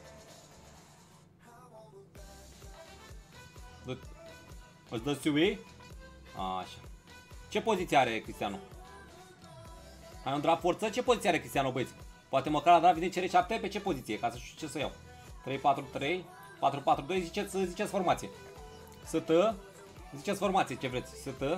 Îți dă Sui? Așa. Ce poziție are Cristiano? Ai un draft forță? Ce poziție are Cristiano, băieți? Poate măcar la draft vine C R șapte pe ce poziție? Ca să știu ce să iau. trei patru trei, patru patru doi, ziceți, ziceți formație. S T, ziceți formație ce vreți. S T.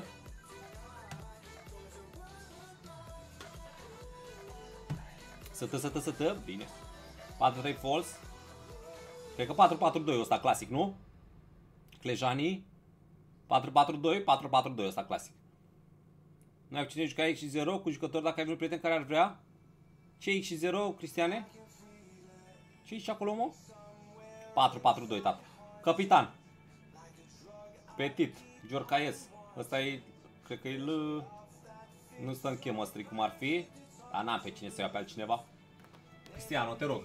S T, S T, S T, bine. patru trei false. Cred că patru patru doi ăsta clasic, nu? Clejani. patru patru doi, patru patru doi ăsta clasic. Noi ai cine juca X și zero cu jucători dacă ai vreun prieten care ar vrea. Ce X și zero, Cristiane? Ce ești acolo, mă? patru patru doi, tată. Capitan. Petit. Giorcaes. Ăsta e, cred că e L... Nu stă în chemistry cum ar fi. Dar n-am pe cine să ia pe altcineva. Cristiano, te rog.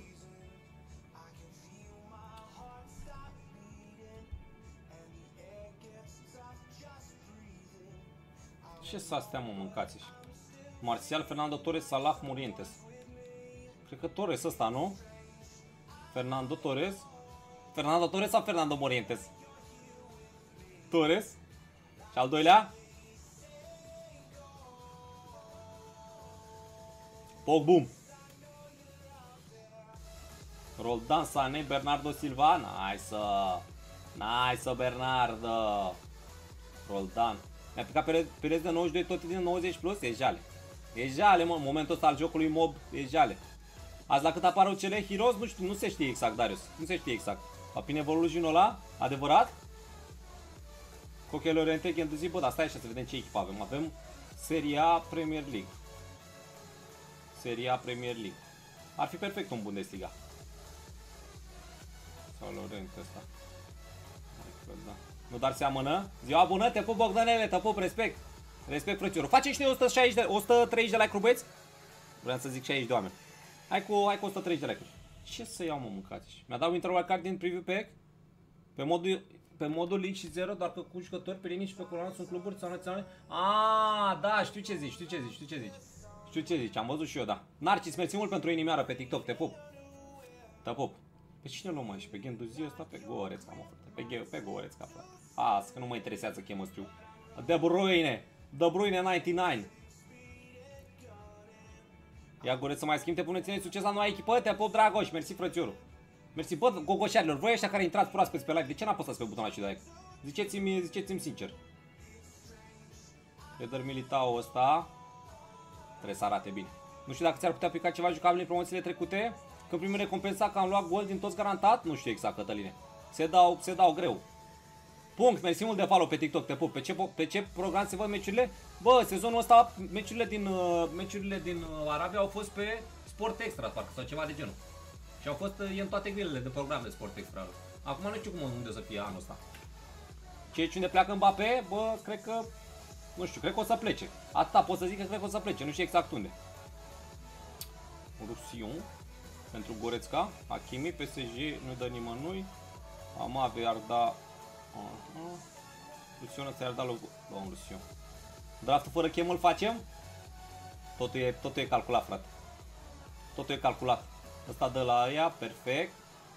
Ce să astea, mă, mâncați -și? Martial, Fernando Torres, Salah, Morientes. Cred că Torres ăsta, nu? Fernando Torres. Fernando Torres sau Fernando Morientes? Torres. Și al doilea? Pogbum. Roldan, Sané, Bernardo Silva. Nice. Nice, Bernardo. Roldan. Mi-a picat Perez de nouăzeci și doi, tot din nouăzeci plus. E jale. E jale, mă. În momentul ăsta al jocului mob e jale. Azi la cât apar U C L Heroes, nu știu, nu se știe exact, Darius. Nu se știe exact. Va prin Evolution ăla? Adevărat? Cochele Oriente, Genduzi, bă, dar stai așa să vedem ce echipă avem. Avem Serie A Premier League. Serie A Premier League. Ar fi perfect un Bundesliga. Sau Lorente ăsta. Da. Nu dar seamănă? Ziua bună, te pup, Bogdanele, te pup, respect. Respect, frățiorul. Facem și noi o sută șaizeci de, o sută treizeci de like-uri, băieți? Vreau să zic șaizeci de oameni. Hai cu, hai cu o sută treizeci de like-uri. Ce să iau, mă, mâncați? Mi-a dat Winter Wildcard din preview pack. Pe modul, pe modul League și zero, doar că cu jucători pe linii și pe coloană sunt cluburi sau naționale. Ah, da, știu ce zici, știu ce zici, știu ce zici. Știu ce zici, am văzut și eu, da. Narcis, mersi mult pentru inimioară pe TikTok, te pup. Te pup. Pe cine luăm aici? Pe Genduzi ăsta? Pe Gorețca, mă, frate. Pe, pe Gorețca, frate. Azi, că nu mă interesează chemistry. De Bruyne. De Bruyne nouăzeci și nouă. Ia Goreț să mai schimb, te puneți succes la noua echipă, te pup, Dragoș, mersi, frățiorul. Mersi, bă, gogoșarilor, voi ăștia care intrați proaspeți pe live, de ce n-apăsați pe butonul și de like? Ziceți-mi, ziceți-mi sincer. Eder Militao ăsta trebuie să arate bine. Nu știu dacă ți-ar putea pica ceva jucabil în promoțiile trecute, când primim recompensa că am luat gol din toți garantat, nu știu exact, Cătăline. Se dau, se dau greu. Punct, mersi mult de follow pe TikTok, te pup. Pe ce, pe ce program se văd meciurile? Bă, sezonul ăsta, meciurile din, uh, meciurile din uh, Arabia au fost pe Sport Extra, parcă, sau ceva de genul. Și au fost uh, în toate grilele de program de Sport Extra. Acum nu știu cum unde să fie anul ăsta. Ce unde pleacă Mbappé, bă, cred că, nu știu, cred că o să plece. Atâta pot să zic că cred că o să plece, nu știu exact unde. Rusion, pentru Gorețca, Hakimi, P S G nu dă nimănui. Amave ar da... Uh-huh. Lucion ți-ar da logo. Bun, Lucion. Draftul fără chem îl facem? Totul e, totul e calculat, frate. Totul e calculat. Ăsta dă la ea, perfect.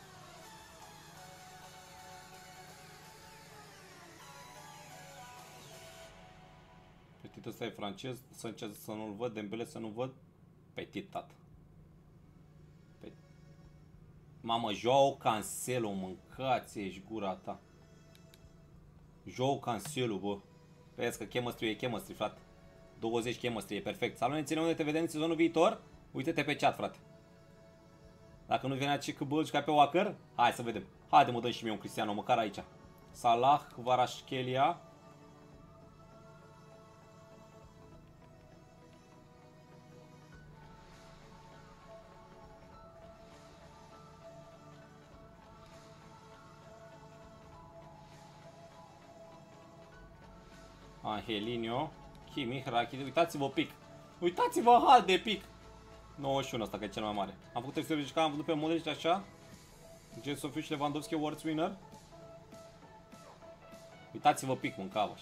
Petit ăsta e francez, Sanchez să nu-l văd, Dembele să nu văd. Petit, tată. Petit. Mamă, Joao Cancelo, mâncați, ești gura ta. Joao Cancelo, bă. Vezi că chemistry e chemistry, frate. douăzeci chemistry, e perfect. Salut, ne ține unde te vedem în sezonul viitor? Uite-te pe chat, frate. Dacă nu venea ce că bă, jucai pe Walker, hai să vedem. Haide, mă dăm și mie un Cristiano, măcar aici. Salah, Kvaratskhelia. Angelinho, Kimi, Rakiti, uitați-vă pic. Uitați-vă hal de pic. nouăzeci și unu ăsta, că e cel mai mare. Am făcut trei sute, am văzut pe Modric așa. Gen Sofiu și Lewandowski Awards winner. Uitați-vă pic, mâncavă.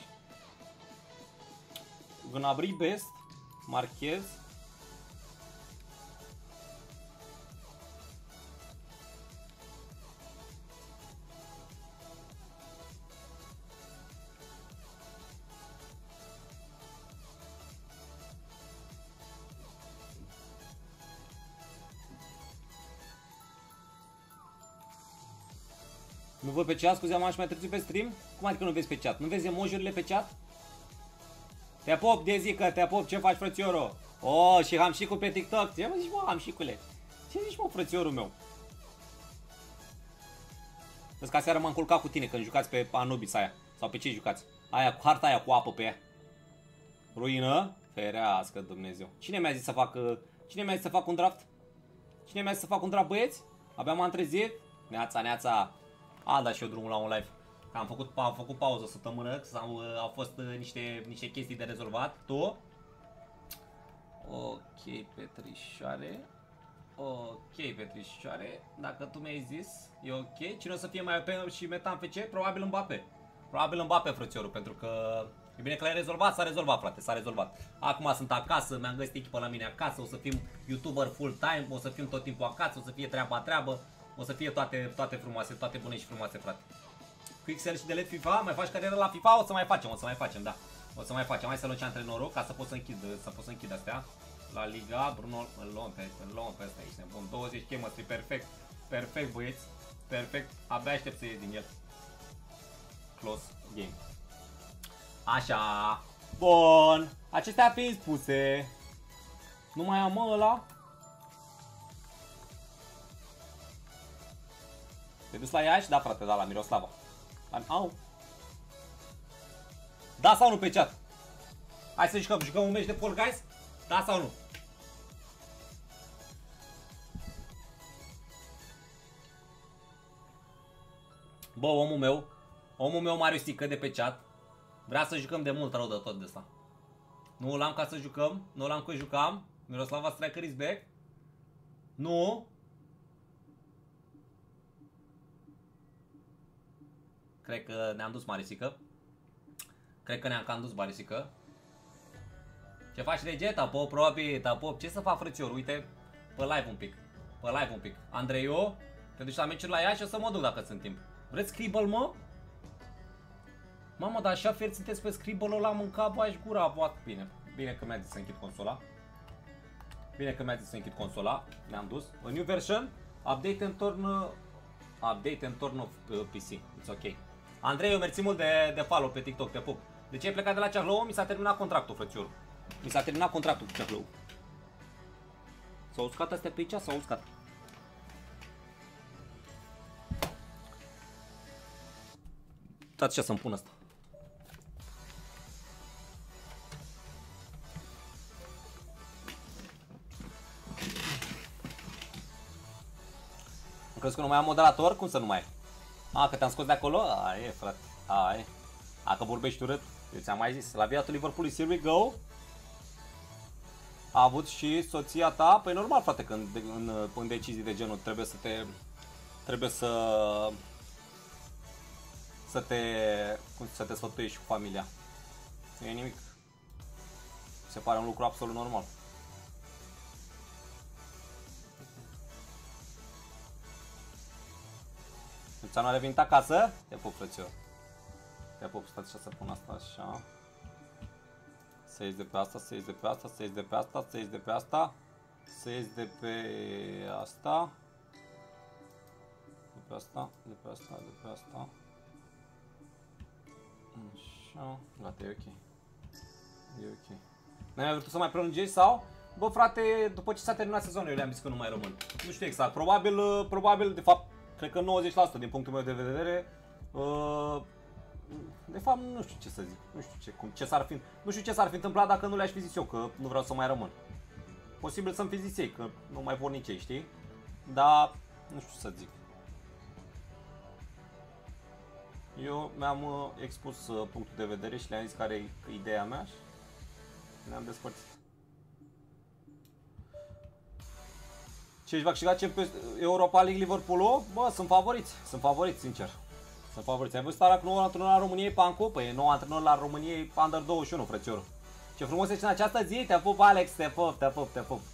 Gnabry best, Marquez. Nu văd pe chat, scuze, am mai târziu pe stream? Cum adică nu vezi pe chat? Nu vezi emojiurile pe chat? Te pop, Dezică, te pop, ce faci, frățioro? Oh, și Hamșicul pe TikTok. Ce mă zici, mă, Hamșicule? Ce zici, mă, frățiorul meu? Vezi că aseară m-am culcat cu tine când jucați pe Anubis aia. Sau pe ce jucați? Aia cu harta aia cu apă pe ea. Ruină? Ferească Dumnezeu. Cine mi-a zis să fac Cine mi-a zis să fac un draft? Cine mi-a zis să fac un draft, băieți? Abia m-am trezit. Neața, neața. A, da și eu drumul la un live. Am făcut, am făcut pauză o săptămână, sau au fost niște, niște chestii de rezolvat. Tu? Ok, Petrișoare. Ok, Petrișoare. Dacă tu mi-ai zis, e ok. Cine o să fie mai open și meta în F C? Probabil Mbappé. Probabil Mbappé, frățiorul, pentru că e bine că l-ai rezolvat, s-a rezolvat, frate, s-a rezolvat. Acum sunt acasă, mi-am găsit echipă la mine acasă, o să fim YouTuber full-time, o să fim tot timpul acasă, o să fie treaba-treabă, o să fie toate, toate frumoase, toate bune și frumoase, frate. Quicksell și Delete FIFA, mai faci carieră la FIFA? O să mai facem, o să mai facem, da. O să mai facem, hai să luăm ce antrenorul, ca să pot să închid, să pot să închid astea. La Liga, Bruno, îl luăm pe, îl luăm pe ăsta, ești nebun, douăzeci chemistry, perfect, perfect, băieți, perfect, abia aștept să ies din el. Close game. Așa. Bun. Acestea fiind spuse, nu mai am ăla. Te dus la Iași? Da, frate, da, la Miroslava. Au. Da sau nu pe chat? Hai să jucăm, jucăm un meci de Fall Guys? Da sau nu? Bă, omul meu, omul meu Mariusică de pe chat vrea să jucăm de mult rău de tot de asta. Nu l-am ca să jucăm, nu l-am că jucam. Miroslava Striker is back. Nu. Cred că ne-am dus, Mariusică. Cred că ne-am cam dus, Mariusică. Ce faci, Regeta? Pop, probabil, da, pop. Ce să fac, frățior? Uite, pe live un pic. Pe live un pic. Andreiu, te duci la meciuri la ea și o să mă duc dacă sunt timp. Vreți Scribble, mă? Mamă, dar așa fieri sunteți pe Scribble-ul ăla, mânca bași gura, boat. Bine, bine că mi-a zis să închid consola. Bine că mi-a zis să închid consola. Ne-am dus. A new version, update and turn, update and turn of uh, P C. It's ok. Andrei, eu mersi mult de, de follow pe TikTok, te pup. De ce ai plecat de la Ceahlău? Mi s-a terminat contractul, frățior. Mi s-a terminat contractul cu Ceahlău. S-au uscat astea pe aici? S-au uscat. Uitați ce să-mi pun asta. Am crezut că nu mai am moderator? Cum să nu mai ai? A, că te-am scos de acolo? A, e, frate. A, e. A, că vorbești urât. Eu ți-am mai zis. La viatul Liverpool, here we go. A avut și soția ta? Păi normal, frate, când în, în decizii de genul trebuie să te... Trebuie să... Să te... Cum să te sfătuiești cu familia. Nu e nimic. Se pare un lucru absolut normal. Ți-am revenit acasă? Te pup, frățior. Te pup, stați să pun asta așa. Să ies de pe asta, să ies de pe asta, să ies de pe asta, să ies de pe asta. Să ies de pe asta. De pe asta, de pe asta, de pe asta. Așa, gata, e ok. E ok. N-ai mai vrut să mai prelungești sau? Bă, frate, după ce s-a terminat sezonul, eu le-am zis că nu mai rămân. Nu știu exact, probabil, probabil, de fapt, cred că nouăzeci la sută din punctul meu de vedere. Uh, de fapt, nu știu ce să zic. Nu știu ce, cum, ce s-ar fi, nu știu ce s-ar fi întâmplat dacă nu le-aș fi zis eu, că nu vreau să mai rămân. Posibil să-mi fi zis ei, că nu mai vor nici ei, știi? Dar, nu știu ce să zic. Eu mi-am uh, expus uh, punctul de vedere și le-am zis care e ideea mea și ne-am despărțit. Ce își va câștiga Champions Europa League Liverpool-ul? Bă, sunt favoriți, sunt favoriți, sincer. Sunt favoriți. Ai văzut starea cu noul antrenor al României, Pancu? Păi e nou antrenor la României, Under douăzeci și unu, frățiorul. Ce frumos ești în această zi, te pup, Alex, te pup, te pup, te pup.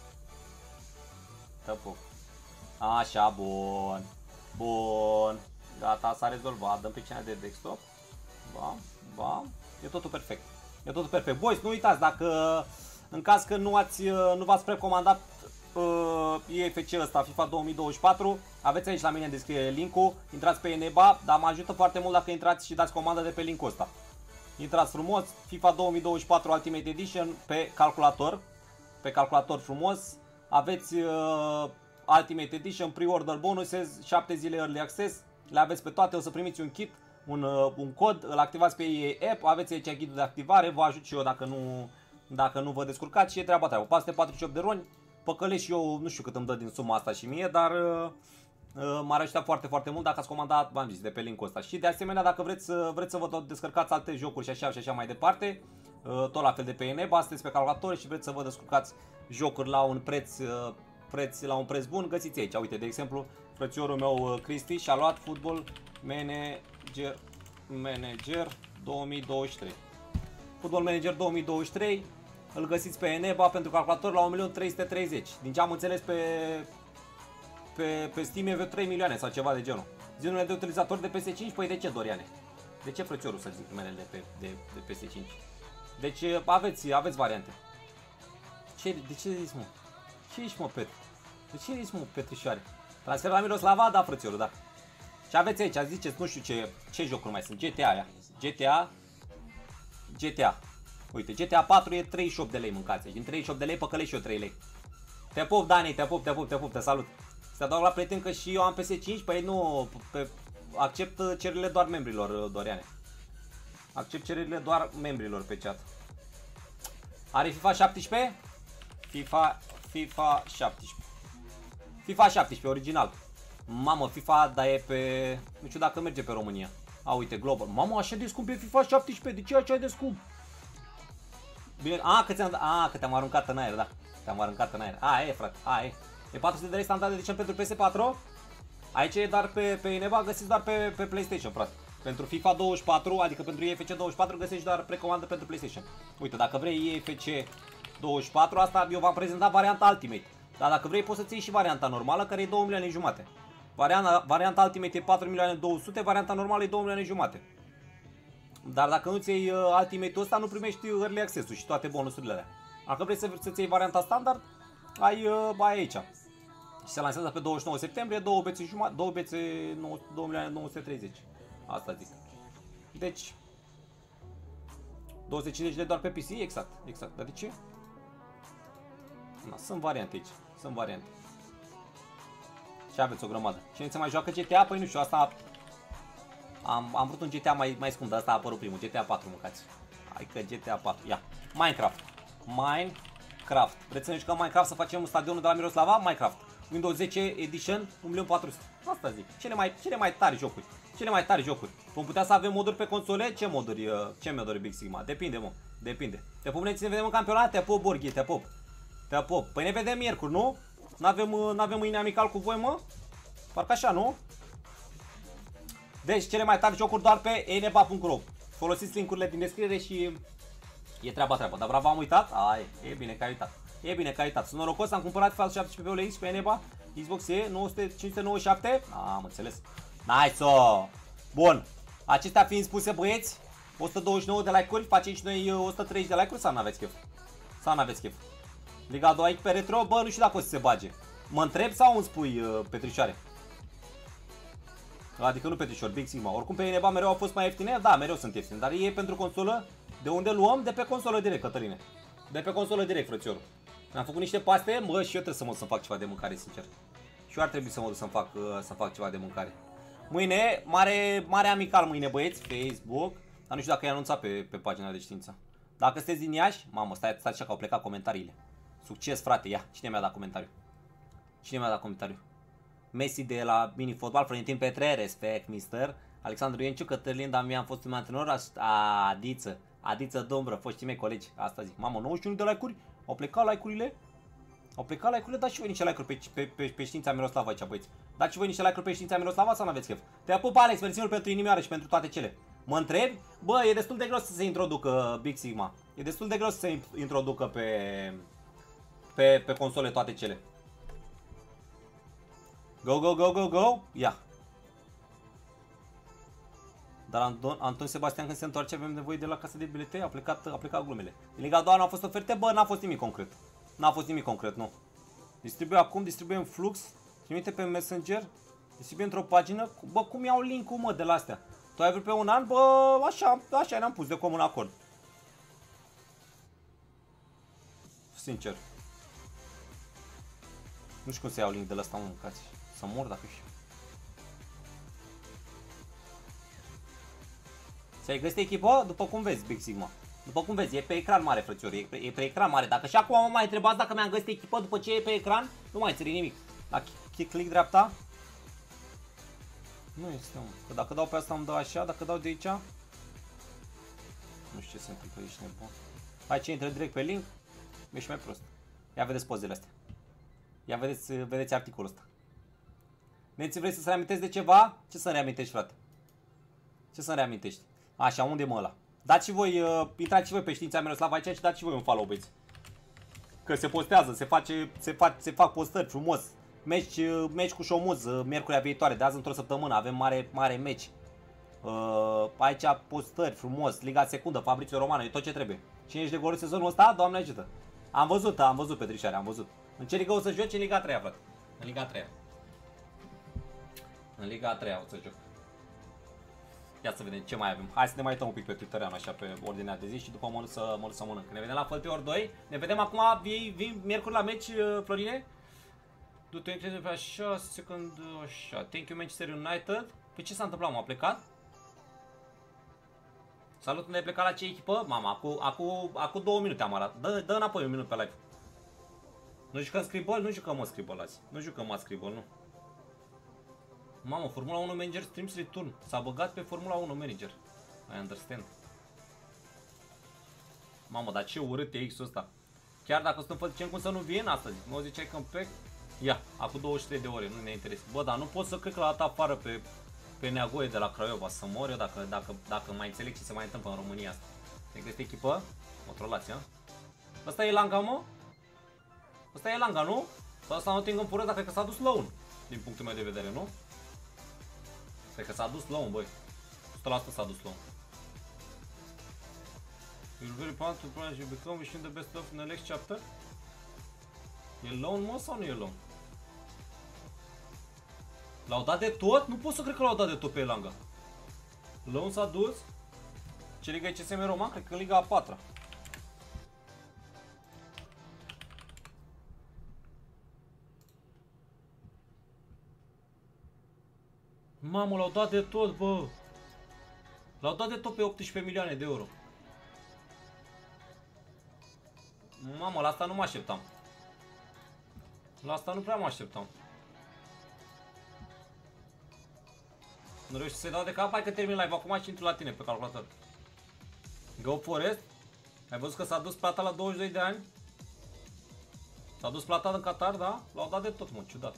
Te pup. Așa, bun. Bun. Gata, s-a rezolvat. Dăm pe cina de desktop. Bam, bam. E totul perfect. E totul perfect. Boys, nu uitați, dacă în caz că nu ați, nu v-ați precomandat uh, E F C ăsta, FIFA două mii douăzeci și patru. Aveți aici la mine în descriere link-ul. Intrați pe Eneba, dar mă ajută foarte mult dacă intrați și dați comandă de pe link-ul ăsta. Intrați frumos, FIFA două mii douăzeci și patru Ultimate Edition pe calculator. Pe calculator frumos. Aveți uh, Ultimate Edition, pre-order bonuses, șapte zile early access. Le aveți pe toate, o să primiți un kit, un, uh, un cod, îl activați pe E A App, aveți aici ghidul de activare, vă ajut și eu dacă nu, dacă nu vă descurcați și e treaba treabă. patru sute patruzeci și opt de roni, păcălesc și eu, nu știu cât îmi dă din suma asta și mie, dar uh, uh, m-ar ajuta foarte, foarte mult dacă ați comandat, v-am zis, de pe link-ul ăsta. Și de asemenea, dacă vreți, uh, vreți să vă tot descărcați alte jocuri și așa și așa mai departe, uh, tot la fel de pe Eneba, sunteți pe calculator și vreți să vă descurcați jocuri la un preț, uh, preț, la un preț bun, găsiți aici. Uite, de exemplu, frățiorul meu Cristi și-a luat Football Manager, Manager două mii douăzeci și trei. Football Manager două mii douăzeci și trei, îl găsiți pe Eneba pentru calculator la un milion trei sute treizeci. Din ce am înțeles pe, pe, pe Steam e vreo trei milioane sau ceva de genul. Zinurile de utilizatori de P S cinci, păi de ce, Doriane? De ce frățiorul să zic numele de, pe, de, de P S cinci? Deci aveți, aveți variante. Ce, de ce zici, mă? Ce ești, mă, Petru? De ce ești, mă, Petrișoare? Transfer la Miroslava? Da, frățiorul, da. Și aveți aici, ziceți, nu știu ce, ce jocuri mai sunt. G T A aia. G T A. G T A. Uite, G T A patru e treizeci și opt de lei, mâncați. Din treizeci și opt de lei păcălești și eu trei lei. Te pup, Dani, te pup, te pup, te pup, te salut. Să adaug la prieten că și eu am P S cinci, păi nu, pe, accept cererile doar membrilor, Doriane. Accept cererile doar membrilor pe chat. Are FIFA șaptesprezece? FIFA, FIFA șaptesprezece. FIFA șaptesprezece, original. Mamă, FIFA, dar e pe... Nu știu dacă merge pe România. A, uite, Global. Mamă, așa de scump e FIFA șaptesprezece, de ce e așa de scump? Bine, a, că ți-am a, că te-am aruncat în aer, da. Te-am aruncat în aer. A, e, frate, a, e. E patru sute de lei standard edition pentru P S patru. Aici e doar pe, pe Eneba, găsiți doar pe, pe PlayStation, frate. Pentru FIFA douăzeci și patru, adică pentru E F C douăzeci și patru, găsești doar precomandă pentru PlayStation. Uite, dacă vrei E F C douăzeci și patru, asta eu v-am prezentat varianta Ultimate. Dar dacă vrei poți să-ți iei și varianta normală, care e două milioane jumate. Varianta, varianta Ultimate e patru milioane două sute, varianta normală e două milioane jumate. Dar dacă nu-ți iei uh, Ultimate-ul ăsta, nu primești Early Access-ul și toate bonusurile alea. Dacă vrei să, să-ți iei varianta standard, ai, uh, ai aici. Și se lansează pe douăzeci și nouă septembrie, două bețe jumate, două bețe, două milioane nouă sute treizeci. Asta zic. Deci, două sute cincizeci de doar pe P C, exact, exact. Dar de ce? Na, sunt variante aici, sunt variante. Și aveți o grămadă. Cine se mai joacă G T A? Păi nu știu, asta... Am, am vrut un G T A mai, mai scump, dar asta a apărut primul. G T A patru, mâncați. Hai că G T A patru. Ia. Minecraft. Minecraft. Vreți să ne jucăm Minecraft, să facem stadionul de la Miroslava? Minecraft. Windows zece Edition, un milion patru sute. Asta zic. Cele mai, cele mai tari jocuri. Cele mai tari jocuri. Vom putea să avem moduri pe console? Ce moduri, ce moduri Big Sigma? Depinde, mă. Depinde. Te pup, ne vedem în campionat? Te pup, Borghi, te pup. Te pup. Păi ne vedem miercuri, nu? N-avem, n-avem mâine amical cu voi, mă? Parcă așa, nu? Deci, cele mai tari jocuri doar pe eneba punct ro. Folosiți linkurile din descriere și e treaba treaba. Dar bravo, am uitat? Ai, e bine că ai uitat. E bine că ai uitat. Sunt norocos, am cumpărat FIFA șaptesprezece pe O L X pe Eneba. Xbox E nouă sute cinci sute nouăzeci și șapte. Am înțeles. Nice-o! Bun. Acestea fiind spuse, băieți, o sută douăzeci și nouă de like-uri. Facem și noi o sută treizeci de like-uri sau n-aveți chef? Sau n-aveți chef? Liga a doua aici pe retro, bă, nu știu dacă o să se bage. Mă întreb sau îmi spui, uh, Petrișoare? Adică nu Petrișor, Big Sigma. Oricum pe Eneba mereu au fost mai ieftine? Da, mereu sunt ieftine. Dar e pentru consolă. De unde luăm? De pe consolă direct, Cătăline. De pe consolă direct, frățiorul. Am făcut niște paste, bă, și eu trebuie să mă duc să fac ceva de mâncare, sincer. Și eu ar trebui să mă duc să fac, uh, să fac ceva de mâncare. Mâine, mare, mare amical mâine, băieți, Facebook. Dar nu știu dacă e anunțat pe, pe pagina de știință. Dacă sunteți din Iași, mamă, stai, stai așa că au plecat comentariile. Succes, frate, ia, cine mi-a dat comentariu? Cine mi-a dat comentariu? Messi de la mini-fotbal, Florentin Petre, respect, mister. Alexandru Ienciu, Cătălin Damian, fostul meu antrenor, Adiță, Adiță Dombră, foștii mei colegi, asta zic. Mamă, nouăzeci și unu de like-uri? Au plecat like-urile? Au plecat like-urile? Dați și voi niște like-uri pe, pe, pe, pe știința Miroslava aici, băieți. Dați și voi niște like-uri pe știința Miroslava sau n-aveți chef? Te pup, Alex, mersi pentru inimioară și pentru toate cele. Mă întreb? Bă, e destul de greu să se introducă Big Sigma. E destul de greu să se introducă pe, pe, pe console toate cele. Go, go, go, go, go! Ia! Dar Anton, Anton Sebastian când se întoarce avem nevoie de la casă de bilete, a plecat, a plecat glumele. În Liga a doua n-a fost oferte? Bă, n-a fost nimic concret. N-a fost nimic concret, nu. Distribuie acum, distribuie în flux, trimite pe Messenger, distribuie într-o pagină. Bă, cum iau link-ul, mă, de la astea? Tu ai vrut pe un an? Bă, așa, așa ne-am pus de comun acord. Sincer. Nu știu cum să iau link de la asta, mă, mâncați. Să mor dacă știu. Ți-ai găsit echipă? După cum vezi, Big Sigma. După cum vezi, e pe ecran mare, frățior, e pe, e pe ecran mare. Dacă și acum mă mai întrebați dacă mi-am găsit echipă după ce e pe ecran, nu mai înțeleg nimic. La click dreapta. Nu este, mă. Că dacă dau pe asta îmi dă așa, dacă dau de aici... Nu știu ce se întâmplă, ești nebun. Hai, ce intră direct pe link, ești mai prost. Ia vedeți pozele astea. Ia vedeți, vedeți articolul ăsta. Nenți, vrei să-ți reamintești de ceva? Ce să-mi reamintești, frate? Ce să-mi reamintești? Așa, unde e mă ăla? Dați și voi, uh, intrați și voi pe Știința Miroslav aici și dați și voi un follow, băieți. Că se postează, se face, se fac, se fac postări frumos. Meci, uh, meci cu Șomuz, uh, miercurea viitoare, de azi într-o săptămână, avem mare, mare meci. Uh, aici postări frumos, Liga Secundă, Fabrizio Romano, e tot ce trebuie. cincizeci de goluri sezonul ăsta, Doamne ajută. Am văzut, am văzut Petrișoare, am văzut. În ce ligă o să joci? În Liga a treia, frate. În Liga a treia. În Liga a treia o să joc. Ia să vedem ce mai avem. Hai să ne mai uităm un pic pe Twitteran, așa, pe ordinea de zi și după mă duc să, mă duc să mănânc. Ne vedem la Fălteori doi. Ne vedem acum, vii, vii miercuri la meci, Florine? Du-te încredere pe așa, second, așa. Thank you Manchester United. Păi ce s-a întâmplat, m-a plecat? Salut, unde ai plecat, la ce echipă? Mama, acu, acu, acu două minute am arătat. Dă, dă înapoi un minut pe live. Nu jucăm scribol? Nu jucăm mă scribol azi. Nu jucăm mă scribol, nu. Mamă, Formula unu Manager Streams Return. S-a băgat pe Formula unu Manager. I understand. Mamă, dar ce urât e X-ul ăsta. Chiar dacă stăm făcem cum să nu vin astăzi. Mă ziceai că îmi ia, acum douăzeci și trei de ore, nu ne interesează. Bă, dar nu pot să cred la data afară pe, pe Neagoie de la Craiova. Să mor eu dacă, dacă, dacă mai înțeleg ce se mai întâmplă în România asta. Te găsești echipă? Mă trolați, ha? Ăsta e Langa, mă? Ăsta e Langa, nu? Sau ăsta nu te împură, dar cred că s-a dus loan. Din punctul meu de vedere, nu? Cred că s-a dus loan, băi. o sută la sută s-a dus loan. You're very proud to play you become wishing the best of in the next chapter. E loan, mă, sau nu e loan? L-au dat de tot? Nu pot să cred că l-au dat de tot pe Elanga. Loan s-a dus. Ce liga e C S M Roman? Cred că în Liga a patra. Mamă, l-au dat de tot, bă. L-au dat de tot pe optsprezece milioane de euro. Mamă, la asta nu mă așteptam. La asta nu prea mă așteptam. Nu reușesc să-i dau de cap, hai că termin live acum și intru la tine pe calculator. Go Forest. Ai văzut că s-a dus plata la douăzeci și doi de ani? S-a dus plata în Qatar, da? L-au dat de tot, mă, ciudat.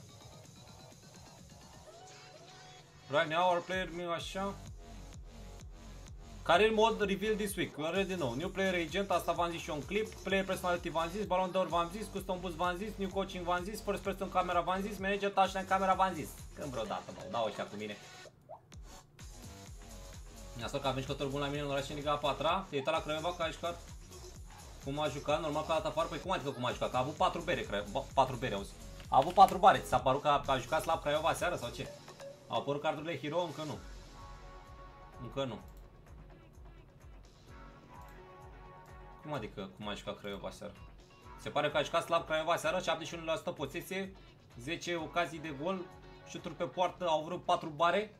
Right now our player mi așa. Career mode reveal this week. We already know. New player agent, asta v-am zis și eu în clip. Player personality v-am zis, Ballon d'Or v-am zis, custom boost v-am zis, new coaching v-am zis, first person camera v-am zis, manager touchline camera v-am zis. Când vreodată, mă, dau ăștia cu mine. Mi-a că avem jucători buni la mine în oraș în Liga a patra. Te-ai uitat la Craiova că a jucat? Cum a jucat? Normal că a dat afară. Păi cum adică cum a jucat? Că a avut patru bere, Craiova. patru bere, auzi. A avut patru bare. Ți s-a părut că a, a jucat slab Craiova seară sau ce? Au apărut cardurile hero? Încă nu. Încă nu. Cum adică cum a jucat Craiova seară? Se pare că a jucat slab Craiova seară, șaptezeci și unu la sută posesie, zece ocazii de gol, șuturi pe poartă, au vrut patru bare.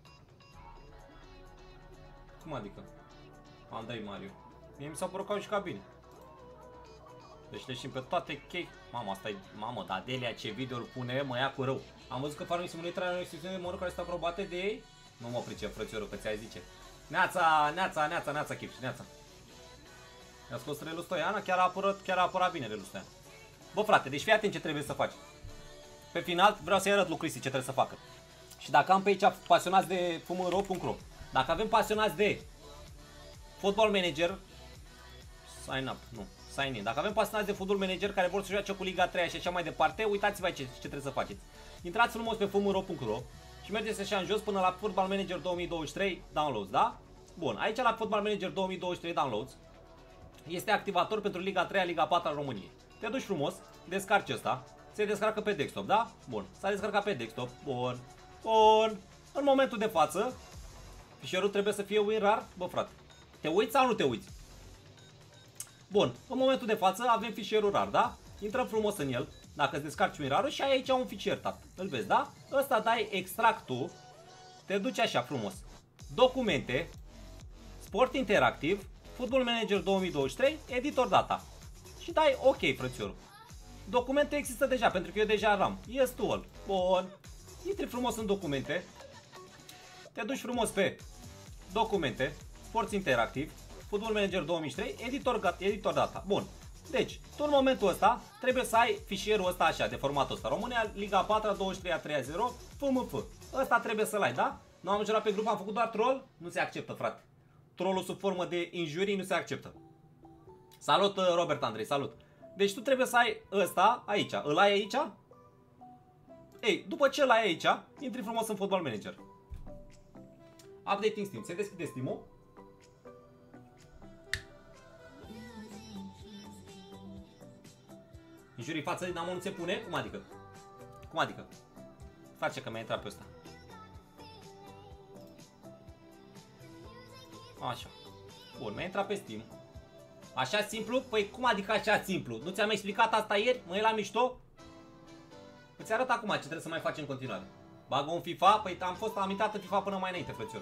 Cum adică? Andrei Mariu. Mie mi s-a părut că au jucat bine. Deci le știm pe toate chei. Mamă, asta e... Mamă, dar Delia ce video-ul pune, mă ia cu rău. Am văzut că Farming Simulator are o excepțiune de măruri care sunt aprobate de ei. Nu mă pricep, frățiorul, că ți-ai zice. Neața, neața, neața, neața, Chipci, neața. I-a scos Relu Stoiana, chiar a apărat, chiar a apărat bine Relu Stoiana. Bă, frate, deci fii atent ce trebuie să faci. Pe final vreau să-i arăt lui Cristi ce trebuie să facă. Și dacă am pe aici pasionați de f m r o punct ro, dacă avem pasionați de Football Manager, sign up, nu, sign in. Dacă avem pasionați de Football Manager care vor să joace cu Liga a treia și așa mai departe, uitați-vă aici ce, ce trebuie să faceți. Intrați frumos pe f m r o punct ro și mergeți așa în jos până la Football Manager două mii douăzeci și trei Downloads, da? Bun, aici la Football Manager două mii douăzeci și trei Downloads este activator pentru Liga a treia, Liga a patra României. Te duci frumos, descarci ăsta, Se descarcă pe desktop, da? Bun. S-a descarcat pe desktop. Bun. Bun. În momentul de față, fișierul trebuie să fie WinRAR. Bă, frate, te uiți sau nu te uiți? Bun. În momentul de față avem fișierul RAR, da? Intrăm frumos în el. Dacă îți descarci WinRAR-ul și ai aici un fișier, tap. Îl vezi, da? Ăsta dai extractul. Te duci așa frumos. Documente. Sport interactiv. Football Manager două mii douăzeci și trei. Editor data. Și dai OK, frățiorul. Documente există deja, pentru că eu deja am. Yes to all. Bun. Intri frumos în documente. Te duci frumos pe documente. Sport interactiv. Football Manager două mii trei. Editor, editor data. Bun. Deci, tu în momentul ăsta trebuie să ai fișierul ăsta așa, de formatul ăsta. România, Liga a patra, douăzeci și trei a treia zero, F M F. Ăsta trebuie să-l ai, da? Nu am jurat pe grup, am făcut doar troll? Nu se acceptă, frate. Trollul sub formă de injurii nu se acceptă. Salut, Robert Andrei, salut. Deci tu trebuie să ai ăsta aici. Îl ai aici? Ei, după ce îl ai aici, intri frumos în Football Manager. Updating Steam. Se deschide Steam-ul. Injurii față din amon nu se pune? Cum adică? Cum adică? Face că mi-a intrat pe ăsta. Așa. Bun, mi-a intrat pe Steam. Așa simplu? Păi cum adică așa simplu? Nu ți-am explicat asta ieri? Mă e la mișto? Îți arăt acum ce trebuie să mai facem în continuare. Bagă un FIFA? Păi am fost am intrat în FIFA până mai înainte, frățior.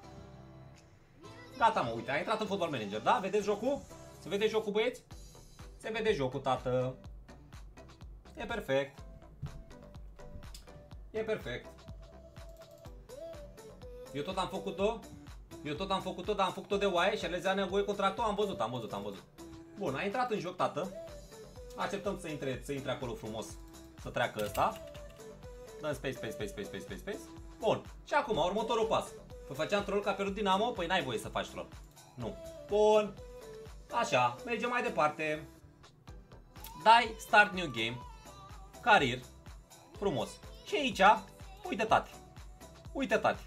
Gata, mă, uite, a intrat în Football Manager, da? Vedeți jocul? Se vede jocul, băieți? Se vede jocul, tată. E perfect. E perfect. Eu tot am făcut-o. Eu tot am făcut-o, dar am făcut-o de oaie și alezea nevoie contractul. Am văzut, am văzut, am văzut. Bun, a intrat în joc, tată. Așteptăm să intre, să intre acolo frumos. Să treacă ăsta. Dăm space, space, space, space, space, space, space. Bun. Și acum, următorul pas. Păi făceam troll ca pe Dinamo? Păi n-ai voie să faci troll. Nu. Bun. Așa, mergem mai departe. Dai Start New Game. Career. Frumos. Și aici, uite tati. Uite tati.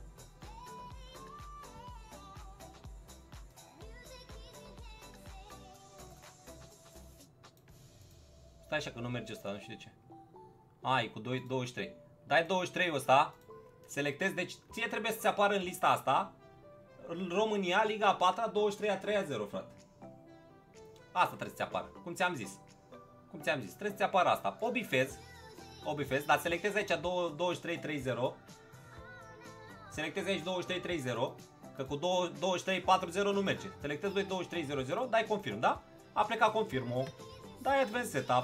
Stai așa că nu merge ăsta, nu știu de ce. Ai, cu douăzeci și trei. Dai douăzeci și trei ăsta. Selectezi, deci ție trebuie să-ți apară în lista asta România, Liga a patra, douăzeci și trei a treia zero, frate. Asta trebuie să-ți apară, cum ți-am zis. Cum ți-am zis, trebuie să-ți apară asta. O bifezi, o bifezi, dar selectezi aici douăzeci și trei trei zero. Selectezi aici douăzeci și trei trei zero, că cu douăzeci și trei patruzeci nu merge. Selectezi douăzeci și trei zero zero, dai confirm, da? A plecat confirmul. Dai Advanced Setup.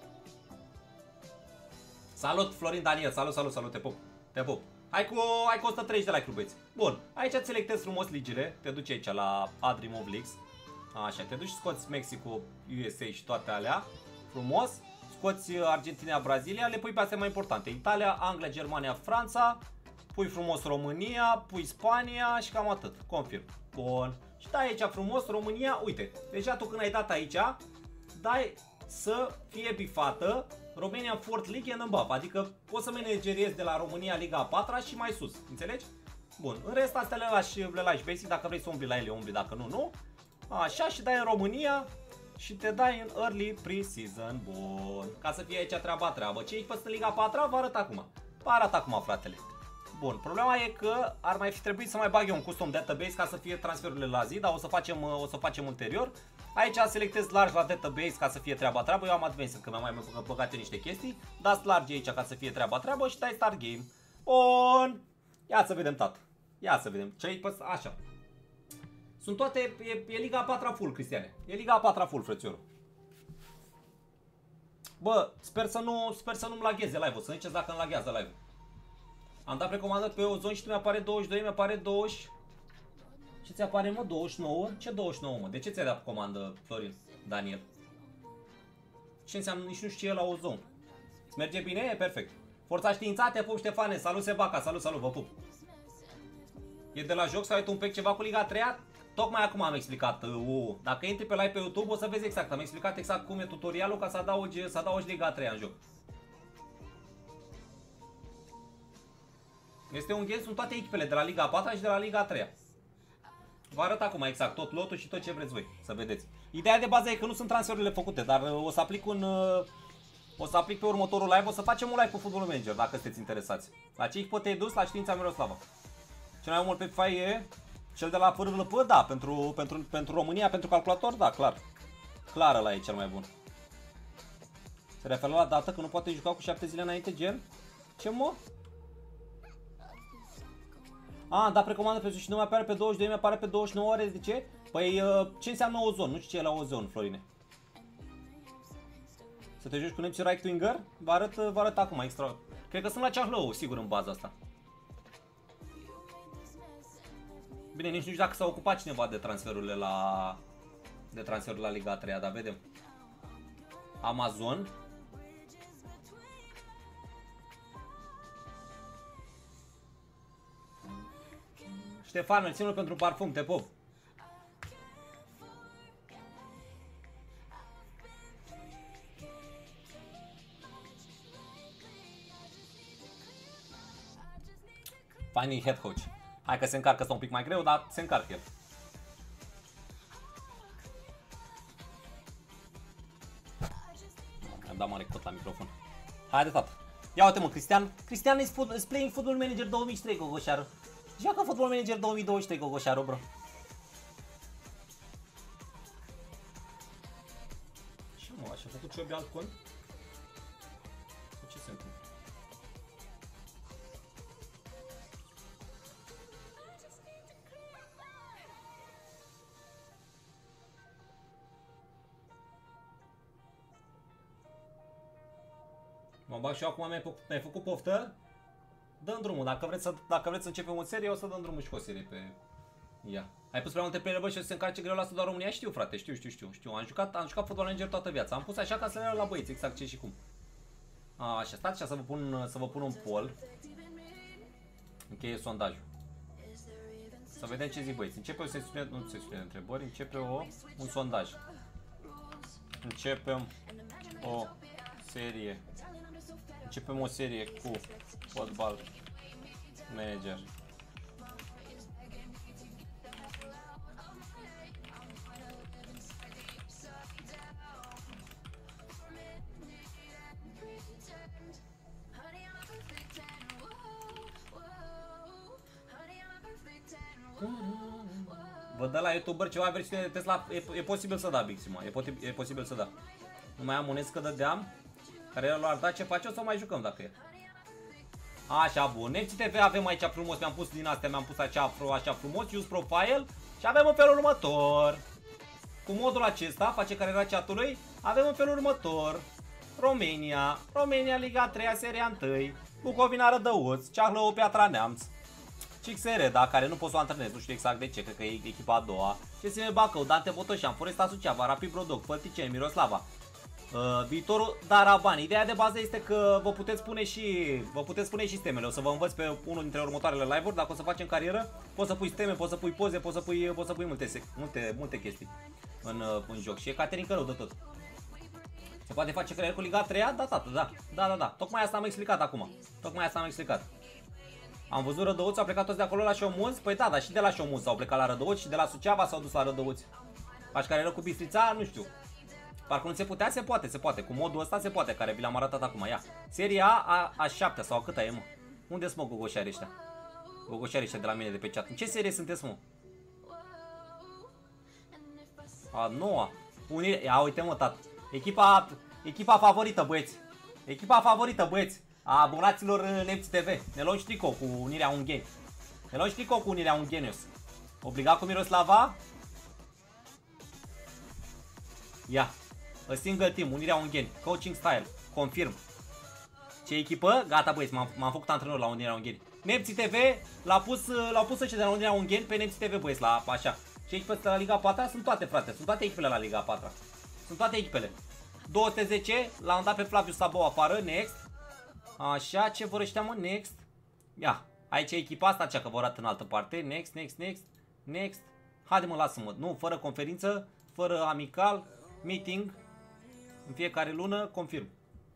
Salut, Florin Daniel, salut, salut, salut, te pup, te pup. Hai cu, hai cu o sută treizeci de like-uri, băieți. Bun, aici îți selectezi frumos ligile, te duci aici la Add Remove Leagues. Așa, te duci, scoți Mexico, U S A și toate alea. Frumos, scoți Argentina, Brazilia, le pui pe astea mai importante. Italia, Anglia, Germania, Franța. Pui frumos România, pui Spania și cam atât. Confirm. Bun. Și dai aici frumos România, uite. Deja tu când ai dat aici, dai să fie bifată Romania Fourth League and above, adică poți să manageriezi de la România Liga a patra și mai sus, înțelegi? Bun, în rest astea le lași, le lași basic, dacă vrei să umbli la ele, umbli, dacă nu, nu. Așa, și dai în România și te dai în Early Pre-Season, bun, ca să fie aici treaba treabă. Ce ești peste Liga a patra, vă arăt acum, vă arăt acum, fratele. Bun, problema e că ar mai fi trebuit să mai bag eu un custom database ca să fie transferurile la zi, dar o să facem, o să facem ulterior. Aici selectez large la database ca să fie treaba treabă. Eu am advanced că mi-am mai băgat eu niște chestii. Dați large aici ca să fie treaba treabă și dai start game. Bun. Ia să vedem, tată. Ia să vedem. Ce-i pe așa. Sunt toate, e, e Liga a patra full, Cristiane. E Liga a patra full, frățiorul. Bă, sper să nu, sper să nu-mi lagheze live-ul. Să ziceți dacă îmi laghează live-ul. Am dat precomandări pe Ozon și tu mi-apare douăzeci și doi, mi-apare douăzeci. Ce ți apare, mă? douăzeci și nouă? Ce douăzeci și nouă, mă? De ce ți-ai dat comandă, Florin Daniel? Ce înseamnă? Nici nu știu ce e la Ozon. Îți merge bine? E perfect. Forța Știința, te pup, Ștefane. Salut, Sebaca. Salut, salut, vă pup. E de la joc sau ai tu un pic ceva cu Liga a treia? Tocmai acum am explicat. Uh, dacă intri pe live pe YouTube o să vezi exact. Am explicat exact cum e tutorialul ca să adaugi, să adaugi Liga a treia în joc. Este un game, sunt toate echipele de la Liga a patra și de la Liga a treia. Vă arăt acum exact tot lotul și tot ce vreți voi să vedeți. Ideea de bază e că nu sunt transferurile făcute, dar o să aplic un, O să aplic pe următorul live, o să facem un live cu Football Manager, dacă sunteți interesați. La ce echipă te-ai dus? La Știința Miroslava. Cel mai mult pe FIFA e cel de la F R L P, da, pentru, pentru, pentru România, pentru calculator, da, clar. Clar ăla e cel mai bun. Se referă la dată că nu poate juca cu șapte zile înainte, gen? Ce mă? A, da, precomandă pe și nu mai apare pe douăzeci și doi, mi apare pe douăzeci și nouă ore, de ce? Păi, ce înseamnă ozon? Nu știu ce e la ozon, Florine. Să te joci cu nemții right winger? Vă arăt, vă arăt acum, extra. Cred că sunt la Ceahlău, sigur, în baza asta. Bine, nici nu știu dacă s-a ocupat cineva de transferurile la... De transferurile la Liga a treia, dar vedem. Amazon. Ștefan, mersi mult pentru parfum, te pop. Finding head coach. Hai că se încarcă, stă un pic mai greu, dar se încarcă el. Am dat mare cot la microfon. Haide, tată. Ia uite, mă, Cristian. Cristian is, food, is playing Football Manager două mii trei, Gogoșaru. Joacă Football Manager două mii douăzeci și trei, Gogoșaru, bro. Ce mă, așa, a făcut Ciobi alt cont? Ce se întâmplă? Mă bag și eu acum, mi-ai făcut poftă? Dăm drumul, dacă vreți, să, dacă vreți să începem o serie, o să dăm drumul și cu o serie pe ea. Ai pus prea multe player, bă, și o să se încarce greu la asta doar România? Știu, frate, știu, știu, știu, știu. Am jucat, am jucat Football Manager toată viața. Am pus așa ca să le la băieți, exact ce și cum. A, așa, stați așa să vă pun, să vă pun un poll. Încheie sondajul. Să vedem ce zic băieți. Începe o sesiune, nu sesiune de întrebări, începe o, un sondaj. Începem o serie. Începem o serie cu Football Manager. Vă dă la YouTuber ceva versiune de Tesla? E, e posibil să da, Bixima, e, e posibil să da. Nu mai am un că dădeam, care era luat, da, ce face, o să mai jucăm dacă e. Așa, bun, Nemții T V avem aici frumos, mi-am pus din astea, mi-am pus așa, așa frumos, use profile și avem în felul următor. Cu modul acesta, face cariera chatului, avem în felul următor. România, România Liga a treia, seria unu, Bucovina Rădăuț, Ceahlău Piatra Neamț, C X R, da, care nu pot să o antrenez, nu știu exact de ce, cred că e echipa a doua. C S M Bacău, Dante Botoșan, Foresta Suceava, Rapid Brodoc, Fălticeni, Miroslava. Uh, viitorul Daraban. Ideea de bază este că vă puteți pune și vă puteți pune și stemele. O să vă învăț pe unul dintre următoarele live-uri. Dacă o să facem carieră, poți să pui steme, poți să pui poze, poți să pui, poți să pui multe, multe, multe chestii în, în joc. Și e Caterin Călău de tot. Se poate face carieră cu Liga a treia? Da, tată, da. Da, da, da. Tocmai asta am explicat acum. Tocmai asta am explicat. Am văzut Rădăuț, au plecat toți de acolo la Șomuz. Păi da, dar și de la Șomuz s-au plecat la Rădăuț și de la Suceava s-au dus la Rădăuț. Faci carieră cu Bistrița? Nu știu. Parcă nu se putea, se poate, se poate. Cu modul ăsta se poate, care vi l-am arătat acum. Ia. Seria A, a șaptea sau a câta e, mă? Unde sunt, mă, gogoșarii ăștia? Gogoșarii ăștia de la mine de pe chat. În ce serie sunteți, mă? A noua. Unire... Ia, uite, mă, tată. Echipa, echipa favorită, băieți. Echipa favorită, băieți. A abonaților Nemții T V. Ne luăm și tricou cu Unirea Ungheni. Ne luăm și tricou cu Unirea Unghenius. Obligat cu Miroslava. Ia. A single team, Unirea Ungheni, coaching style, confirm. Ce echipă? Gata, băieți, m-am făcut antrenor la Unirea Ungheni. Nemții T V l-au pus, l-au pus ăștia de la Unirea Ungheni pe Nemții T V, băieți, la așa. Ce echipă la Liga a patra? Sunt toate, frate, sunt toate echipele la Liga a patra. Sunt toate echipele. două sute zece, l-am dat pe Flaviu Sabou afară, next. Așa, ce vor ăștia, mă, next. Ia, aici e echipa asta, cea că vă arată în altă parte, next, next, next, next. Haide, mă, lasă-mă, nu, fără conferință, fără amical, meeting. În fiecare lună, confirm.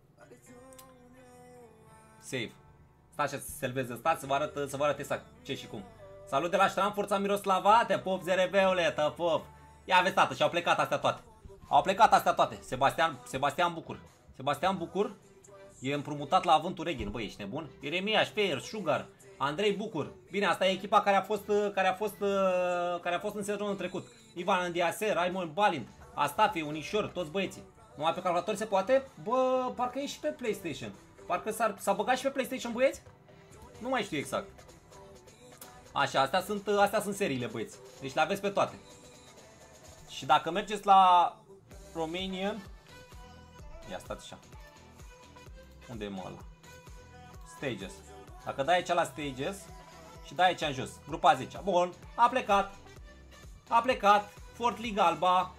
Save. Stați să se salveze, stați să vă arăt, să vă arăt exact ce și cum. Salut de la Ștran, Forța Miroslava, te pop, zerebeule, te pop. Ia vezi, tată, și-au plecat astea toate. Au plecat astea toate. Sebastian, Sebastian Bucur. Sebastian Bucur e împrumutat la Avântul Reghin, băi, ești nebun? Ieremiaș, Feier, Sugar, Andrei Bucur. Bine, asta e echipa care a fost, care a fost, care a fost în sezonul trecut. Ivan Andiase, Raimond Balint, Astafe, Unișor, toți băieții. Numai pe calculator se poate? Bă, parcă e și pe PlayStation. Parcă s-a băgat și pe PlayStation, băieți? Nu mai știu exact. Așa, astea sunt, astea sunt seriile, băieți. Deci le aveți pe toate. Și dacă mergeți la Romanian... Ia stați așa. Unde e mă ăla? Stages. Dacă dai aici la Stages și dai aici în jos, grupa zece. Bun, a plecat. A plecat. Fort Liga Alba.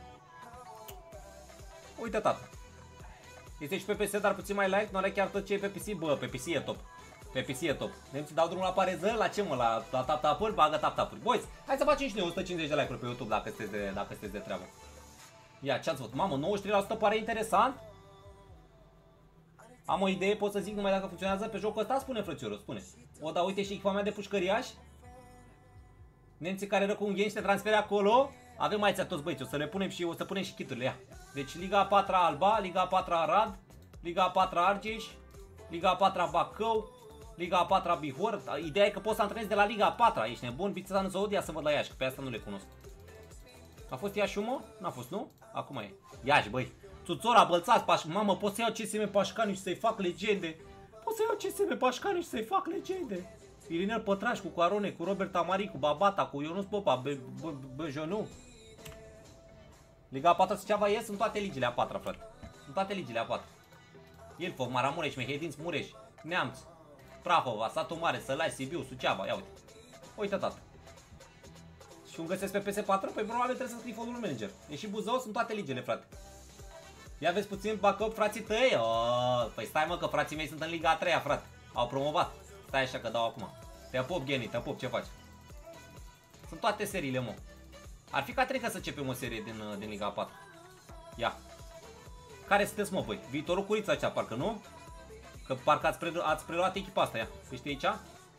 Uite, tată. Este și pe P C, dar puțin mai light. Nu are chiar tot ce e pe P C. Bă, pe P C e top. Pe P C e top. Nemții dau drumul la pareză. La ce mă? La, la tap-tap-uri? Bagă tap-tap-uri. Boys, hai să facem și noi o sută cincizeci de like-uri pe YouTube dacă sunteți de, dacă sunteți de treabă. Ia, ce ați văzut? Mamă, nouăzeci și trei la sută pare interesant. Am o idee, pot să zic numai dacă funcționează pe jocul ăsta? Spune, frățiorul, spune. O, da, uite și echipa mea de pușcăriaș. Nemții care ră cu un game și te transferi acolo. Avem aici toți băieți, o să le punem și o să punem și chiturile. Ia. Deci Liga a patra Alba, Liga a patra Arad, Liga a patra Argeș, Liga a patra Bacău, Liga a patra Bihor. Ideea e că poți să antrenezi de la Liga a patra. Ești nebun? Biți-ți în Saudia să văd la Iași, că pe asta nu le cunosc. A fost Iași, mă? N-a fost, nu? Acum e. Iași, băi. Țuțora, Bălțați, Paș... Mamă, pot să iau C S M Pașcani și să-i fac legende. Pot să iau C S M Pașcani și să-i fac legende. Irinel Pătraș cu Coarone, cu Robert Amari, cu Babata, cu Ionuț Popa, Bejonu. Liga a patra Suceava e, sunt toate ligile a patra, frate. Sunt toate ligile a patra. Ilfov, Maramureș, Mehedinț, Mureș, Neamț, Prahova, Satu Mare, Sălaș, Sibiu, Suceava, ia uite. Uite, tată. Și un găsesc pe P S patru? Păi probabil trebuie să scrii Football Manager. E și Buzău, sunt toate ligile, frate. Ia vezi puțin backup, frații tăi. Oh, păi stai mă că frații mei sunt în Liga a treia, frate. Au promovat. Stai așa că dau acum. Te pup, Geni, te pup, ce faci? Sunt toate seriile, mă. Ar fi Catrica să începem o serie din, din Liga a patru. Ia. Care sunteți, mă, băi? Viitorul Curița aici, parcă, nu? Că parcă ați, pre ați preluat echipa asta, ia. Ești aici?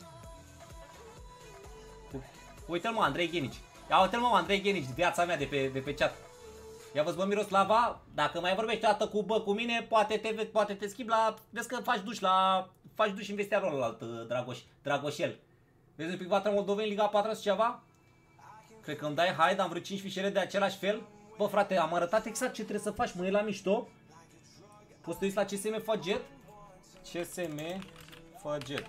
Uite-l, mă, Andrei Ghenici. Ia uite-l, mă, Andrei Ghenici, viața mea de pe, de pe chat. Ia văzut, bă, Miroslava, dacă mai vorbești o dată cu bă cu mine, poate te, poate te schimb la... Vezi că faci duș la... Faci duș în vestiarul ălalt, Dragoș, Dragoșel. Vezi un pic Vatra Moldoveni, Liga a patra și ceva? Cred că îmi dai haid, am vreo cinci fișiere de același fel. Bă, frate, am arătat exact ce trebuie să faci, mă, e la mișto. Poți să te uiți la C S M Făget? C S M Făget.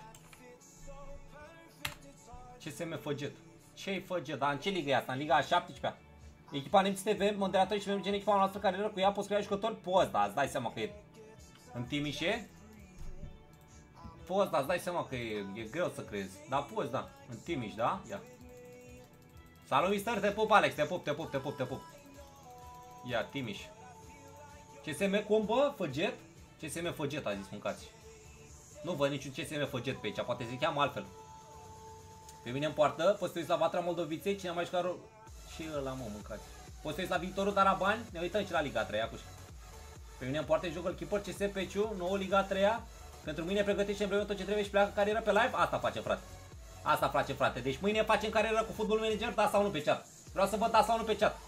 C S M Făget. Ce-i Făget? Dar în ce ligă e asta? În Liga a șaptesprezecea? Echipa Nemții T V, moderatori și membri în echipa noastră care era cu ea, poți crea jucători? Poți, da, îți dai seama că e în Timișe. Poți, da, îți dai seama că e, e greu să crezi. Da, poți, da, în Timiș, da? Ia. Salut, mister, te pup, Alex, te pup, te pup, te pup, te pup. Ia, Timiș. C S M cum, bă? Făget? C S M Făget, a zis, mâncați. Nu văd niciun C S M Făget pe aici, poate se cheamă altfel. Pe mine îmi poartă, poți să te uiți la Vatra Moldoviței, cine a mai jucat... Și ăla, mă, mâncați. Poți să uiți la Viitorul Darabani, ne uităm și la Liga a treia, acuși. Pe mine îmi poartă jocul Keeper C S Peciu, nouă Liga a treia. Pentru mine pregătește împreună tot ce trebuie și pleacă carieră pe live. Asta face, frate. Asta face, frate. Deci mâine facem carieră cu Football Manager, da sau nu pe chat. Vreau să văd da sau nu pe chat.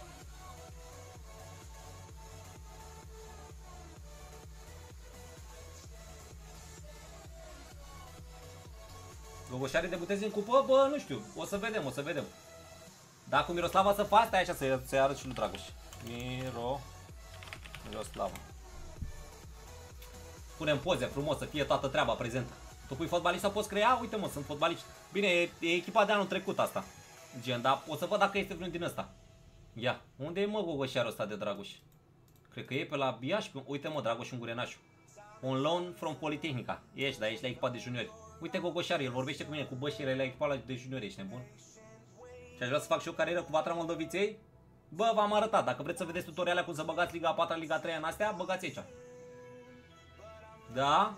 Gogoșare debutezi în cupă? Bă, nu știu. O să vedem, o să vedem. Dacă cu Miroslava să faci, stai așa să-i să arăt și lui Dragoș. Miro... Miroslava. Punem poze frumos, să fie toată treaba prezentă. Tu pui fotbalist sau poți crea? Uite, mă, sunt fotbaliști. Bine, e, e echipa de anul trecut asta. Gen, dar o să văd dacă este vreunul din ăsta. Ia, unde e, mă, gogoșarul ăsta de Dragoș? Cred că e pe la Biaș. Uite, mă, Dragoș Ungurenașu. On loan from Politehnica. Ești, dar ești la echipa de juniori. Uite, gogoșarul, el vorbește cu mine, cu bășile la echipa de juniori, ești nebun? Și aș vrea să fac și o carieră cu Vatra Moldoviței. Bă, v-am arătat, dacă vreți să vedeți tutoriale cum să băgați Liga a patra, Liga a treia în astea, băgați aici. Da?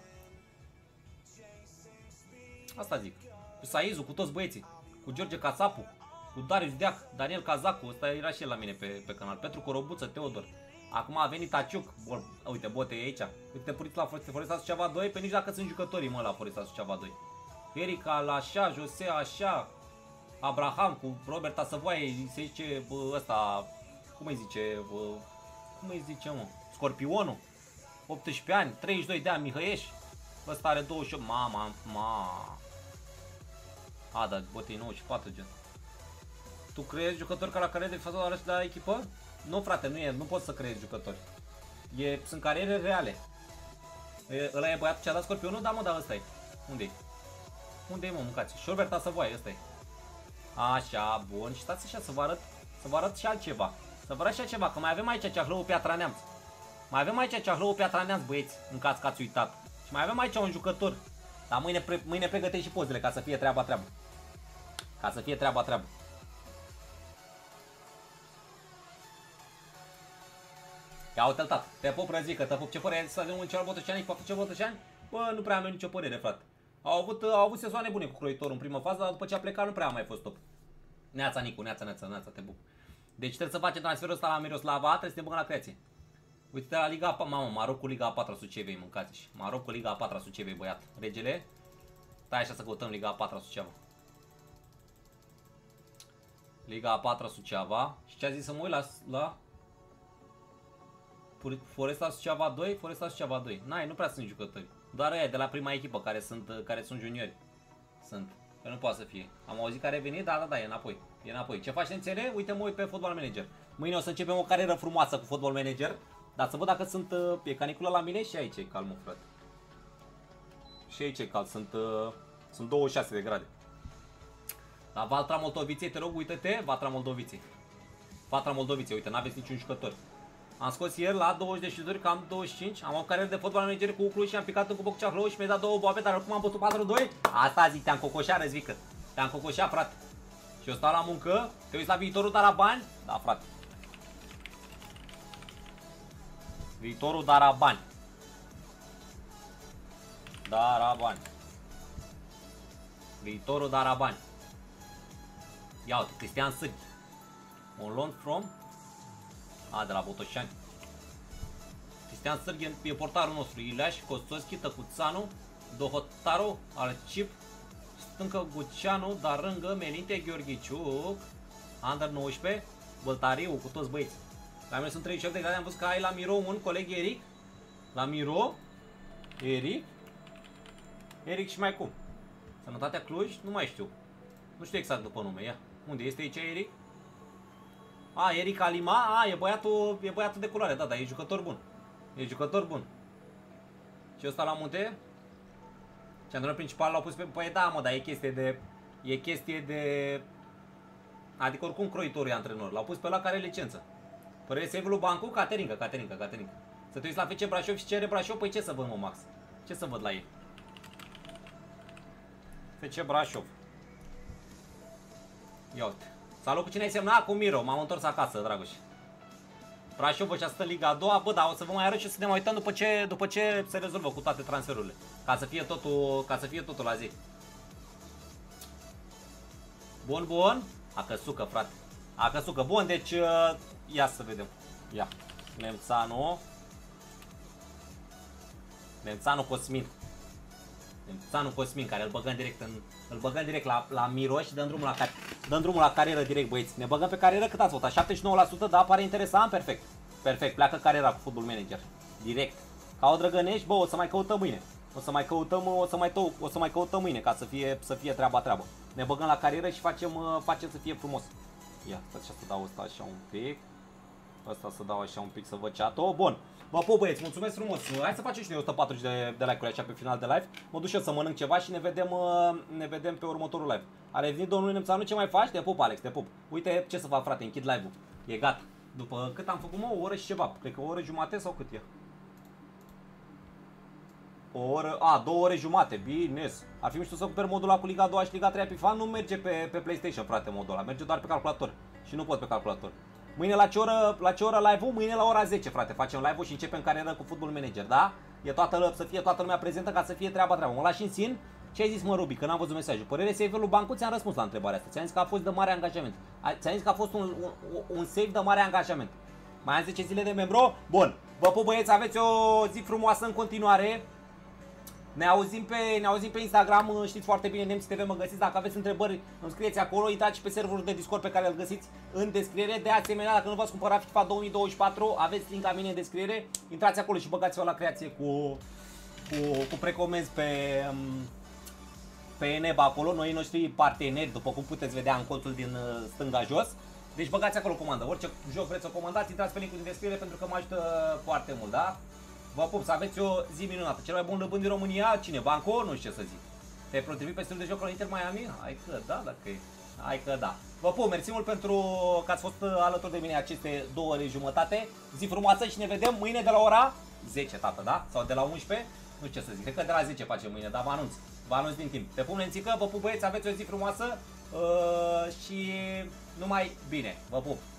Asta zic. Cu Saizu, cu toți băieții. Cu George Casapu, cu Darius Deac, Daniel Cazacu, ăsta era și el la mine pe, pe canal. Petru Corobuță, Teodor. Acum a venit Taciuc. Bol, uite, bote e aici. Uite, puriți la Foresta Suceava doi, pe nici dacă sunt jucătorii, mă, la Foresta Suceava doi. Erica la așa, Jose așa. Abraham cu Robert Asăvoaie, se zice bă, ăsta, cum îi zice, bă, cum îi zice, mă, Scorpionul. optsprezece ani, treizeci și doi de ani, Mihăieș. Ăsta are douăzeci și opt, mama, ma. A, da, bătei nouăzeci și patru gen. Tu creezi jucători ca la care de față de la echipă? Nu, frate, nu e, nu poți să creezi jucători. E, sunt cariere reale. E, ăla e băiatul ce-a dat Scorpionul? Da, mă, da, ăsta e. Unde-i? Unde-i, mă, mâncați? Șorbert Savoie, ăsta e. Așa, bun. Și stați așa să vă arăt, să vă arăt și altceva. Să vă arăt și altceva, că mai avem aici Ceahlău Piatra Neamț. Mai avem aici Ceahlău Piatra Neamț, băieți, în caz că ați uitat. Și mai avem aici un jucător. Dar mâine, pre mâine pregătești și pozele ca să fie treaba treabă. Ca să fie treaba treabă. Ia uite-l, tată. Te pup, Răzică, te pup. Ce părere ai să avem un Cel Botoșani? Cu Cel Botoșani? Bă, nu prea am nicio părere, frate. Au avut, au avut sezoane bune cu croitorul în prima fază, dar după ce a plecat nu prea a mai fost top. Neața, Nicu, neața, neața, neața, te pup. Deci trebuie să facem transferul ăsta la Miroslava, trebuie să te băgăm la creație. Uite-te la Liga a patra, mamă, Marocul Liga a patra Sucevei, mâncați și. Marocul Liga a patra Sucevei, băiat. Regele? Stai așa să căutăm Liga a patra Suceava. Liga a patra Suceava. Și ce a zis să mă uit la... la... Foresta Suceava doi? Foresta Suceava doi. N-ai, nu prea sunt jucători. Doar aia de la prima echipă care sunt, care sunt juniori. Sunt. Că nu poate să fie. Am auzit că a revenit, da, da, da, e înapoi. E înapoi. Ce faci, înțeleg? Uite, mă uit pe Football Manager. Mâine o să începem o carieră frumoasă cu Football Manager. Dar să văd dacă sunt... E caniculă la mine și aici e calmul, frate. Și aici e cald. Sunt, uh, sunt douăzeci și șase de grade. La Valtra Moldoviței, te rog, uite-te. Valtra Moldoviței. Valtra Moldoviței, uite, n-aveți niciun jucător. Am scos ieri la douăzeci de șuturi, cam douăzeci și cinci. Am o carieră de Football Manager cu Cluj și am picat în cupă cu Ceahlău și mi-a dat două boabe, dar acum am bătut patru doi. Asta zic, te-am cocoșat, Răzvică. Te-am cocoșat, frate. Și eu stau la muncă. Te uiți la viitorul, dar la bani? Da, frate. Viitorul, dar la bani. Dar la bani. Viitorul, dar la bani. Ia uite, Cristian Sârghi. On loan from... A, de la Botoșani. Cristian Sârghi e portarul nostru. Ileaș, Kostoschi, Tăcuțanu, Dohotaru, Alcip, Stâncă Guceanu, Darângă, Melinte, Gheorghiciuc, Under nouăsprezece, Băltariu, cu toți băieți. La mine sunt treizeci și opt de grade, am văzut că ai la Miro un coleg Eric. La Miro, Eric, Eric și mai cum? Sănătatea Cluj, nu mai știu. Nu știu exact după nume, ia. Unde este aici Eric? A, Eric Alima, a, e băiatul, e băiatul de culoare, da, da, e jucător bun. E jucător bun. Și ăsta la munte? Și antrenorul principal l-au pus pe... Păi da, mă, dar e chestie de... E chestie de... Adică oricum croitorul e antrenor. L-au pus pe ăla care are licență. Părere să lui Bancu? Caterinca, Caterinca, Caterinca. Să te uiți la F C Brașov și cere Brașov? Păi ce să văd, mă, Max? Ce să văd la ei? F C Brașov. Ia uite. Salut, cu cine ai semnat? Cu Miro, m-am întors acasă, Dragoș. Brașov și stă Liga a doua, bă, dar o să vă mai arăt și să ne mai uităm după ce, după ce se rezolvă cu toate transferurile. Ca să fie totul, ca să fie totul la zi. Bun, bun. A căsucă, frate. A căsucă, bun, deci uh, ia să vedem. Ia. Nemțanu. Nemțanu Cosmin. Nemțanu Cosmin, care îl băgăm direct în, îl băgăm direct la, la Miro și dăm drumul la, dăm drumul la carieră direct, băieți. Ne băgăm pe carieră, cât ați votat? șaptezeci și nouă la sută, da, pare interesant, perfect. Perfect, pleacă cariera cu Football Manager. Direct. Ca o drăgănești, bă, o să mai căutăm mâine. O să mai căutăm, o să mai, tău, o să mai căutăm mâine ca să fie, să fie treaba treabă. Ne băgăm la carieră și facem, facem să fie frumos. Ia, stai să dau ăsta așa un pic. Ăsta să dau așa un pic să văd chat-ul. Bun. Vă pup, băieți, mulțumesc frumos. Hai să facem și noi o sută patruzeci de, de like-uri așa pe final de live. Mă duc și eu să mănânc ceva și ne vedem, ne vedem pe următorul live. A revenit domnul Nemțanu, ce mai faci? Te pup, Alex, te pup. Uite ce să fac, frate, închid live-ul. E gata. După cât am făcut, mă, o oră și ceva. Cred că o oră jumate sau cât e? O oră, a, două ore jumate, bine. Ar fi mișto să cumperi modul ăla cu Liga a doua și Liga a treia pe fan, nu merge pe, pe PlayStation, frate, modul ăla. Merge doar pe calculator. Și nu pot pe calculator. Mâine la ce oră, la ce oră live-ul? Mâine la ora zece, frate, facem live-ul și începem carieră cu Football Manager, da? E toată, să fie toată lumea prezentă ca să fie treaba treaba. Mă lași în sin? Ce ai zis, mă, Rubi, că n-am văzut mesajul? Părere save-ul lui Bancu? Ți-am răspuns la întrebarea asta. Ți-am zis că a fost de mare angajament. Ți-am zis că a fost un, un, un save de mare angajament. Mai am zece zile de membru? Bun. Vă pup, băieți, aveți o zi frumoasă în continuare. Ne auzim pe, ne auzim pe Instagram, știți foarte bine, Nemții T V mă găsiți. Dacă aveți întrebări, îmi scrieți acolo, intrați și pe serverul de Discord pe care îl găsiți în descriere. De asemenea, dacă nu v-ați cumpărat FIFA două mii douăzeci și patru, aveți link la mine în descriere. Intrați acolo și băgați-o la creație cu, cu, cu precomenzi pe, pe Eneba acolo, noi noștri parteneri, după cum puteți vedea în colțul din stânga jos. Deci băgați acolo comandă, orice joc vreți să comandați, intrați pe linkul din descriere pentru că mă ajută foarte mult, da? Vă pup, să aveți o zi minunată. Cel mai bun lăbând din România, cine? Banco? Nu știu ce să zic. Te-ai potrivit pe stilul de joc al Inter Miami? Hai că da, dacă e. Hai că da. Vă pup, mersi mult pentru că ați fost alături de mine aceste două ore jumătate. Zi frumoasă și ne vedem mâine de la ora zece, tată, da? Sau de la unsprezece? Nu știu ce să zic, cred că de la zece facem mâine, dar vă anunț. Vă anunț din timp. Te pun lențică, vă pup băieți, aveți o zi frumoasă uh, și numai bine. Vă pup.